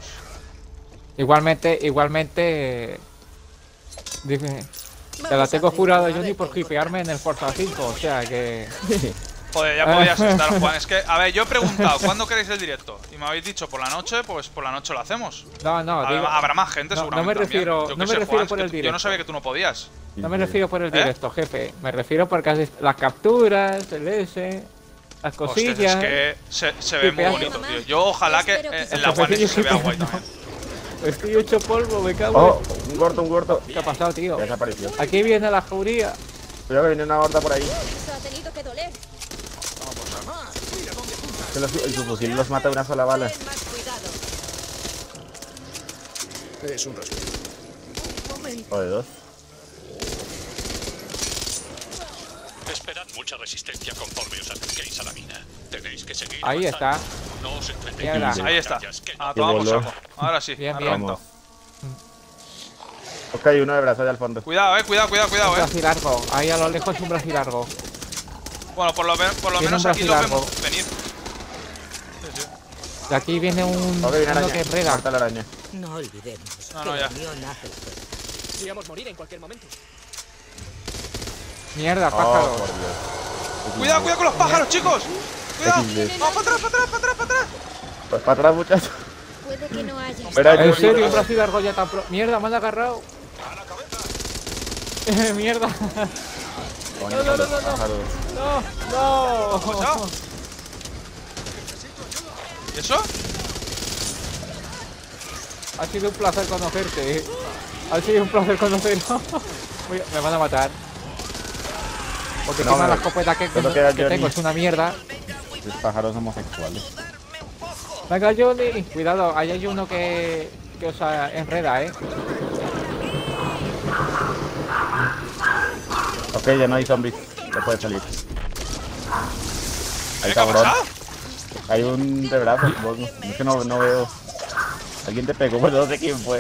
Speaker 2: Igualmente... Dime, te la tengo jurado, Johnny, por hipearme en el Forza 5, o sea que...
Speaker 1: Joder, ya podías estar, Juan. Es que, a ver, yo he preguntado, ¿cuándo queréis el directo? Y me habéis dicho por la noche, pues por la noche lo hacemos.
Speaker 2: No, digo-
Speaker 1: Habrá más gente,
Speaker 2: no,
Speaker 1: seguramente.
Speaker 2: no me
Speaker 1: también.
Speaker 2: refiero-
Speaker 1: Yo
Speaker 2: no
Speaker 1: qué
Speaker 2: me
Speaker 1: sé,
Speaker 2: refiero
Speaker 1: Juan,
Speaker 2: por
Speaker 1: es
Speaker 2: el
Speaker 1: que Yo no
Speaker 2: directo.
Speaker 1: sabía que tú no podías.
Speaker 2: No me refiero por el directo, jefe. Me refiero porque las capturas, el S, las
Speaker 1: Hostia,
Speaker 2: cosillas...
Speaker 1: es que se ve muy
Speaker 2: Hipear.
Speaker 1: bonito, tío. Yo ojalá que
Speaker 7: Espero que
Speaker 1: en la One S se vea guay también.
Speaker 2: Estoy hecho polvo, me cago
Speaker 3: Oh,
Speaker 2: en...
Speaker 3: un gordo.
Speaker 2: ¿Qué ha pasado, tío?
Speaker 3: Ya desapareció.
Speaker 2: Aquí viene la jauría.
Speaker 3: Cuidado que viene una horda por ahí.
Speaker 7: Eso ha tenido que doler.
Speaker 3: Que su fusil los mata de una sola bala.
Speaker 6: Ten más cuidado.
Speaker 8: Es un respeto.
Speaker 3: O de dos.
Speaker 5: Esperad mucha resistencia conforme os acerquéis a la mina. Tenéis que seguir
Speaker 2: Ahí
Speaker 5: avanzando.
Speaker 2: está.
Speaker 5: No os
Speaker 2: Mierda.
Speaker 5: entretengáis en
Speaker 1: Ahí está.
Speaker 5: batallas que no
Speaker 1: Ah, toma por
Speaker 3: voló.
Speaker 1: saco. Ahora sí.
Speaker 2: Bien,
Speaker 1: ha
Speaker 2: bien.
Speaker 1: reventado.
Speaker 3: Ok, uno de brazos allá al fondo.
Speaker 1: Cuidado, cuidado.
Speaker 2: Un bracilargo. Ahí a lo lejos un bracilargo.
Speaker 1: Bueno, por lo
Speaker 2: Tiene
Speaker 1: menos
Speaker 2: un
Speaker 1: aquí lo
Speaker 2: bracilargo.
Speaker 1: vemos venir.
Speaker 2: De aquí viene un...
Speaker 3: Ok, viene
Speaker 2: uno
Speaker 3: araña.
Speaker 2: que enreda.
Speaker 3: Mata la araña.
Speaker 6: No olvidemos
Speaker 1: No,
Speaker 6: que
Speaker 1: no,
Speaker 6: la
Speaker 1: ya.
Speaker 6: unión hace la fuerza.
Speaker 4: Podríamos morir en cualquier momento.
Speaker 2: Mierda,
Speaker 3: Oh,
Speaker 2: pájaro.
Speaker 3: por Dios.
Speaker 1: Cuidado con los pájaros, chicos. Cuidado.
Speaker 3: XD.
Speaker 1: Vamos para atrás.
Speaker 3: Pues para atrás, muchachos.
Speaker 7: Puede que no haya.
Speaker 3: Verá,
Speaker 2: ¿En
Speaker 3: yo-
Speaker 2: serio un bracilargo ya tan pro...? Mierda, me han agarrado. Mierda.
Speaker 3: Coño,
Speaker 2: No.
Speaker 3: los pájaros.
Speaker 2: No.
Speaker 1: pasado? ¿Y eso?
Speaker 2: Ha sido un placer conocerte. Ha sido un placer conocerlo. Me van a matar. Porque
Speaker 3: No,
Speaker 2: encima
Speaker 3: no.
Speaker 2: la escopeta que
Speaker 3: Solo queda
Speaker 2: tengo
Speaker 3: Johnny.
Speaker 2: es una mierda.
Speaker 3: Los pájaros homosexuales.
Speaker 2: Venga, Johnny. Cuidado, ahí hay uno que os enreda,
Speaker 3: Ok, ya no hay zombies. Ya puede salir. Hay
Speaker 1: ¿Qué ha
Speaker 3: cabrón.
Speaker 1: pasado?
Speaker 3: Hay un de brazos. Vos no- Es que no veo. Alguien te pegó, pero no sé quién fue.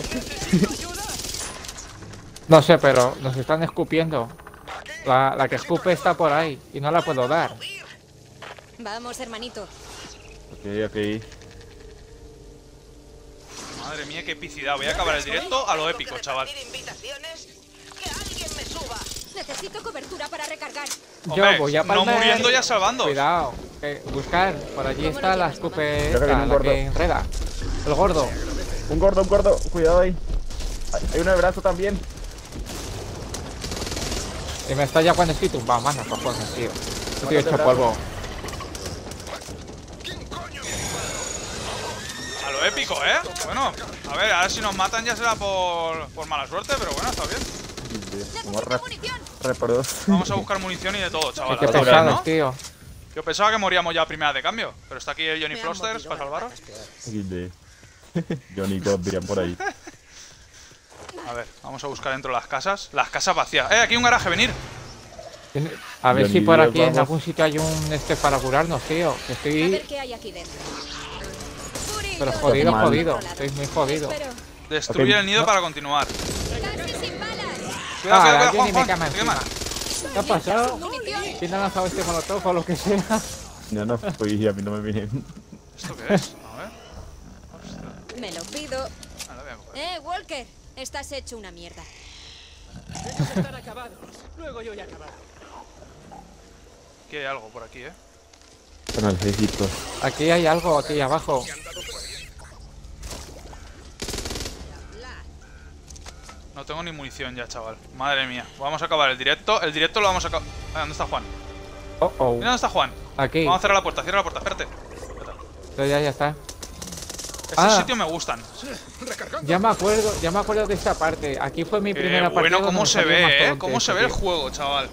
Speaker 2: No sé, pero nos están escupiendo. La que escupe está por ahí y no la puedo dar.
Speaker 7: Vamos, hermanito.
Speaker 3: Ok.
Speaker 1: Madre mía, qué epicidad. Voy a acabar el directo a lo épico, chaval.
Speaker 7: Necesito cobertura para recargar.
Speaker 1: Hombre,
Speaker 2: Yo voy a
Speaker 1: no
Speaker 2: palmar.
Speaker 1: muriendo ya salvando.
Speaker 2: Cuidado, buscar. Por allí está la escupe
Speaker 3: Creo que viene
Speaker 2: esta,
Speaker 3: un
Speaker 2: la
Speaker 3: gordo.
Speaker 2: que enreda. El gordo.
Speaker 3: Un gordo. Cuidado ahí. Hay uno de brazo también.
Speaker 2: Y me está ya cuando estoy tumbado, mano, cojones, tío. Estoy hecho polvo.
Speaker 1: único, ¿eh? Bueno, a ver, ahora si nos matan ya será por mala suerte, pero bueno, está bien.
Speaker 3: Como reprodos.
Speaker 1: Vamos a buscar munición y de todo, chaval.
Speaker 2: Qué pesados, tío.
Speaker 1: Yo pensaba que moríamos ya a primera de cambio, pero está aquí el Johnny Frosters para salvaros.
Speaker 3: Johnny Top dirían por ahí.
Speaker 1: A ver, vamos a buscar dentro de las casas. Las casas vacías. Aquí hay un garaje, venir.
Speaker 2: A ver si
Speaker 3: Johnny,
Speaker 2: por aquí en
Speaker 3: vamos.
Speaker 2: algún sitio hay un para curarnos, tío. Que
Speaker 7: A
Speaker 2: estoy...
Speaker 7: ver qué hay aquí dentro.
Speaker 2: Pero
Speaker 7: Fury,
Speaker 2: jodido,
Speaker 3: mal.
Speaker 2: jodido. Estoy muy jodido.
Speaker 7: Pero
Speaker 1: Destruye
Speaker 3: Ok.
Speaker 1: el nido para continuar.
Speaker 7: casi sin balas.
Speaker 1: Cuidado,
Speaker 2: Ah,
Speaker 1: cuidado,
Speaker 2: Johnny me
Speaker 1: Juan,
Speaker 2: quema
Speaker 1: te quema.
Speaker 2: encima. ¿Qué ha pasado?
Speaker 7: Munición.
Speaker 2: ¿Quién ha lanzado este molotov o lo que sea?
Speaker 3: No fui, a mí no me vienen.
Speaker 1: ¿Esto qué es? A ver.
Speaker 7: Me lo pido.
Speaker 1: Ahora voy a coger.
Speaker 7: Walker. Estás hecho una mierda.
Speaker 4: Ellos están acabados. Luego yo ya acabaré.
Speaker 1: Aquí hay algo por aquí,
Speaker 3: Con el ejército.
Speaker 2: Aquí hay algo, aquí abajo.
Speaker 1: No tengo ni munición ya, chaval. Madre mía. Vamos a acabar el directo. El directo lo vamos a acabar. ¿Dónde está Juan?
Speaker 2: Oh, oh.
Speaker 1: Mira dónde está Juan.
Speaker 2: Aquí.
Speaker 1: Vamos a cerrar la puerta. Cierra la puerta, espérate.
Speaker 2: Pero ya está.
Speaker 1: Estos sitios me gustan.
Speaker 2: Ya me acuerdo de esta parte. Aquí fue mi primera partida.
Speaker 1: Bueno,
Speaker 2: donde
Speaker 1: cómo
Speaker 2: me
Speaker 1: se
Speaker 2: salió
Speaker 1: ve,
Speaker 2: mastodonte
Speaker 1: cómo se
Speaker 2: este,
Speaker 1: ve el
Speaker 2: tío.
Speaker 1: juego, chaval.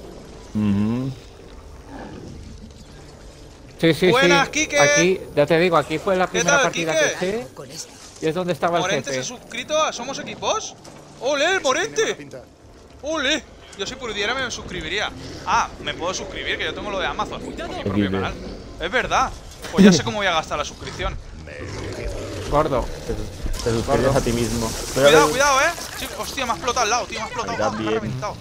Speaker 2: Sí.
Speaker 1: Buenas, Quique.
Speaker 2: Aquí, ya te digo, aquí fue la primera
Speaker 1: tal,
Speaker 2: partida
Speaker 1: Quique?
Speaker 2: que hice. Y es donde estaba el
Speaker 1: ¿Morente se ha
Speaker 2: jefe.
Speaker 1: suscrito a Somos Equipos? ¡Ole, el Morente!
Speaker 8: Pinta.
Speaker 1: ¡Ole! Yo si pudiera me suscribiría. Ah, me puedo suscribir, que yo tengo lo de Amazon en mi propio canal. Es verdad. Pues ya sé cómo voy a gastar la suscripción.
Speaker 2: Gordo.
Speaker 3: Te suscribes a ti mismo.
Speaker 1: Cuidado, cuidado, Sí, hostia, me ha explotado al lado, tío, me ha explotado.
Speaker 3: Ahí también.
Speaker 1: Me ha reventado.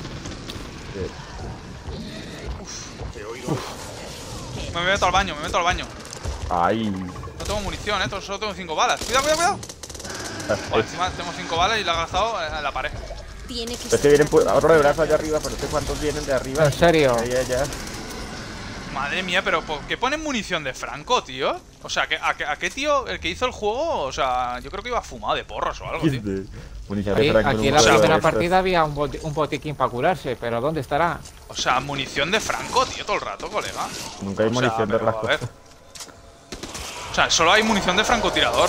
Speaker 1: Me meto al baño, me meto al baño.
Speaker 3: Ay.
Speaker 1: No tengo munición, solo tengo 5 balas. Cuidado, cuidado, cuidado. Vale, encima tengo 5 balas y la he gastado en la pared.
Speaker 7: Tiene que
Speaker 3: Es que vienen otro de brazo allá arriba, pero no sé cuántos vienen de arriba.
Speaker 2: ¿En serio?
Speaker 3: Ahí, allá.
Speaker 1: Madre mía, pero ¿por qué ponen munición de Franco, tío? O sea, ¿a qué tío, el que hizo el juego? O sea, yo creo que iba fumado de porros o algo, tío.
Speaker 3: Munición
Speaker 2: Aquí,
Speaker 3: de Franco
Speaker 2: aquí en
Speaker 3: en
Speaker 2: la
Speaker 3: un juego
Speaker 2: primera
Speaker 3: de estos.
Speaker 2: partida había un botiquín para curarse, pero ¿dónde estará?
Speaker 1: O sea, munición de Franco, tío, todo el rato, colega.
Speaker 3: Nunca hay
Speaker 1: O sea,
Speaker 3: munición de
Speaker 1: pero, a
Speaker 3: rasco.
Speaker 1: ver. O sea, solo hay munición de francotirador.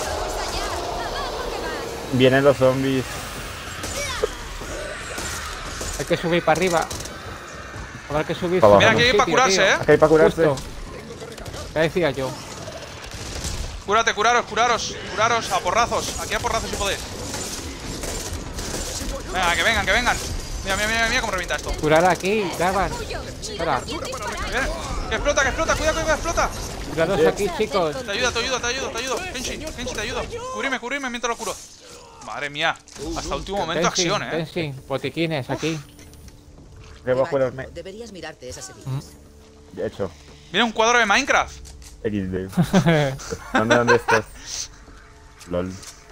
Speaker 3: Vienen los zombies.
Speaker 2: Hay que subir para arriba. Habrá que subir.
Speaker 3: Para
Speaker 1: Mira,
Speaker 3: abajo.
Speaker 1: aquí hay para curarse,
Speaker 3: Aquí hay para curarse.
Speaker 2: Justo. ¿Qué decía yo?
Speaker 1: Cúrate, curaros, a porrazos. Aquí a porrazos si podéis. Venga, que vengan. Mira cómo revienta esto.
Speaker 2: Curar aquí, graban. Espera,
Speaker 1: Bien. Que explota, cuidado que explota.
Speaker 2: curaros aquí, chicos.
Speaker 1: Te ayudo. Kenshi, te ayudo. Cubrime mientras lo curo. Madre mía, hasta último momento acción,
Speaker 2: Tensing, botiquines aquí.
Speaker 3: Que voy a curarme.
Speaker 6: Deberías mirarte esas heridas.
Speaker 3: Ya hecho.
Speaker 1: Mira, un cuadro de Minecraft.
Speaker 3: XD. ¿Dónde estás? LOL.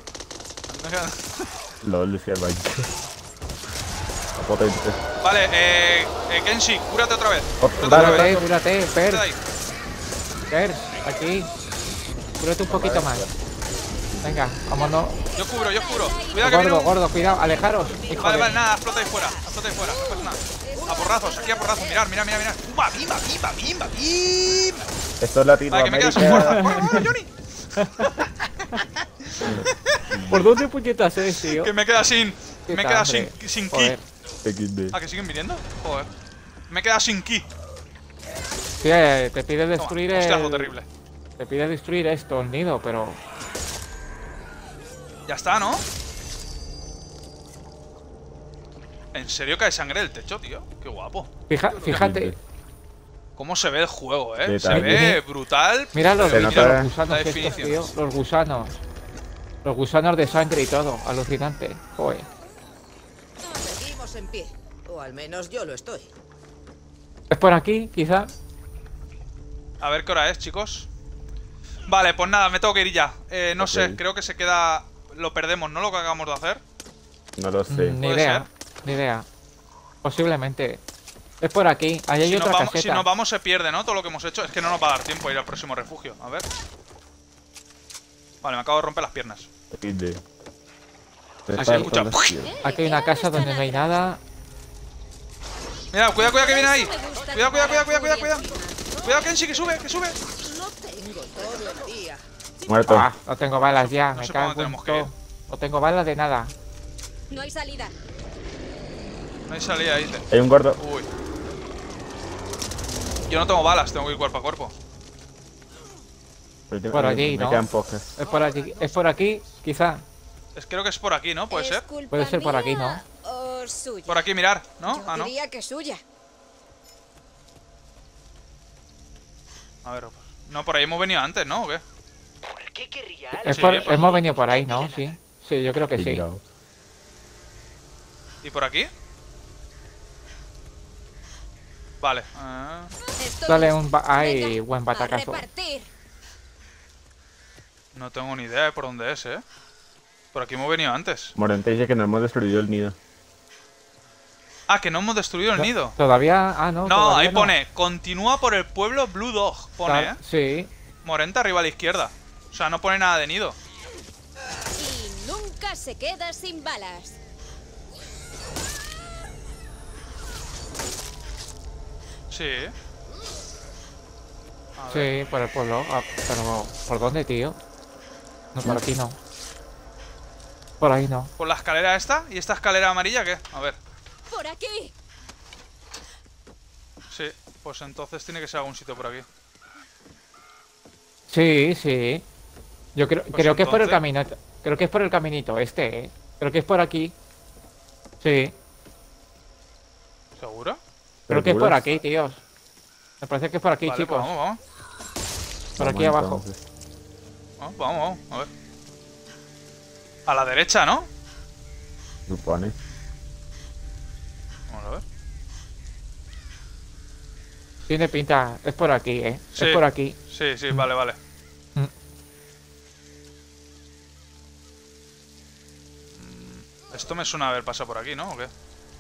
Speaker 3: LOL, decía el baño. Potente.
Speaker 1: Vale, Kenshi, cúrate otra vez.
Speaker 2: Cúrate, Per.
Speaker 1: Queda ahí.
Speaker 2: Per, aquí. Cúrate un poquito más. Venga, vámonos.
Speaker 1: Yo cubro. Cuidado que viene
Speaker 2: Gordo, cuidado, alejaros. Hijo
Speaker 1: Vale,
Speaker 2: de-
Speaker 1: nada, explota ahí fuera, no pasa nada. A porrazos, aquí a porrazos, mirad. ¡Bim!
Speaker 3: Esto es
Speaker 1: Vale, que me queda sin fuerza.
Speaker 3: Latinoamérica.
Speaker 1: Johnny!
Speaker 2: ¿Por dónde puñetas es, tío?
Speaker 1: Que me queda sin.
Speaker 2: Qué
Speaker 1: Me queda
Speaker 2: hambre.
Speaker 1: sin ki.
Speaker 2: Joder.
Speaker 3: XD.
Speaker 1: Ah, que siguen viniendo. Joder. Me queda sin ki.
Speaker 2: Sí, te pide destruir
Speaker 1: Hostiazo terrible.
Speaker 2: Te pide destruir esto, el nido, pero...
Speaker 1: Ya está, ¿no? ¿En serio cae sangre del techo, tío? Qué guapo.
Speaker 2: Fíjate.
Speaker 1: ¿Cómo se ve el juego,
Speaker 3: Sí,
Speaker 1: Se
Speaker 3: también.
Speaker 1: ve brutal.
Speaker 2: Mira los
Speaker 3: Se
Speaker 2: bichos,
Speaker 3: nota
Speaker 2: los gusanos
Speaker 1: la
Speaker 2: estos,
Speaker 1: definición.
Speaker 2: tío. Los gusanos. Los gusanos de sangre y todo. Alucinante. Joder.
Speaker 6: Seguimos en pie. O al menos yo lo estoy.
Speaker 2: ¿Es por aquí, quizá?
Speaker 1: A ver qué hora es, chicos. Vale, pues nada, me tengo que ir ya. No sé, creo que se queda... Lo perdemos, ¿no? Lo que acabamos de hacer.
Speaker 3: No lo sé.
Speaker 2: Ni
Speaker 1: ¿Puede
Speaker 2: idea. Ni idea. Posiblemente. Es por aquí. Ahí hay
Speaker 1: Si nos,
Speaker 2: otra
Speaker 1: vamos,
Speaker 2: caseta.
Speaker 1: si nos vamos se pierde, ¿no? Todo lo que hemos hecho. Es que no nos va a dar tiempo a ir al próximo refugio. A ver. Vale, me acabo de romper las piernas.
Speaker 3: XD.
Speaker 1: se escucha.
Speaker 2: Aquí hay una casa donde no hay nada.
Speaker 1: Mira, cuidado que viene ahí.
Speaker 7: Me gusta
Speaker 1: Cuidado.
Speaker 7: cómo vas
Speaker 1: Cuidado, Kenshi, que sube.
Speaker 6: No tengo todo el día.
Speaker 3: Muerto.
Speaker 2: Ah, no tengo balas ya,
Speaker 1: No
Speaker 2: me
Speaker 1: sé por dónde
Speaker 2: cago en
Speaker 1: tenemos que ir.
Speaker 2: todo. No tengo balas de nada.
Speaker 7: No hay salida.
Speaker 1: No hay salida, dice.
Speaker 3: Hay un gordo.
Speaker 1: Uy. Yo no tengo balas, tengo que ir cuerpo a cuerpo.
Speaker 3: Pero
Speaker 2: Por allí,
Speaker 3: me
Speaker 2: ¿no?
Speaker 3: quedan pocas.
Speaker 2: Es por aquí, quizá.
Speaker 1: Creo que es por aquí, ¿no? ¿Puede ser?
Speaker 2: Puede ser por aquí, ¿no?
Speaker 7: O suya.
Speaker 1: Por aquí, mirar, ¿no?
Speaker 7: Yo
Speaker 1: Ah, no.
Speaker 7: diría que suya.
Speaker 1: A ver. No, por ahí hemos venido antes, ¿no? ¿O qué? Sí,
Speaker 2: Hemos venido por ahí, ¿no? Sí. Sí, yo creo que sí.
Speaker 3: Pillado.
Speaker 1: ¿Y por aquí? Vale.
Speaker 7: Estoy
Speaker 2: Dale
Speaker 7: lista.
Speaker 2: un... Ay,
Speaker 7: Venga,
Speaker 2: buen
Speaker 7: a
Speaker 2: batacazo.
Speaker 7: repartir.
Speaker 1: No tengo ni idea de por dónde es, ¿eh? Por aquí hemos venido antes.
Speaker 3: Morente dice que no hemos destruido el nido.
Speaker 1: Ah, que no hemos destruido el nido.
Speaker 2: Todavía... Ah, no.
Speaker 1: No,
Speaker 2: todavía
Speaker 1: ahí
Speaker 2: no.
Speaker 1: pone, continúa por el pueblo Blue Dog. Pone, ¿eh?
Speaker 2: Sí.
Speaker 1: Morenta arriba a la izquierda. O sea, no pone nada de nido.
Speaker 7: Y nunca se queda sin balas.
Speaker 1: Sí. A ver.
Speaker 2: Sí, por el pueblo. Ah, pero ¿por dónde, tío? No, por aquí no. Por ahí no.
Speaker 1: ¿Por la escalera esta? ¿Y esta escalera amarilla qué? A ver.
Speaker 7: Por aquí.
Speaker 1: Sí, pues entonces tiene que ser algún sitio por aquí.
Speaker 2: Sí, sí. Yo creo,
Speaker 1: Pues
Speaker 2: creo que es por el
Speaker 1: entonces-
Speaker 2: camino. Creo que es por el caminito este, ¿eh? Creo que es por aquí. Sí.
Speaker 1: ¿Seguro?
Speaker 2: Creo que es por
Speaker 3: ¿Seguros?
Speaker 2: aquí, tíos. Me parece que es por aquí,
Speaker 1: Vale,
Speaker 2: chicos.
Speaker 1: pues vamos.
Speaker 2: Por aquí
Speaker 3: Vamos,
Speaker 2: abajo.
Speaker 3: entonces.
Speaker 1: Vamos, a ver. A la derecha, ¿no?
Speaker 3: Supone.
Speaker 1: Vamos a ver.
Speaker 2: Tiene pinta. Es por aquí, ¿eh?
Speaker 1: Sí.
Speaker 2: Es por aquí.
Speaker 1: Sí, sí, vale, vale.
Speaker 2: Mm.
Speaker 1: Esto me suena a haber pasado por aquí, ¿no? ¿O qué?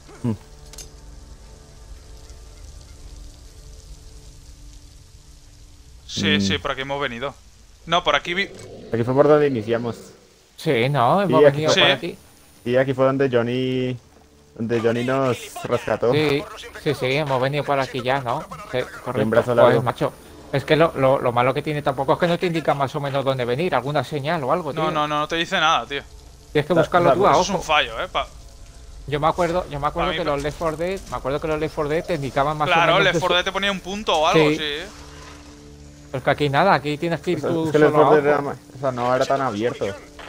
Speaker 1: Sí, sí, por aquí hemos venido. No, por aquí vi...
Speaker 3: Aquí fue por donde iniciamos.
Speaker 2: Sí, no, hemos
Speaker 3: Sí, aquí
Speaker 2: venido
Speaker 1: fue.
Speaker 2: por
Speaker 1: Sí.
Speaker 2: aquí.
Speaker 3: Y aquí fue donde Johnny nos rescató.
Speaker 2: Sí, sí, sí, hemos venido por aquí ya, ¿no? Sí, correcto.
Speaker 3: brazo
Speaker 2: Joder,
Speaker 3: largo.
Speaker 2: macho. Es que lo malo que tiene tampoco es que no te indica más o menos dónde venir, alguna señal o algo, tío.
Speaker 1: No te dice nada, tío.
Speaker 2: Tienes que buscarlo tú a
Speaker 1: Eso es un
Speaker 2: ojo.
Speaker 1: fallo, ¿eh?
Speaker 2: Yo me acuerdo
Speaker 1: mí
Speaker 2: que
Speaker 1: me-
Speaker 2: los Left 4 Dead, te indicaban más o
Speaker 1: Claro,
Speaker 2: menos.
Speaker 1: Left 4 Dead te ponía un punto o algo,
Speaker 2: Sí.
Speaker 1: sí.
Speaker 2: Pero que aquí nada, aquí tienes que ir tú
Speaker 3: Es que el
Speaker 2: solo a
Speaker 3: Ford era,
Speaker 2: ojo.
Speaker 3: o sea, no era tan abierto.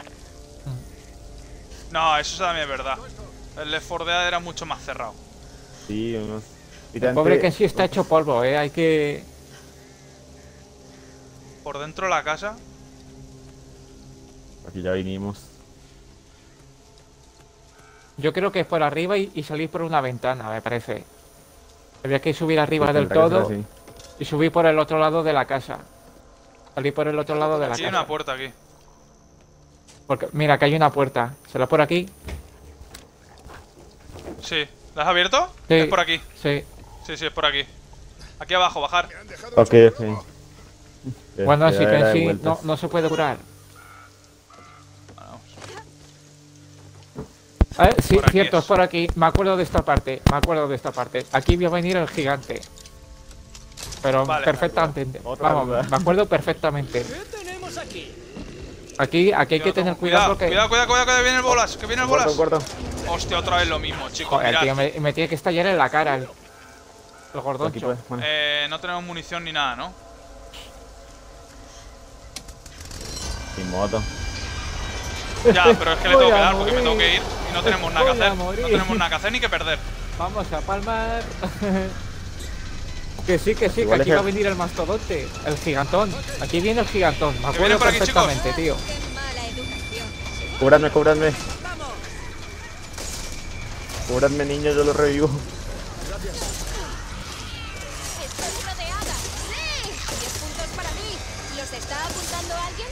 Speaker 1: No, eso también es verdad. El Left 4 Dead era mucho más cerrado.
Speaker 3: Sí, unos. Y
Speaker 2: El pobre que sí está hecho polvo, hay que...
Speaker 1: Por dentro de la casa.
Speaker 3: Aquí ya vinimos.
Speaker 2: Yo creo que es por arriba y salir por una ventana, me parece. Había que subir arriba
Speaker 3: Sí,
Speaker 2: del
Speaker 3: tendrá que ser
Speaker 2: todo
Speaker 3: así.
Speaker 2: y subir por el otro lado de la casa. Salir por el otro lado de la
Speaker 1: Aquí hay
Speaker 2: casa.
Speaker 1: una puerta aquí.
Speaker 2: Porque, mira, que hay una puerta. ¿Será por aquí?
Speaker 1: Sí. ¿La has abierto?
Speaker 2: Sí.
Speaker 1: Es por aquí.
Speaker 2: Sí.
Speaker 1: Sí, sí, es por aquí. Aquí abajo, bajar.
Speaker 3: Ok, sí.
Speaker 2: Bueno,
Speaker 3: Ya
Speaker 2: así que
Speaker 3: era
Speaker 2: en
Speaker 3: de
Speaker 2: sí
Speaker 3: vueltas.
Speaker 2: no se puede curar.
Speaker 1: Vamos.
Speaker 2: Sí,
Speaker 1: Por aquí
Speaker 2: cierto,
Speaker 1: es.
Speaker 2: es por aquí. Me acuerdo de esta parte. Aquí vio venir el gigante. Pero
Speaker 1: Vale.
Speaker 2: perfectamente.
Speaker 3: Otra
Speaker 2: Vamos,
Speaker 3: duda.
Speaker 2: me acuerdo perfectamente.
Speaker 4: ¿Qué tenemos aquí?
Speaker 2: Aquí hay que tener cuidado porque...
Speaker 1: Cuidado, que viene el bolas. Que viene el
Speaker 3: Guardo,
Speaker 1: bolas.
Speaker 3: guardo.
Speaker 1: Hostia, otra vez lo mismo, chicos.
Speaker 2: Joder,
Speaker 1: Mirad.
Speaker 2: tío, me tiene que estallar en la cara el
Speaker 3: Aquí
Speaker 2: gordoncho.
Speaker 3: pues, bueno.
Speaker 1: No tenemos munición ni nada, ¿no?
Speaker 3: Sin moto.
Speaker 1: Ya, pero es que le tengo que dar porque me tengo que ir y no tenemos nada que
Speaker 2: Voy a
Speaker 1: hacer.
Speaker 2: morir.
Speaker 1: No tenemos nada que hacer ni que perder.
Speaker 2: Vamos a palmar. Que sí, que
Speaker 3: Igual
Speaker 2: aquí
Speaker 3: es
Speaker 2: va a
Speaker 3: que-
Speaker 2: venir el mastodonte, el gigantón. Aquí viene el gigantón, me
Speaker 1: viene
Speaker 2: acuerdo
Speaker 1: por aquí, chicos.
Speaker 2: perfectamente, tío.
Speaker 7: Qué mala educación.
Speaker 3: Cúbranme, cúbranme. Cúbranme, niño, yo lo revivo.
Speaker 7: Estoy rodeada. ¡Sí! 10 puntos para mí. ¿Los está apuntando alguien?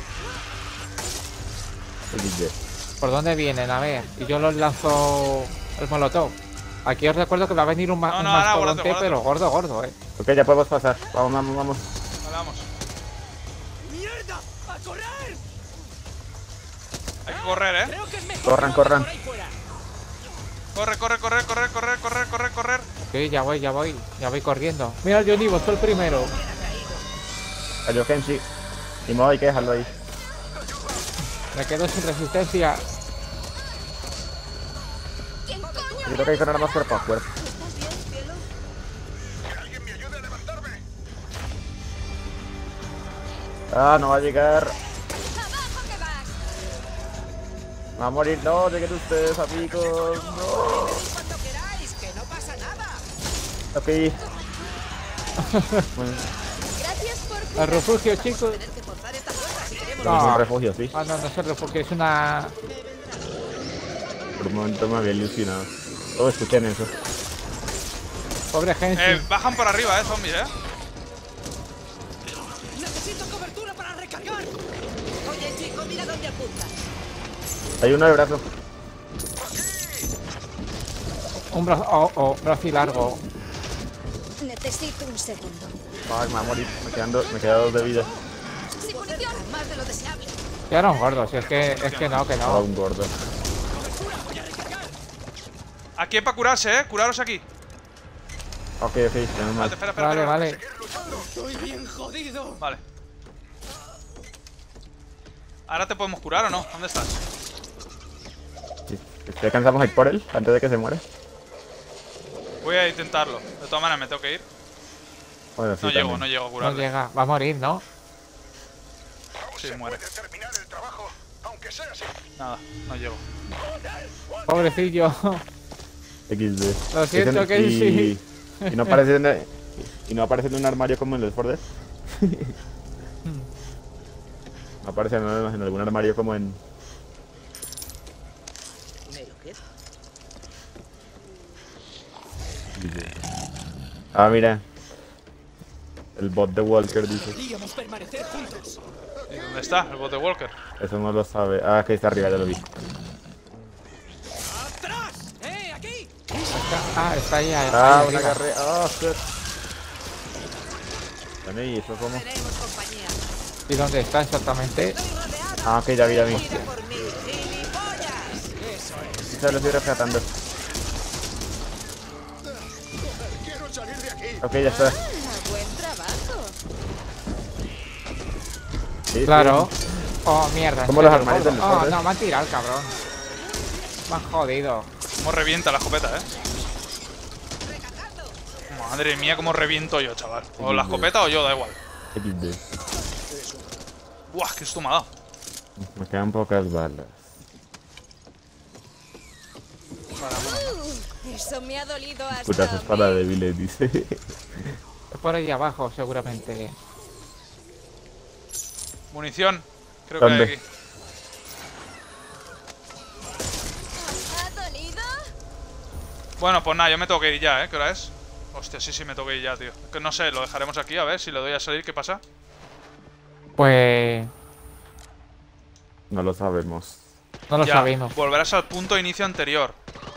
Speaker 2: ¿Por dónde vienen? A ver, y yo los lanzo el molotov. Aquí os recuerdo que va a venir un
Speaker 1: No,
Speaker 2: un
Speaker 1: ahora,
Speaker 2: mastodonte,
Speaker 1: guárdate.
Speaker 2: pero gordo,
Speaker 3: Ok, ya podemos pasar. Vamos, vamos, vamos.
Speaker 1: Vale, vamos.
Speaker 4: ¡Mierda! ¡A correr!
Speaker 1: Hay que correr, ¿eh?
Speaker 4: Creo que es mejor
Speaker 3: Corran,
Speaker 4: que
Speaker 3: corran.
Speaker 4: por ahí fuera.
Speaker 1: Corre.
Speaker 2: Ok, ya voy corriendo. Mira el Johnny, vos el primero.
Speaker 3: Cayó Kenshi. Y modo hay que dejarlo ahí.
Speaker 2: Me quedo sin resistencia.
Speaker 7: ¿Quién coño?
Speaker 3: Yo creo que hay que ganar más cuerpo a cuerpo.
Speaker 7: ¿Estás bien, cielo?
Speaker 8: ¡Que alguien me ayude a levantarme!
Speaker 3: Ah, no va a llegar.
Speaker 7: ¡Abajo que vas!
Speaker 3: Va a morir. No, lleguen ustedes, amigos. No.
Speaker 4: Cuando queráis, que no pasa nada.
Speaker 3: Ok. Bueno,
Speaker 7: Gracias por
Speaker 2: Al
Speaker 7: cuidar.
Speaker 2: refugio, chicos.
Speaker 4: Tener que forzar esta puerta si queremos.
Speaker 3: es un refugio, sí.
Speaker 2: Ah, no, no es el refugio, es una...
Speaker 3: Por un momento me había ilusionado. Todos escuchen eso.
Speaker 2: Pobre gente.
Speaker 1: Bajan por arriba, zombies,
Speaker 4: Necesito cobertura para recargar. Oye, chico, mira dónde apunta.
Speaker 3: Hay uno de brazo.
Speaker 2: Un brazo, brazo largo.
Speaker 7: Necesito un segundo.
Speaker 3: Ay, me va a morir. Me queda 2 de vida.
Speaker 7: ¡Sin munición!
Speaker 4: Más de lo deseable.
Speaker 2: Quedaron gordos, si es que no, que
Speaker 3: Ahora
Speaker 2: no.
Speaker 3: un gordo.
Speaker 1: Aquí hay para curarse, Curaros aquí.
Speaker 3: Ok, menos mal.
Speaker 1: Espera, espera,
Speaker 2: Vale,
Speaker 1: espera.
Speaker 2: vale.
Speaker 4: Estoy bien jodido.
Speaker 1: Vale. Ahora te podemos curar o no. ¿Dónde estás?
Speaker 3: Sí. ¿Ya alcanzamos a ir por él antes de que se muera?
Speaker 1: Voy a intentarlo. De todas maneras, me tengo que ir.
Speaker 3: Bueno, sí,
Speaker 1: No llego,
Speaker 3: también.
Speaker 1: no llego a
Speaker 2: No
Speaker 1: curarle.
Speaker 2: llega, va a morir, ¿no?
Speaker 1: Sí, muere.
Speaker 8: Puede terminar el trabajo, aunque sea así.
Speaker 1: Nada, no llego.
Speaker 2: Pobrecillo.
Speaker 3: XD.
Speaker 2: Lo siento, que sí.
Speaker 3: Y no aparece en un armario como en los Fordes. No aparece en algún armario como en... Ah, mira. El bot de Walker dice.
Speaker 4: Deberíamos permanecer juntos.
Speaker 1: ¿Y dónde está el bot de Walker?
Speaker 3: Eso no lo sabe. Ah, que está arriba, ya lo vi.
Speaker 4: ¡Atrás! ¡Aquí!
Speaker 2: Ah, está ahí.
Speaker 3: Ah, una carrera. Ah, shit. Bueno, y eso como...
Speaker 4: Tenemos compañía.
Speaker 2: ¿Y dónde está exactamente?
Speaker 4: Estoy rodeado.
Speaker 3: Ah, ok, ya vi, ya vi.
Speaker 4: Mira por mí, gilipollas. Eso es.
Speaker 3: Ya lo estoy rescatando.
Speaker 8: Quiero salir de aquí.
Speaker 3: Ok, ya está.
Speaker 7: Buen trabajo.
Speaker 3: Sí,
Speaker 2: Claro.
Speaker 3: sí.
Speaker 2: Oh, mierda.
Speaker 3: Como
Speaker 2: en
Speaker 3: los
Speaker 2: serio,
Speaker 3: armarios
Speaker 2: gordo.
Speaker 3: del
Speaker 2: Oh,
Speaker 3: Forest.
Speaker 2: no, me han tirado el cabrón. Me han jodido.
Speaker 1: Cómo revienta la escopeta, Madre mía, cómo reviento yo, chaval. O la escopeta o yo, da igual.
Speaker 3: XD.
Speaker 1: Buah, qué susto me ha dado.
Speaker 3: Me quedan pocas balas.
Speaker 7: Eso me ha dolido hasta
Speaker 3: Putas es para débiles, dice.
Speaker 2: Es por ahí abajo, seguramente.
Speaker 1: Munición. Creo que hay
Speaker 3: ¿Dónde?
Speaker 1: aquí.
Speaker 7: ¿Ha dolido?
Speaker 1: Bueno, pues nada, yo me tengo que ir ya, ¿Qué hora es? Hostia, sí, me tengo que ir ya, tío. Es que no sé, lo dejaremos aquí, a ver si le doy a salir, ¿qué pasa?
Speaker 2: Pues...
Speaker 3: No lo sabemos.
Speaker 2: No lo
Speaker 1: Ya,
Speaker 2: sabemos.
Speaker 1: volverás al punto de inicio anterior.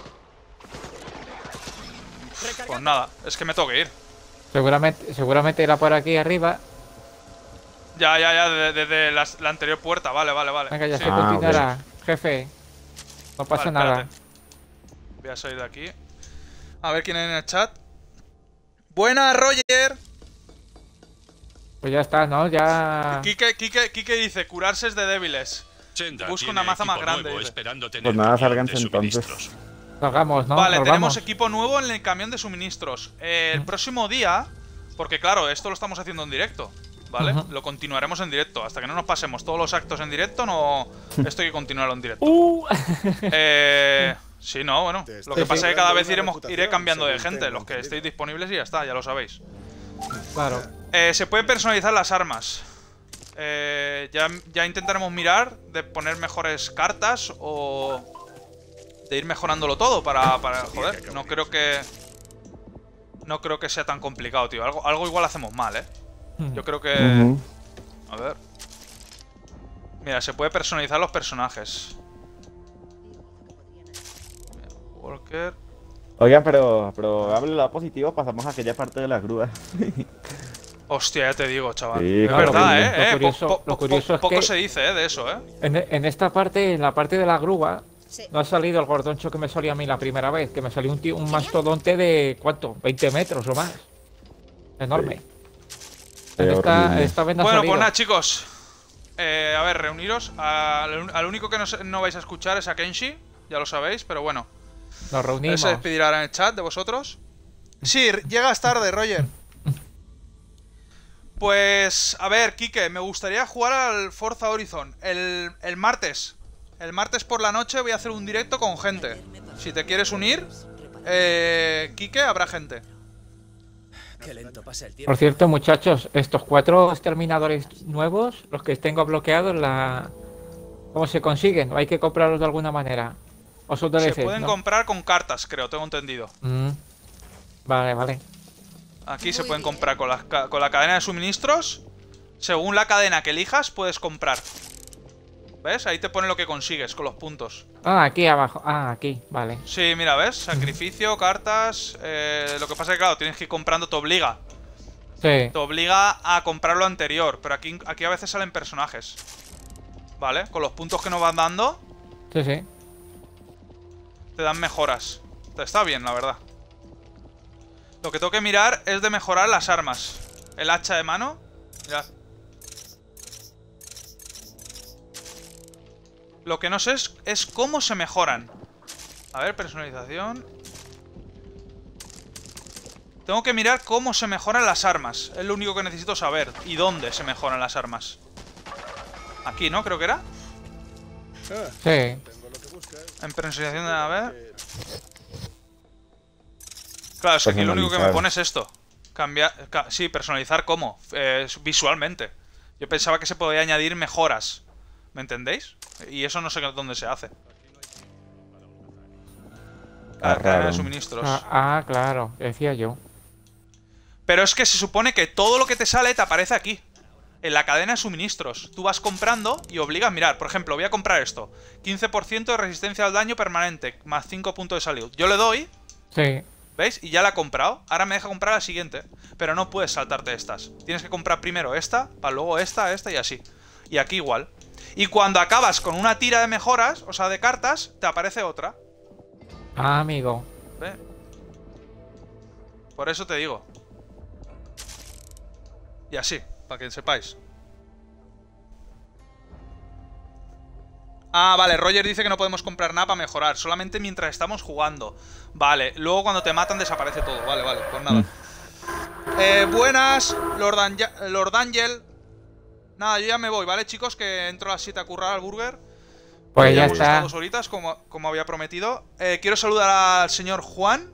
Speaker 1: Pues nada, es que me tengo que ir.
Speaker 2: Seguramente era por aquí arriba.
Speaker 1: Ya, desde la anterior puerta, vale.
Speaker 2: Venga, ya
Speaker 1: Sí.
Speaker 2: se continuará. Jefe. No pasa
Speaker 1: Vale,
Speaker 2: nada.
Speaker 1: espérate. Voy a salir de aquí. A ver quién hay en el chat. ¡Buenas, Roger!
Speaker 2: Pues ya está, ¿no? Ya...
Speaker 1: Kike dice, curarse es de débiles.
Speaker 5: Chenda
Speaker 1: Busca
Speaker 5: tiene
Speaker 1: una maza más
Speaker 5: equipo
Speaker 1: grande,
Speaker 5: nuevo
Speaker 1: dice.
Speaker 5: esperando tener
Speaker 3: Pues nada,
Speaker 5: camión
Speaker 3: sálganse
Speaker 5: de
Speaker 3: entonces.
Speaker 5: suministros.
Speaker 2: Salgamos, ¿no?
Speaker 1: Vale,
Speaker 2: Nos
Speaker 1: tenemos
Speaker 2: vamos.
Speaker 1: equipo nuevo en el camión de suministros. El próximo día, porque claro, esto lo estamos haciendo en directo, ¿vale?
Speaker 2: Ujú.
Speaker 1: Lo continuaremos en directo. Hasta que no nos pasemos todos los actos en directo, no. Esto hay que continuarlo en directo. Sí, no, bueno. Lo que
Speaker 2: Sí,
Speaker 1: pasa
Speaker 2: sí.
Speaker 1: es que cada vez iré cambiando de gente. Los que estéis disponibles y ya está, ya lo sabéis.
Speaker 2: Claro.
Speaker 1: Se pueden personalizar las armas. Ya intentaremos mirar de poner mejores cartas o de ir mejorándolo todo para joder, no creo que sea tan complicado, tío. Algo igual hacemos mal, Yo creo que...
Speaker 3: Ujú.
Speaker 1: A ver. Mira, se puede personalizar los personajes. Walker.
Speaker 3: Oigan, pero hable del lado positivo, pasamos a aquella parte de la grúa.
Speaker 1: Hostia, ya te digo, chaval.
Speaker 3: Sí,
Speaker 1: Es
Speaker 3: claro,
Speaker 1: verdad,
Speaker 2: lo curioso es
Speaker 1: poco
Speaker 2: que-
Speaker 1: se dice, de eso,
Speaker 2: En esta parte, en la parte de la grúa,
Speaker 6: Sí.
Speaker 2: no ha salido el gordoncho que me salió a mí la primera vez. Que me salió un mastodonte de, ¿cuánto? 20 metros o más. Enorme.
Speaker 3: Qué
Speaker 2: Esta
Speaker 3: horrible.
Speaker 2: vez no ha
Speaker 1: Bueno,
Speaker 2: salido.
Speaker 1: pues nada, chicos. A ver, reuniros. Al único que no vais a escuchar es a Kenshi, ya lo sabéis, pero bueno.
Speaker 2: Nos reunimos.
Speaker 1: Se despedirá en el chat de vosotros. Sí, llegas tarde, Roger. Pues, a ver, Quique, me gustaría jugar al Forza Horizon el martes. El martes por la noche voy a hacer un directo con gente. Si te quieres unir, Quique, habrá gente.
Speaker 4: Qué lento pasa el tiempo.
Speaker 2: Por cierto, muchachos, estos 4 exterminadores nuevos, los que tengo bloqueados, ¿cómo se consiguen? ¿O hay que comprarlos de alguna manera? ¿O son DLCs,
Speaker 1: Se pueden
Speaker 2: no?
Speaker 1: comprar con cartas, creo, tengo entendido.
Speaker 2: Vale, vale.
Speaker 1: Aquí se pueden comprar con la cadena de suministros. Según la cadena que elijas, puedes comprar. ¿Ves? Ahí te pone lo que consigues con los puntos.
Speaker 2: Ah, aquí abajo. Ah, aquí, vale.
Speaker 1: Sí, mira, ¿ves? Sacrificio, cartas. Lo que pasa es que, claro, tienes que ir comprando, te obliga.
Speaker 2: Sí.
Speaker 1: Te obliga a comprar lo anterior. Pero aquí a veces salen personajes. ¿Vale? Con los puntos que nos van dando,
Speaker 2: Sí, sí.
Speaker 1: te dan mejoras. Está bien, la verdad. Lo que tengo que mirar es de mejorar las armas. El hacha de mano. Mirad. Lo que no sé es cómo se mejoran. A ver, personalización. Tengo que mirar cómo se mejoran las armas. Es lo único que necesito saber. Y dónde se mejoran las armas. Aquí, ¿no? Creo que era.
Speaker 2: Sí.
Speaker 1: En personalización de... A ver. Claro, es que aquí lo único que me pone es esto. Sí, personalizar cómo. Visualmente. Yo pensaba que se podía añadir mejoras. ¿Me entendéis? Y eso no sé dónde se hace. Cadena de suministros.
Speaker 2: Claro, decía yo.
Speaker 1: Pero es que se supone que todo lo que te sale te aparece aquí. En la cadena de suministros. Tú vas comprando y obligas a mirar. Por ejemplo, voy a comprar esto. 15% de resistencia al daño permanente. Más 5 puntos de salud. Yo le doy.
Speaker 2: Sí.
Speaker 1: ¿Veis? Y ya la he comprado. Ahora me deja comprar la siguiente. Pero no puedes saltarte estas. Tienes que comprar primero esta, para luego esta y así. Y aquí igual. Y cuando acabas con una tira de mejoras, o sea, de cartas, te aparece otra.
Speaker 2: Ah, amigo.
Speaker 1: ¿Ve? Por eso te digo. Y así, para que sepáis. Ah, vale, Roger dice que no podemos comprar nada para mejorar. Solamente mientras estamos jugando. Vale, luego cuando te matan desaparece todo. Vale, pues nada. Buenas, Lord Angel. Nada, yo ya me voy, ¿vale, chicos? Que entro a las 7 a currar al burger.
Speaker 2: Pues ya
Speaker 1: hemos estado
Speaker 2: está.
Speaker 1: 2 horitas, como había prometido. Quiero saludar al señor Juan.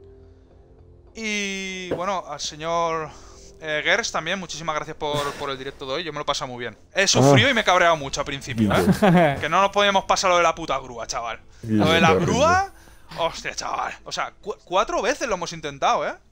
Speaker 1: Y, bueno, al señor Gers también. Muchísimas gracias por el directo de hoy. Yo me lo he pasado muy bien. He sufrido y me he cabreado mucho al principio, ¿eh? Que no nos podíamos pasar lo de la puta grúa, chaval. Lo de la grúa... Hostia, chaval. O sea, 4 veces lo hemos intentado, ¿eh?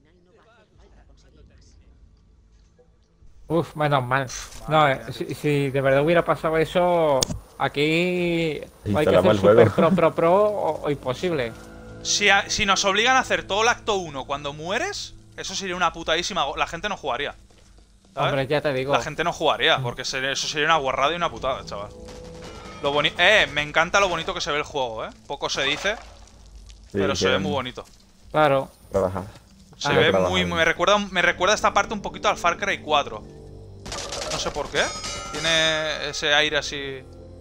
Speaker 2: Uf, menos mal. No, si de verdad hubiera pasado eso, aquí hay que ser super pro o imposible.
Speaker 1: Si nos obligan a hacer todo el acto 1 cuando mueres, eso sería una putadísima... La gente no jugaría. ¿sabes?
Speaker 2: Hombre, ya te digo.
Speaker 1: La gente no jugaría, porque eso sería una guarrada y una putada, chaval. Me encanta lo bonito que se ve el juego, ¿eh? Poco se dice, pero se ve muy bonito.
Speaker 2: Claro.
Speaker 3: Trabaja.
Speaker 1: Se ve muy... Me recuerda esta parte un poquito al Far Cry 4. No sé por qué. Tiene ese aire así...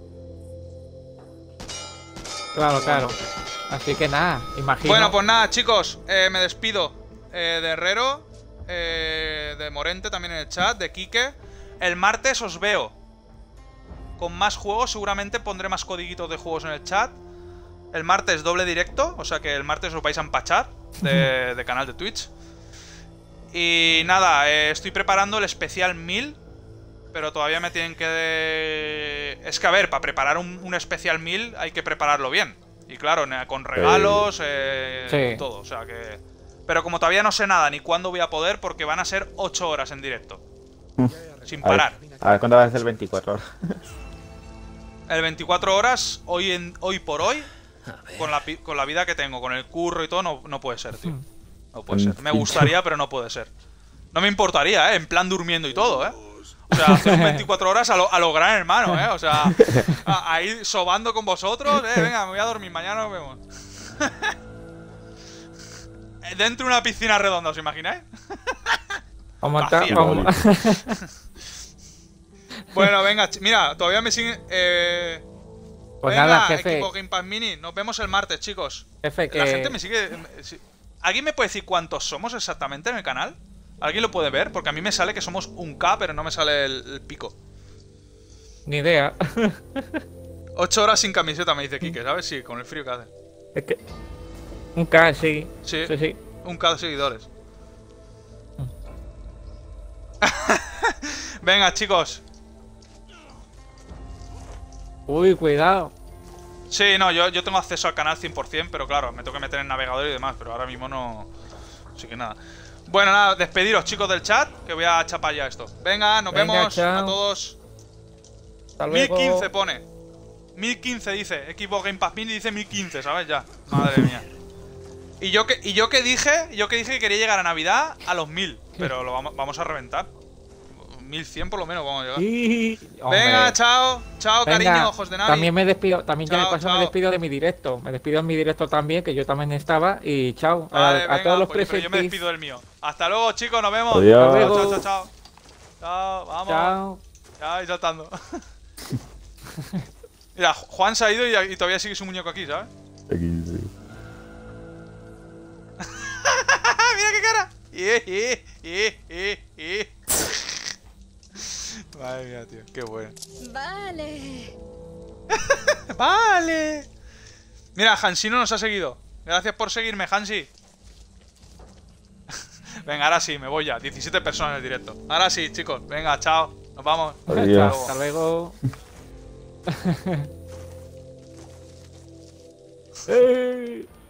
Speaker 2: Claro. Así que nada, imagino.
Speaker 1: Bueno, pues nada, chicos. Me despido de Herrero, de Morente también en el chat, de Quique. El martes os veo con más juegos. Seguramente pondré más codiguitos de juegos en el chat. El martes doble directo, o sea que el martes os vais a empachar de canal de Twitch. Y nada, estoy preparando el especial 1000. Pero todavía me tienen que... Es que a ver, para preparar un especial 1000 hay que prepararlo bien. Y claro, con regalos,
Speaker 2: sí.
Speaker 1: Todo, o sea que... Pero como todavía no sé nada ni cuándo voy a poder, porque van a ser 8 horas en directo. Sin parar.
Speaker 3: A ver, ¿cuándo va a ser el 24 horas?
Speaker 1: El 24 horas, hoy por hoy, con la vida que tengo, con el curro y todo, no puede ser, tío. No puede ser. Me gustaría, pero no puede ser. No me importaría, en plan durmiendo y todo, O sea, hacer un 24 horas a lo gran hermano, O sea, ahí sobando con vosotros, venga, me voy a dormir, mañana nos vemos. Dentro de una piscina redonda, ¿os imagináis? Bueno, venga, mira, todavía me siguen.
Speaker 2: Pues
Speaker 1: venga,
Speaker 2: nada, jefe.
Speaker 1: equipo Game Pass Mini, nos vemos el martes, chicos.
Speaker 2: Jefe, que...
Speaker 1: La gente me sigue. ¿Alguien me puede decir cuántos somos exactamente en el canal? ¿Alguien lo puede ver? Porque a mí me sale que somos 1K, pero no me sale el pico.
Speaker 2: Ni idea.
Speaker 1: 8 horas sin camiseta, me dice Kike, ¿sabes? Sí, con el frío que hace.
Speaker 2: Es que... Un K, sí.
Speaker 1: Sí,
Speaker 2: Sí, sí.
Speaker 1: 1K de seguidores. Venga, chicos.
Speaker 2: Uy, cuidado.
Speaker 1: Sí, no, yo tengo acceso al canal 100%, pero claro, me tengo que meter en navegador y demás, pero ahora mismo no... Así que nada. Bueno, nada, despediros, chicos, del chat, que voy a chapar ya esto. Venga, nos
Speaker 2: Venga,
Speaker 1: vemos
Speaker 2: chao.
Speaker 1: a todos.
Speaker 2: Hasta luego.
Speaker 1: 1015 pone. 1015 dice. Equipo Game Pass Mini dice 1015, ¿sabes? Ya. Madre mía. Y yo que dije que quería llegar a Navidad a los 1000, pero lo vamos a reventar. 1100 por lo menos vamos a llegar.
Speaker 2: Sí, hombre.
Speaker 1: Venga, chao. Chao,
Speaker 2: Venga,
Speaker 1: cariño, ojos de Navi.
Speaker 2: También me despido, también ya
Speaker 1: Chao,
Speaker 2: de paso
Speaker 1: chao.
Speaker 2: me despido de mi directo. Me despido en mi directo también, que yo también estaba. Y chao.
Speaker 1: Vale,
Speaker 2: a
Speaker 1: venga,
Speaker 2: todos los
Speaker 1: pues, pero yo me
Speaker 2: presentes.
Speaker 1: despido del mío. Hasta luego, chicos, nos vemos.
Speaker 3: Adiós.
Speaker 2: Hasta luego.
Speaker 1: Chao, chao, chao. Chao, vamos.
Speaker 2: Chao.
Speaker 1: Ya, y saltando. Mira, Juan se ha ido y todavía sigue su muñeco aquí, ¿sabes?
Speaker 3: Aquí, sí.
Speaker 1: ¡Mira qué cara! Madre mía, tío, qué bueno.
Speaker 7: Vale.
Speaker 1: ¡Vale! Mira, Hansino nos ha seguido. Gracias por seguirme, Hansi. Venga, ahora sí, me voy ya. 17 personas en el directo. Ahora sí, chicos. Venga, chao. Nos vamos.
Speaker 3: Adiós.
Speaker 2: Hasta luego. ¡Ey!